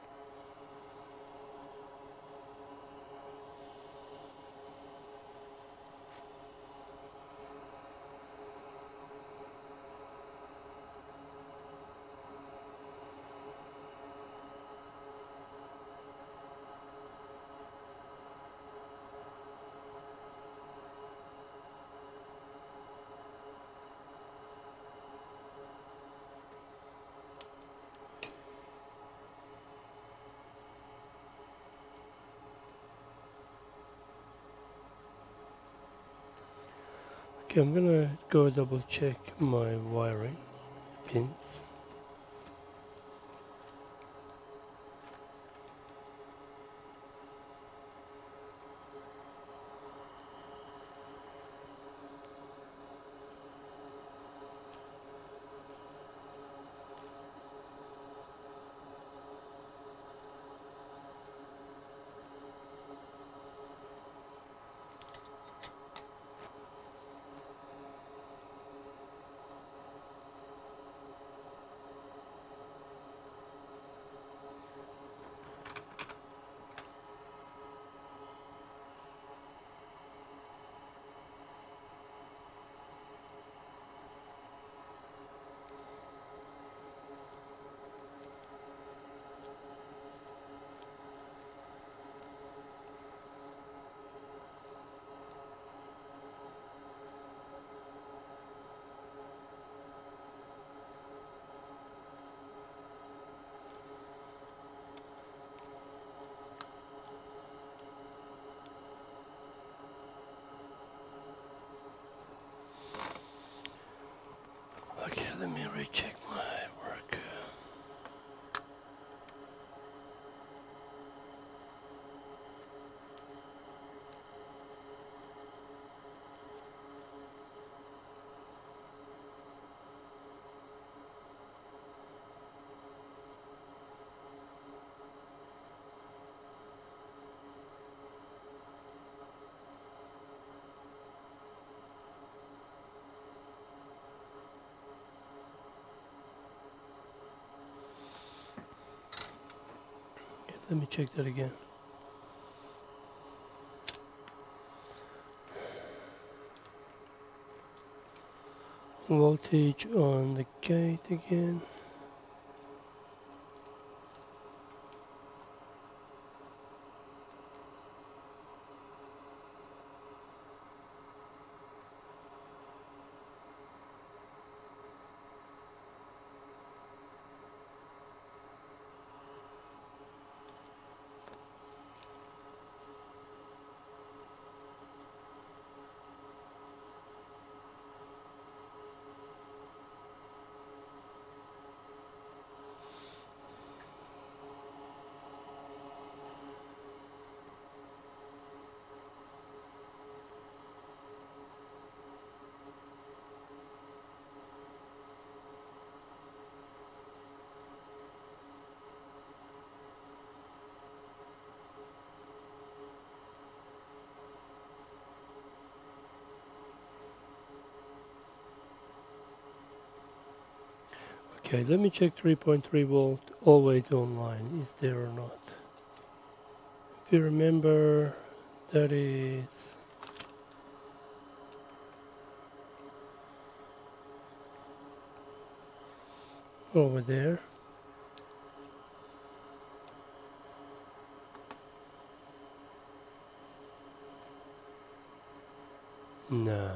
Okay, I'm gonna go double check my wiring pins. Okay, let me recheck my work. Let me check that again. Voltage on the gate again. Okay, let me check three point three volt always online, is there or not. If you remember, that is over there. Nah.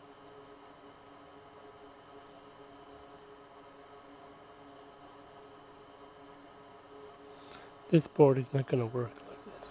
This board is not gonna work like this.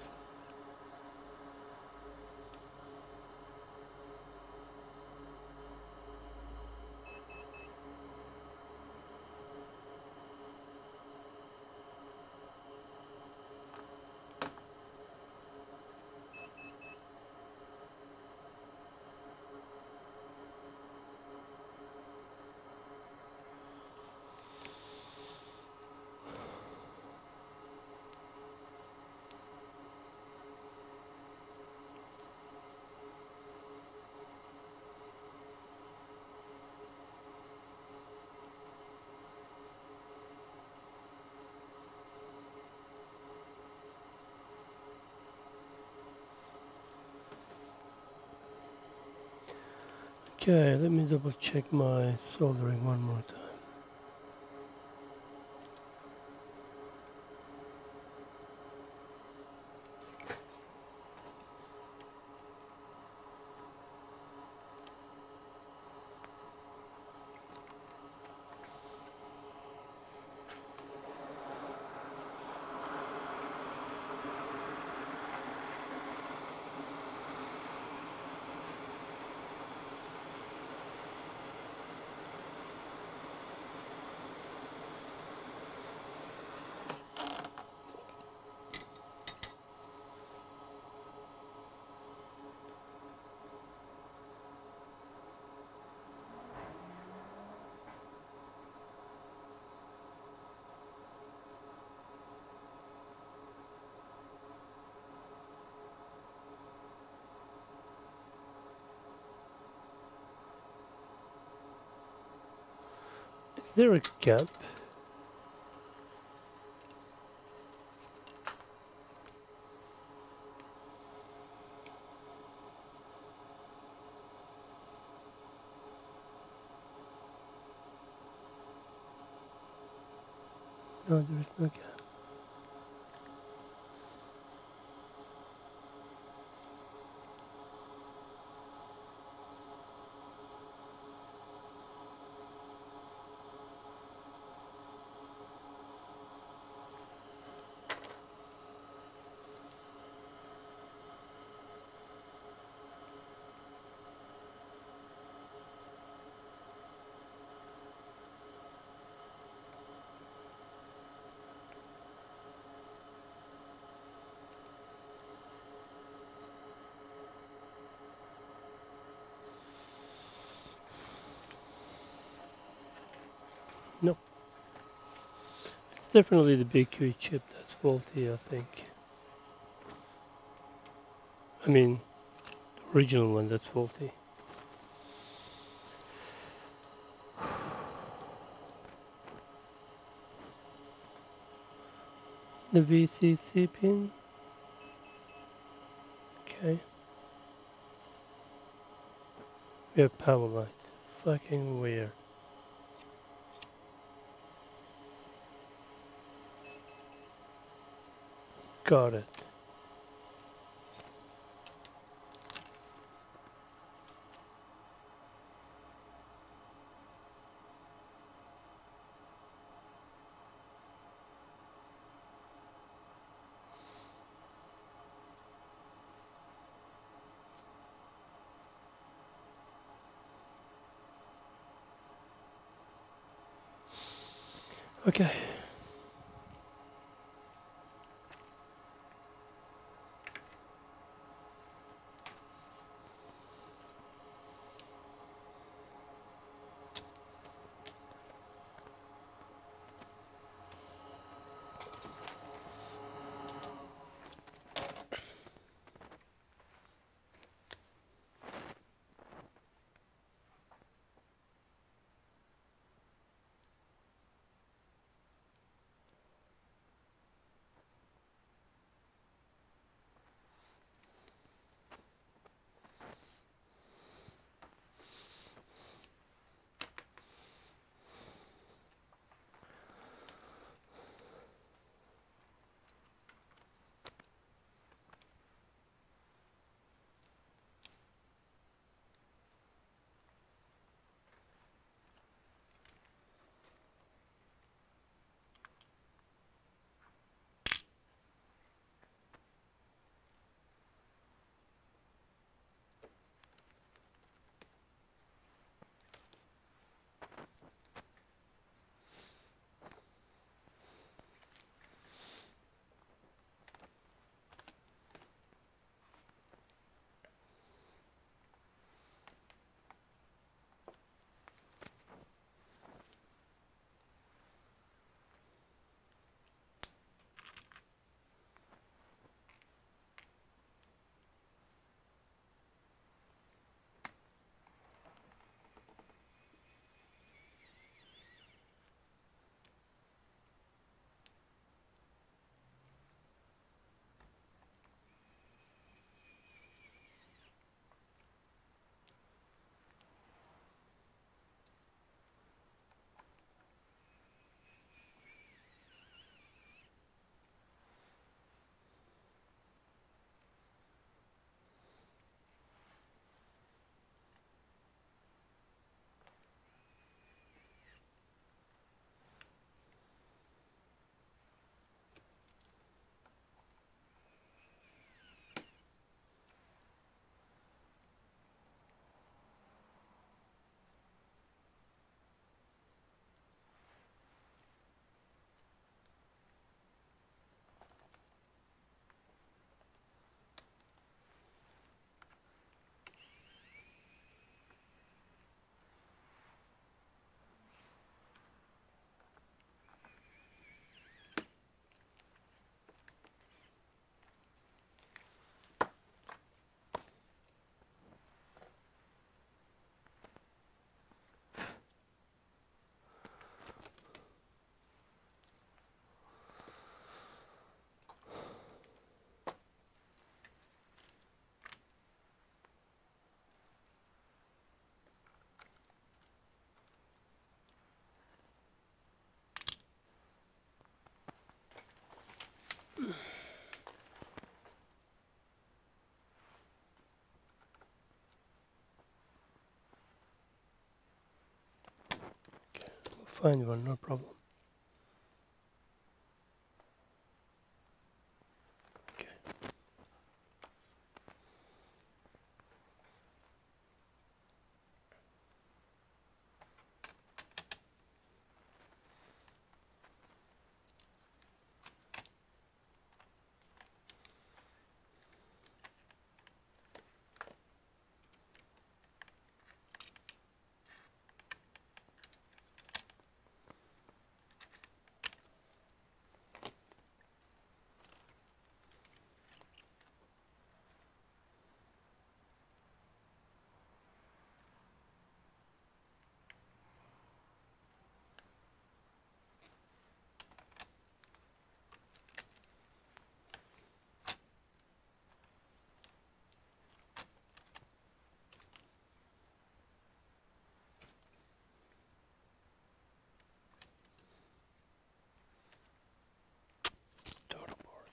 Okay, let me double check my soldering one more time. Is there a gap? No, there is no gap. No. It's definitely the B Q chip that's faulty, I think. I mean, the original one that's faulty. The V C C pin. Okay. We have power light. Fucking weird. Got it. Okay. Find one, no problem. Okay. Total board.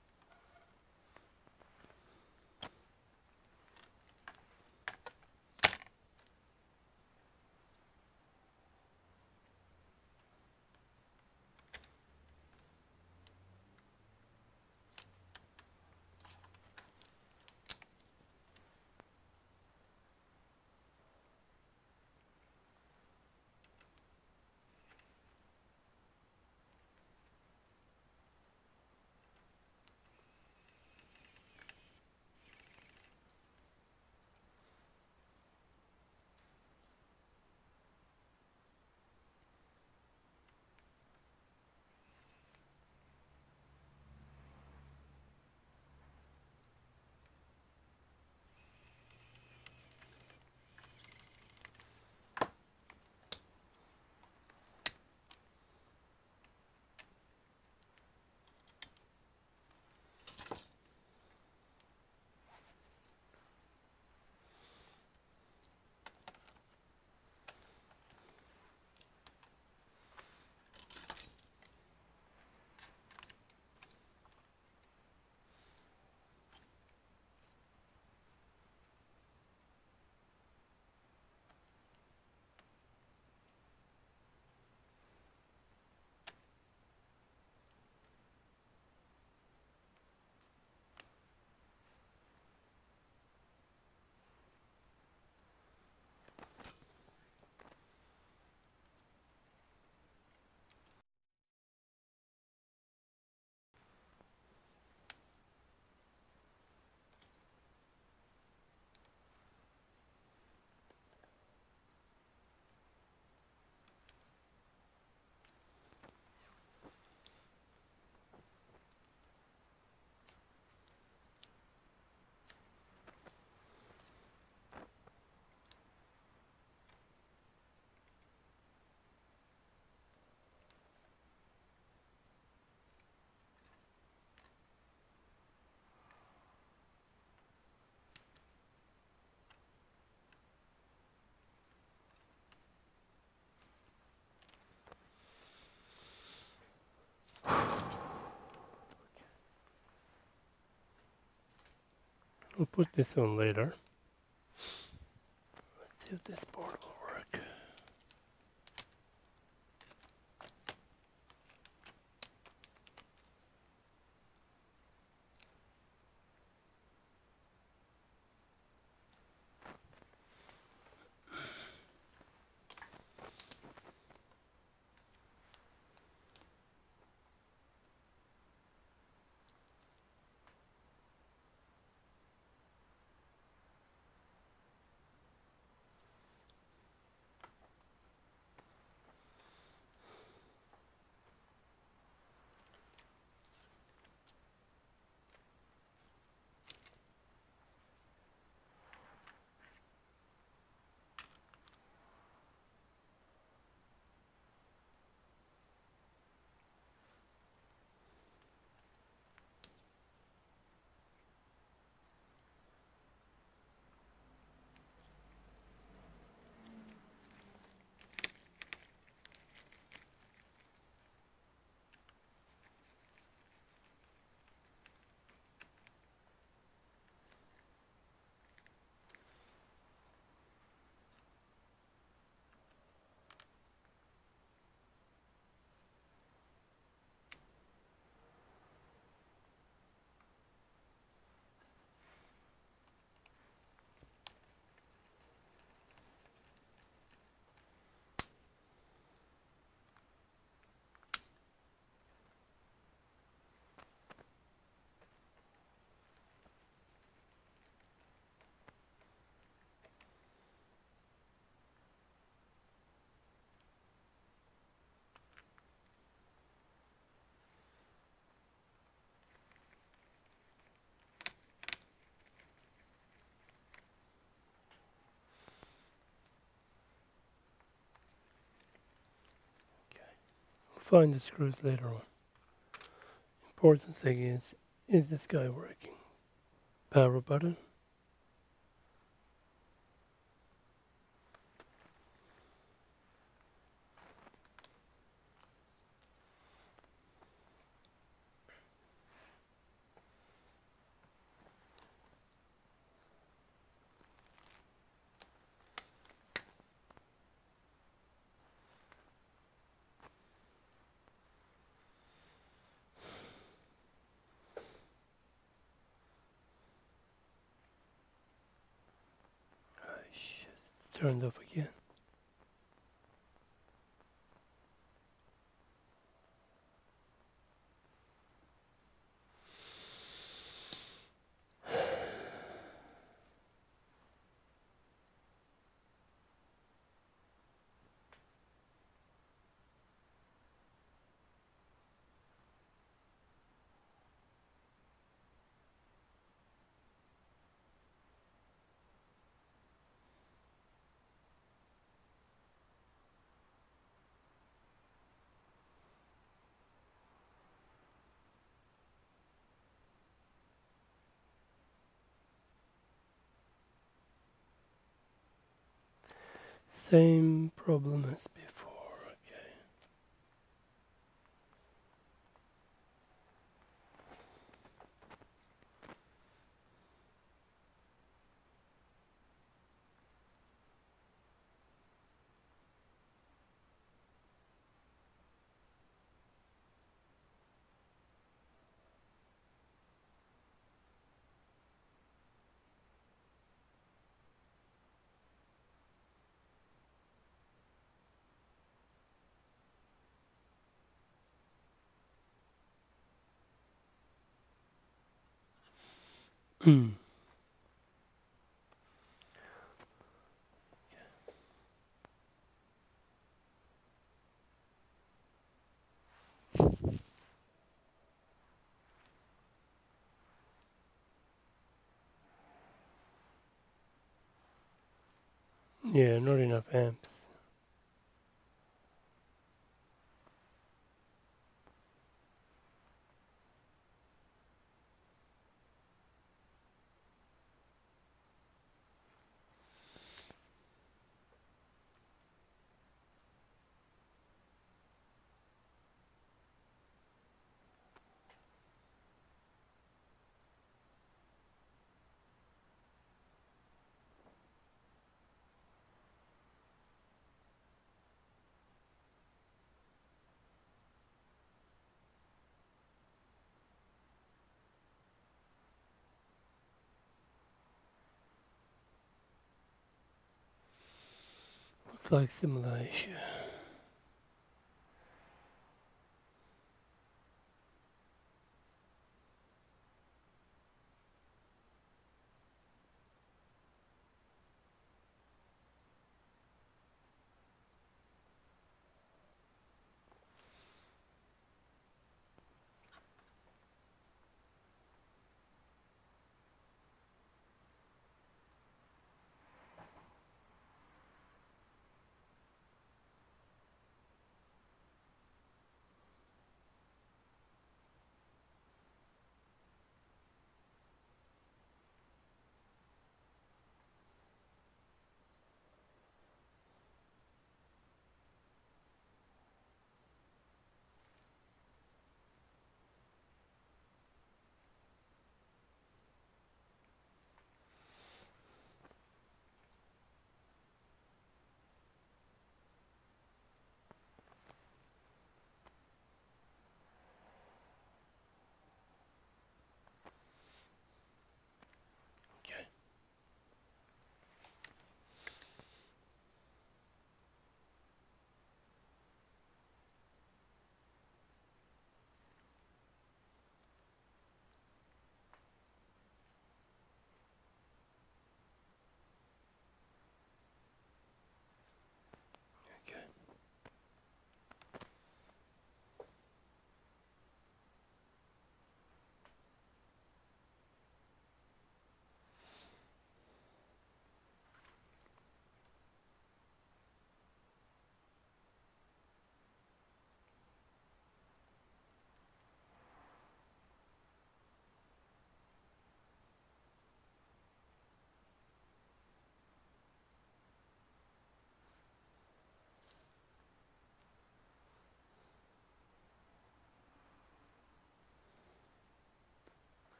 We'll put this on later. Let's see if this board will work. find the screws later on. Important thing is, is this guy working? Power button. Shit, it's turned off again. Same problem as before, okay. Hmm. Yeah, not enough amps. Looks like simulation.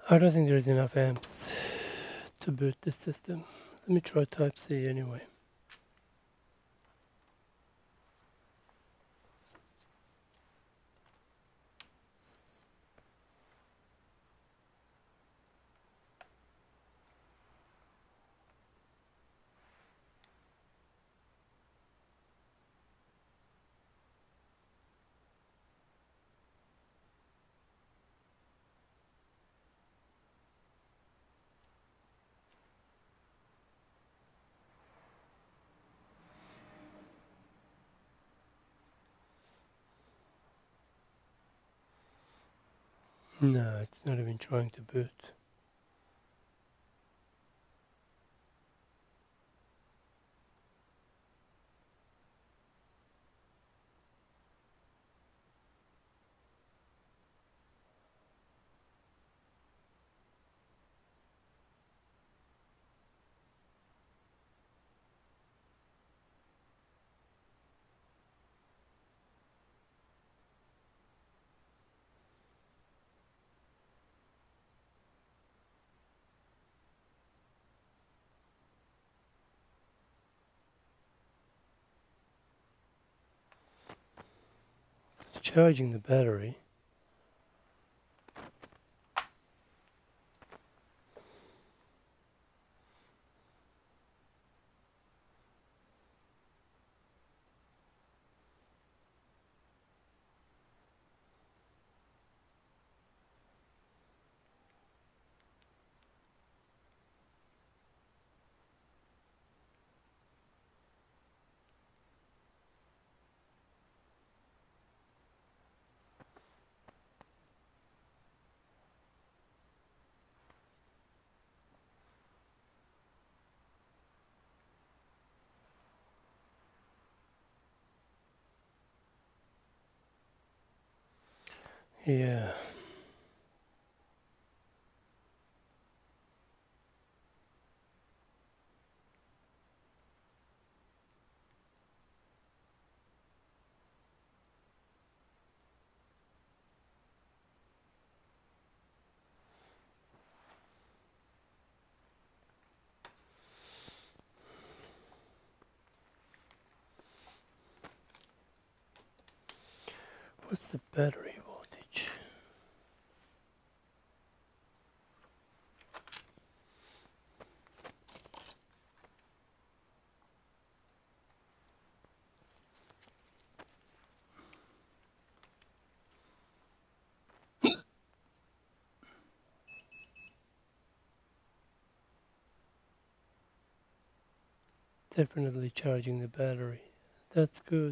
I don't think there's enough amps to boot this system. Let me try Type C anyway. No, it's not even trying to boot. It's charging the battery. Yeah. What's the battery voltage? Definitely charging the battery. That's good.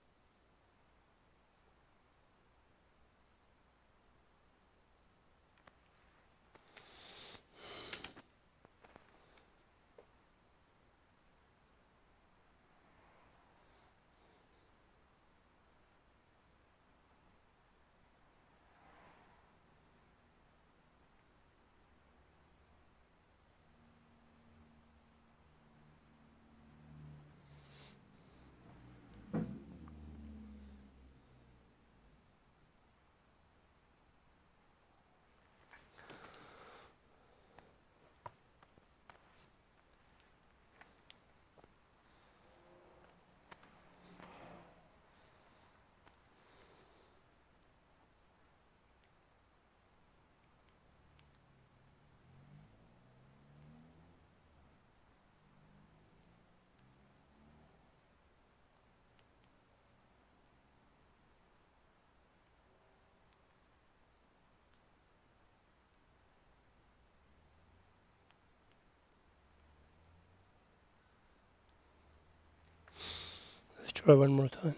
Let's try one more time.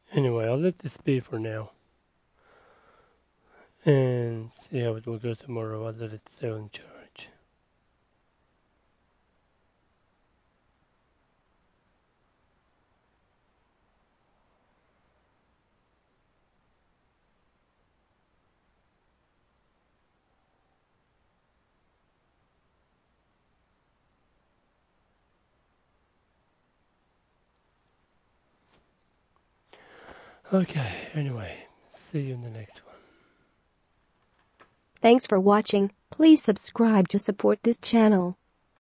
Anyway, I'll let this be for now. And see how it will go tomorrow. I'll let it stay on charge. Okay, anyway, see you in the next one. Thanks for watching. Please subscribe to support this channel.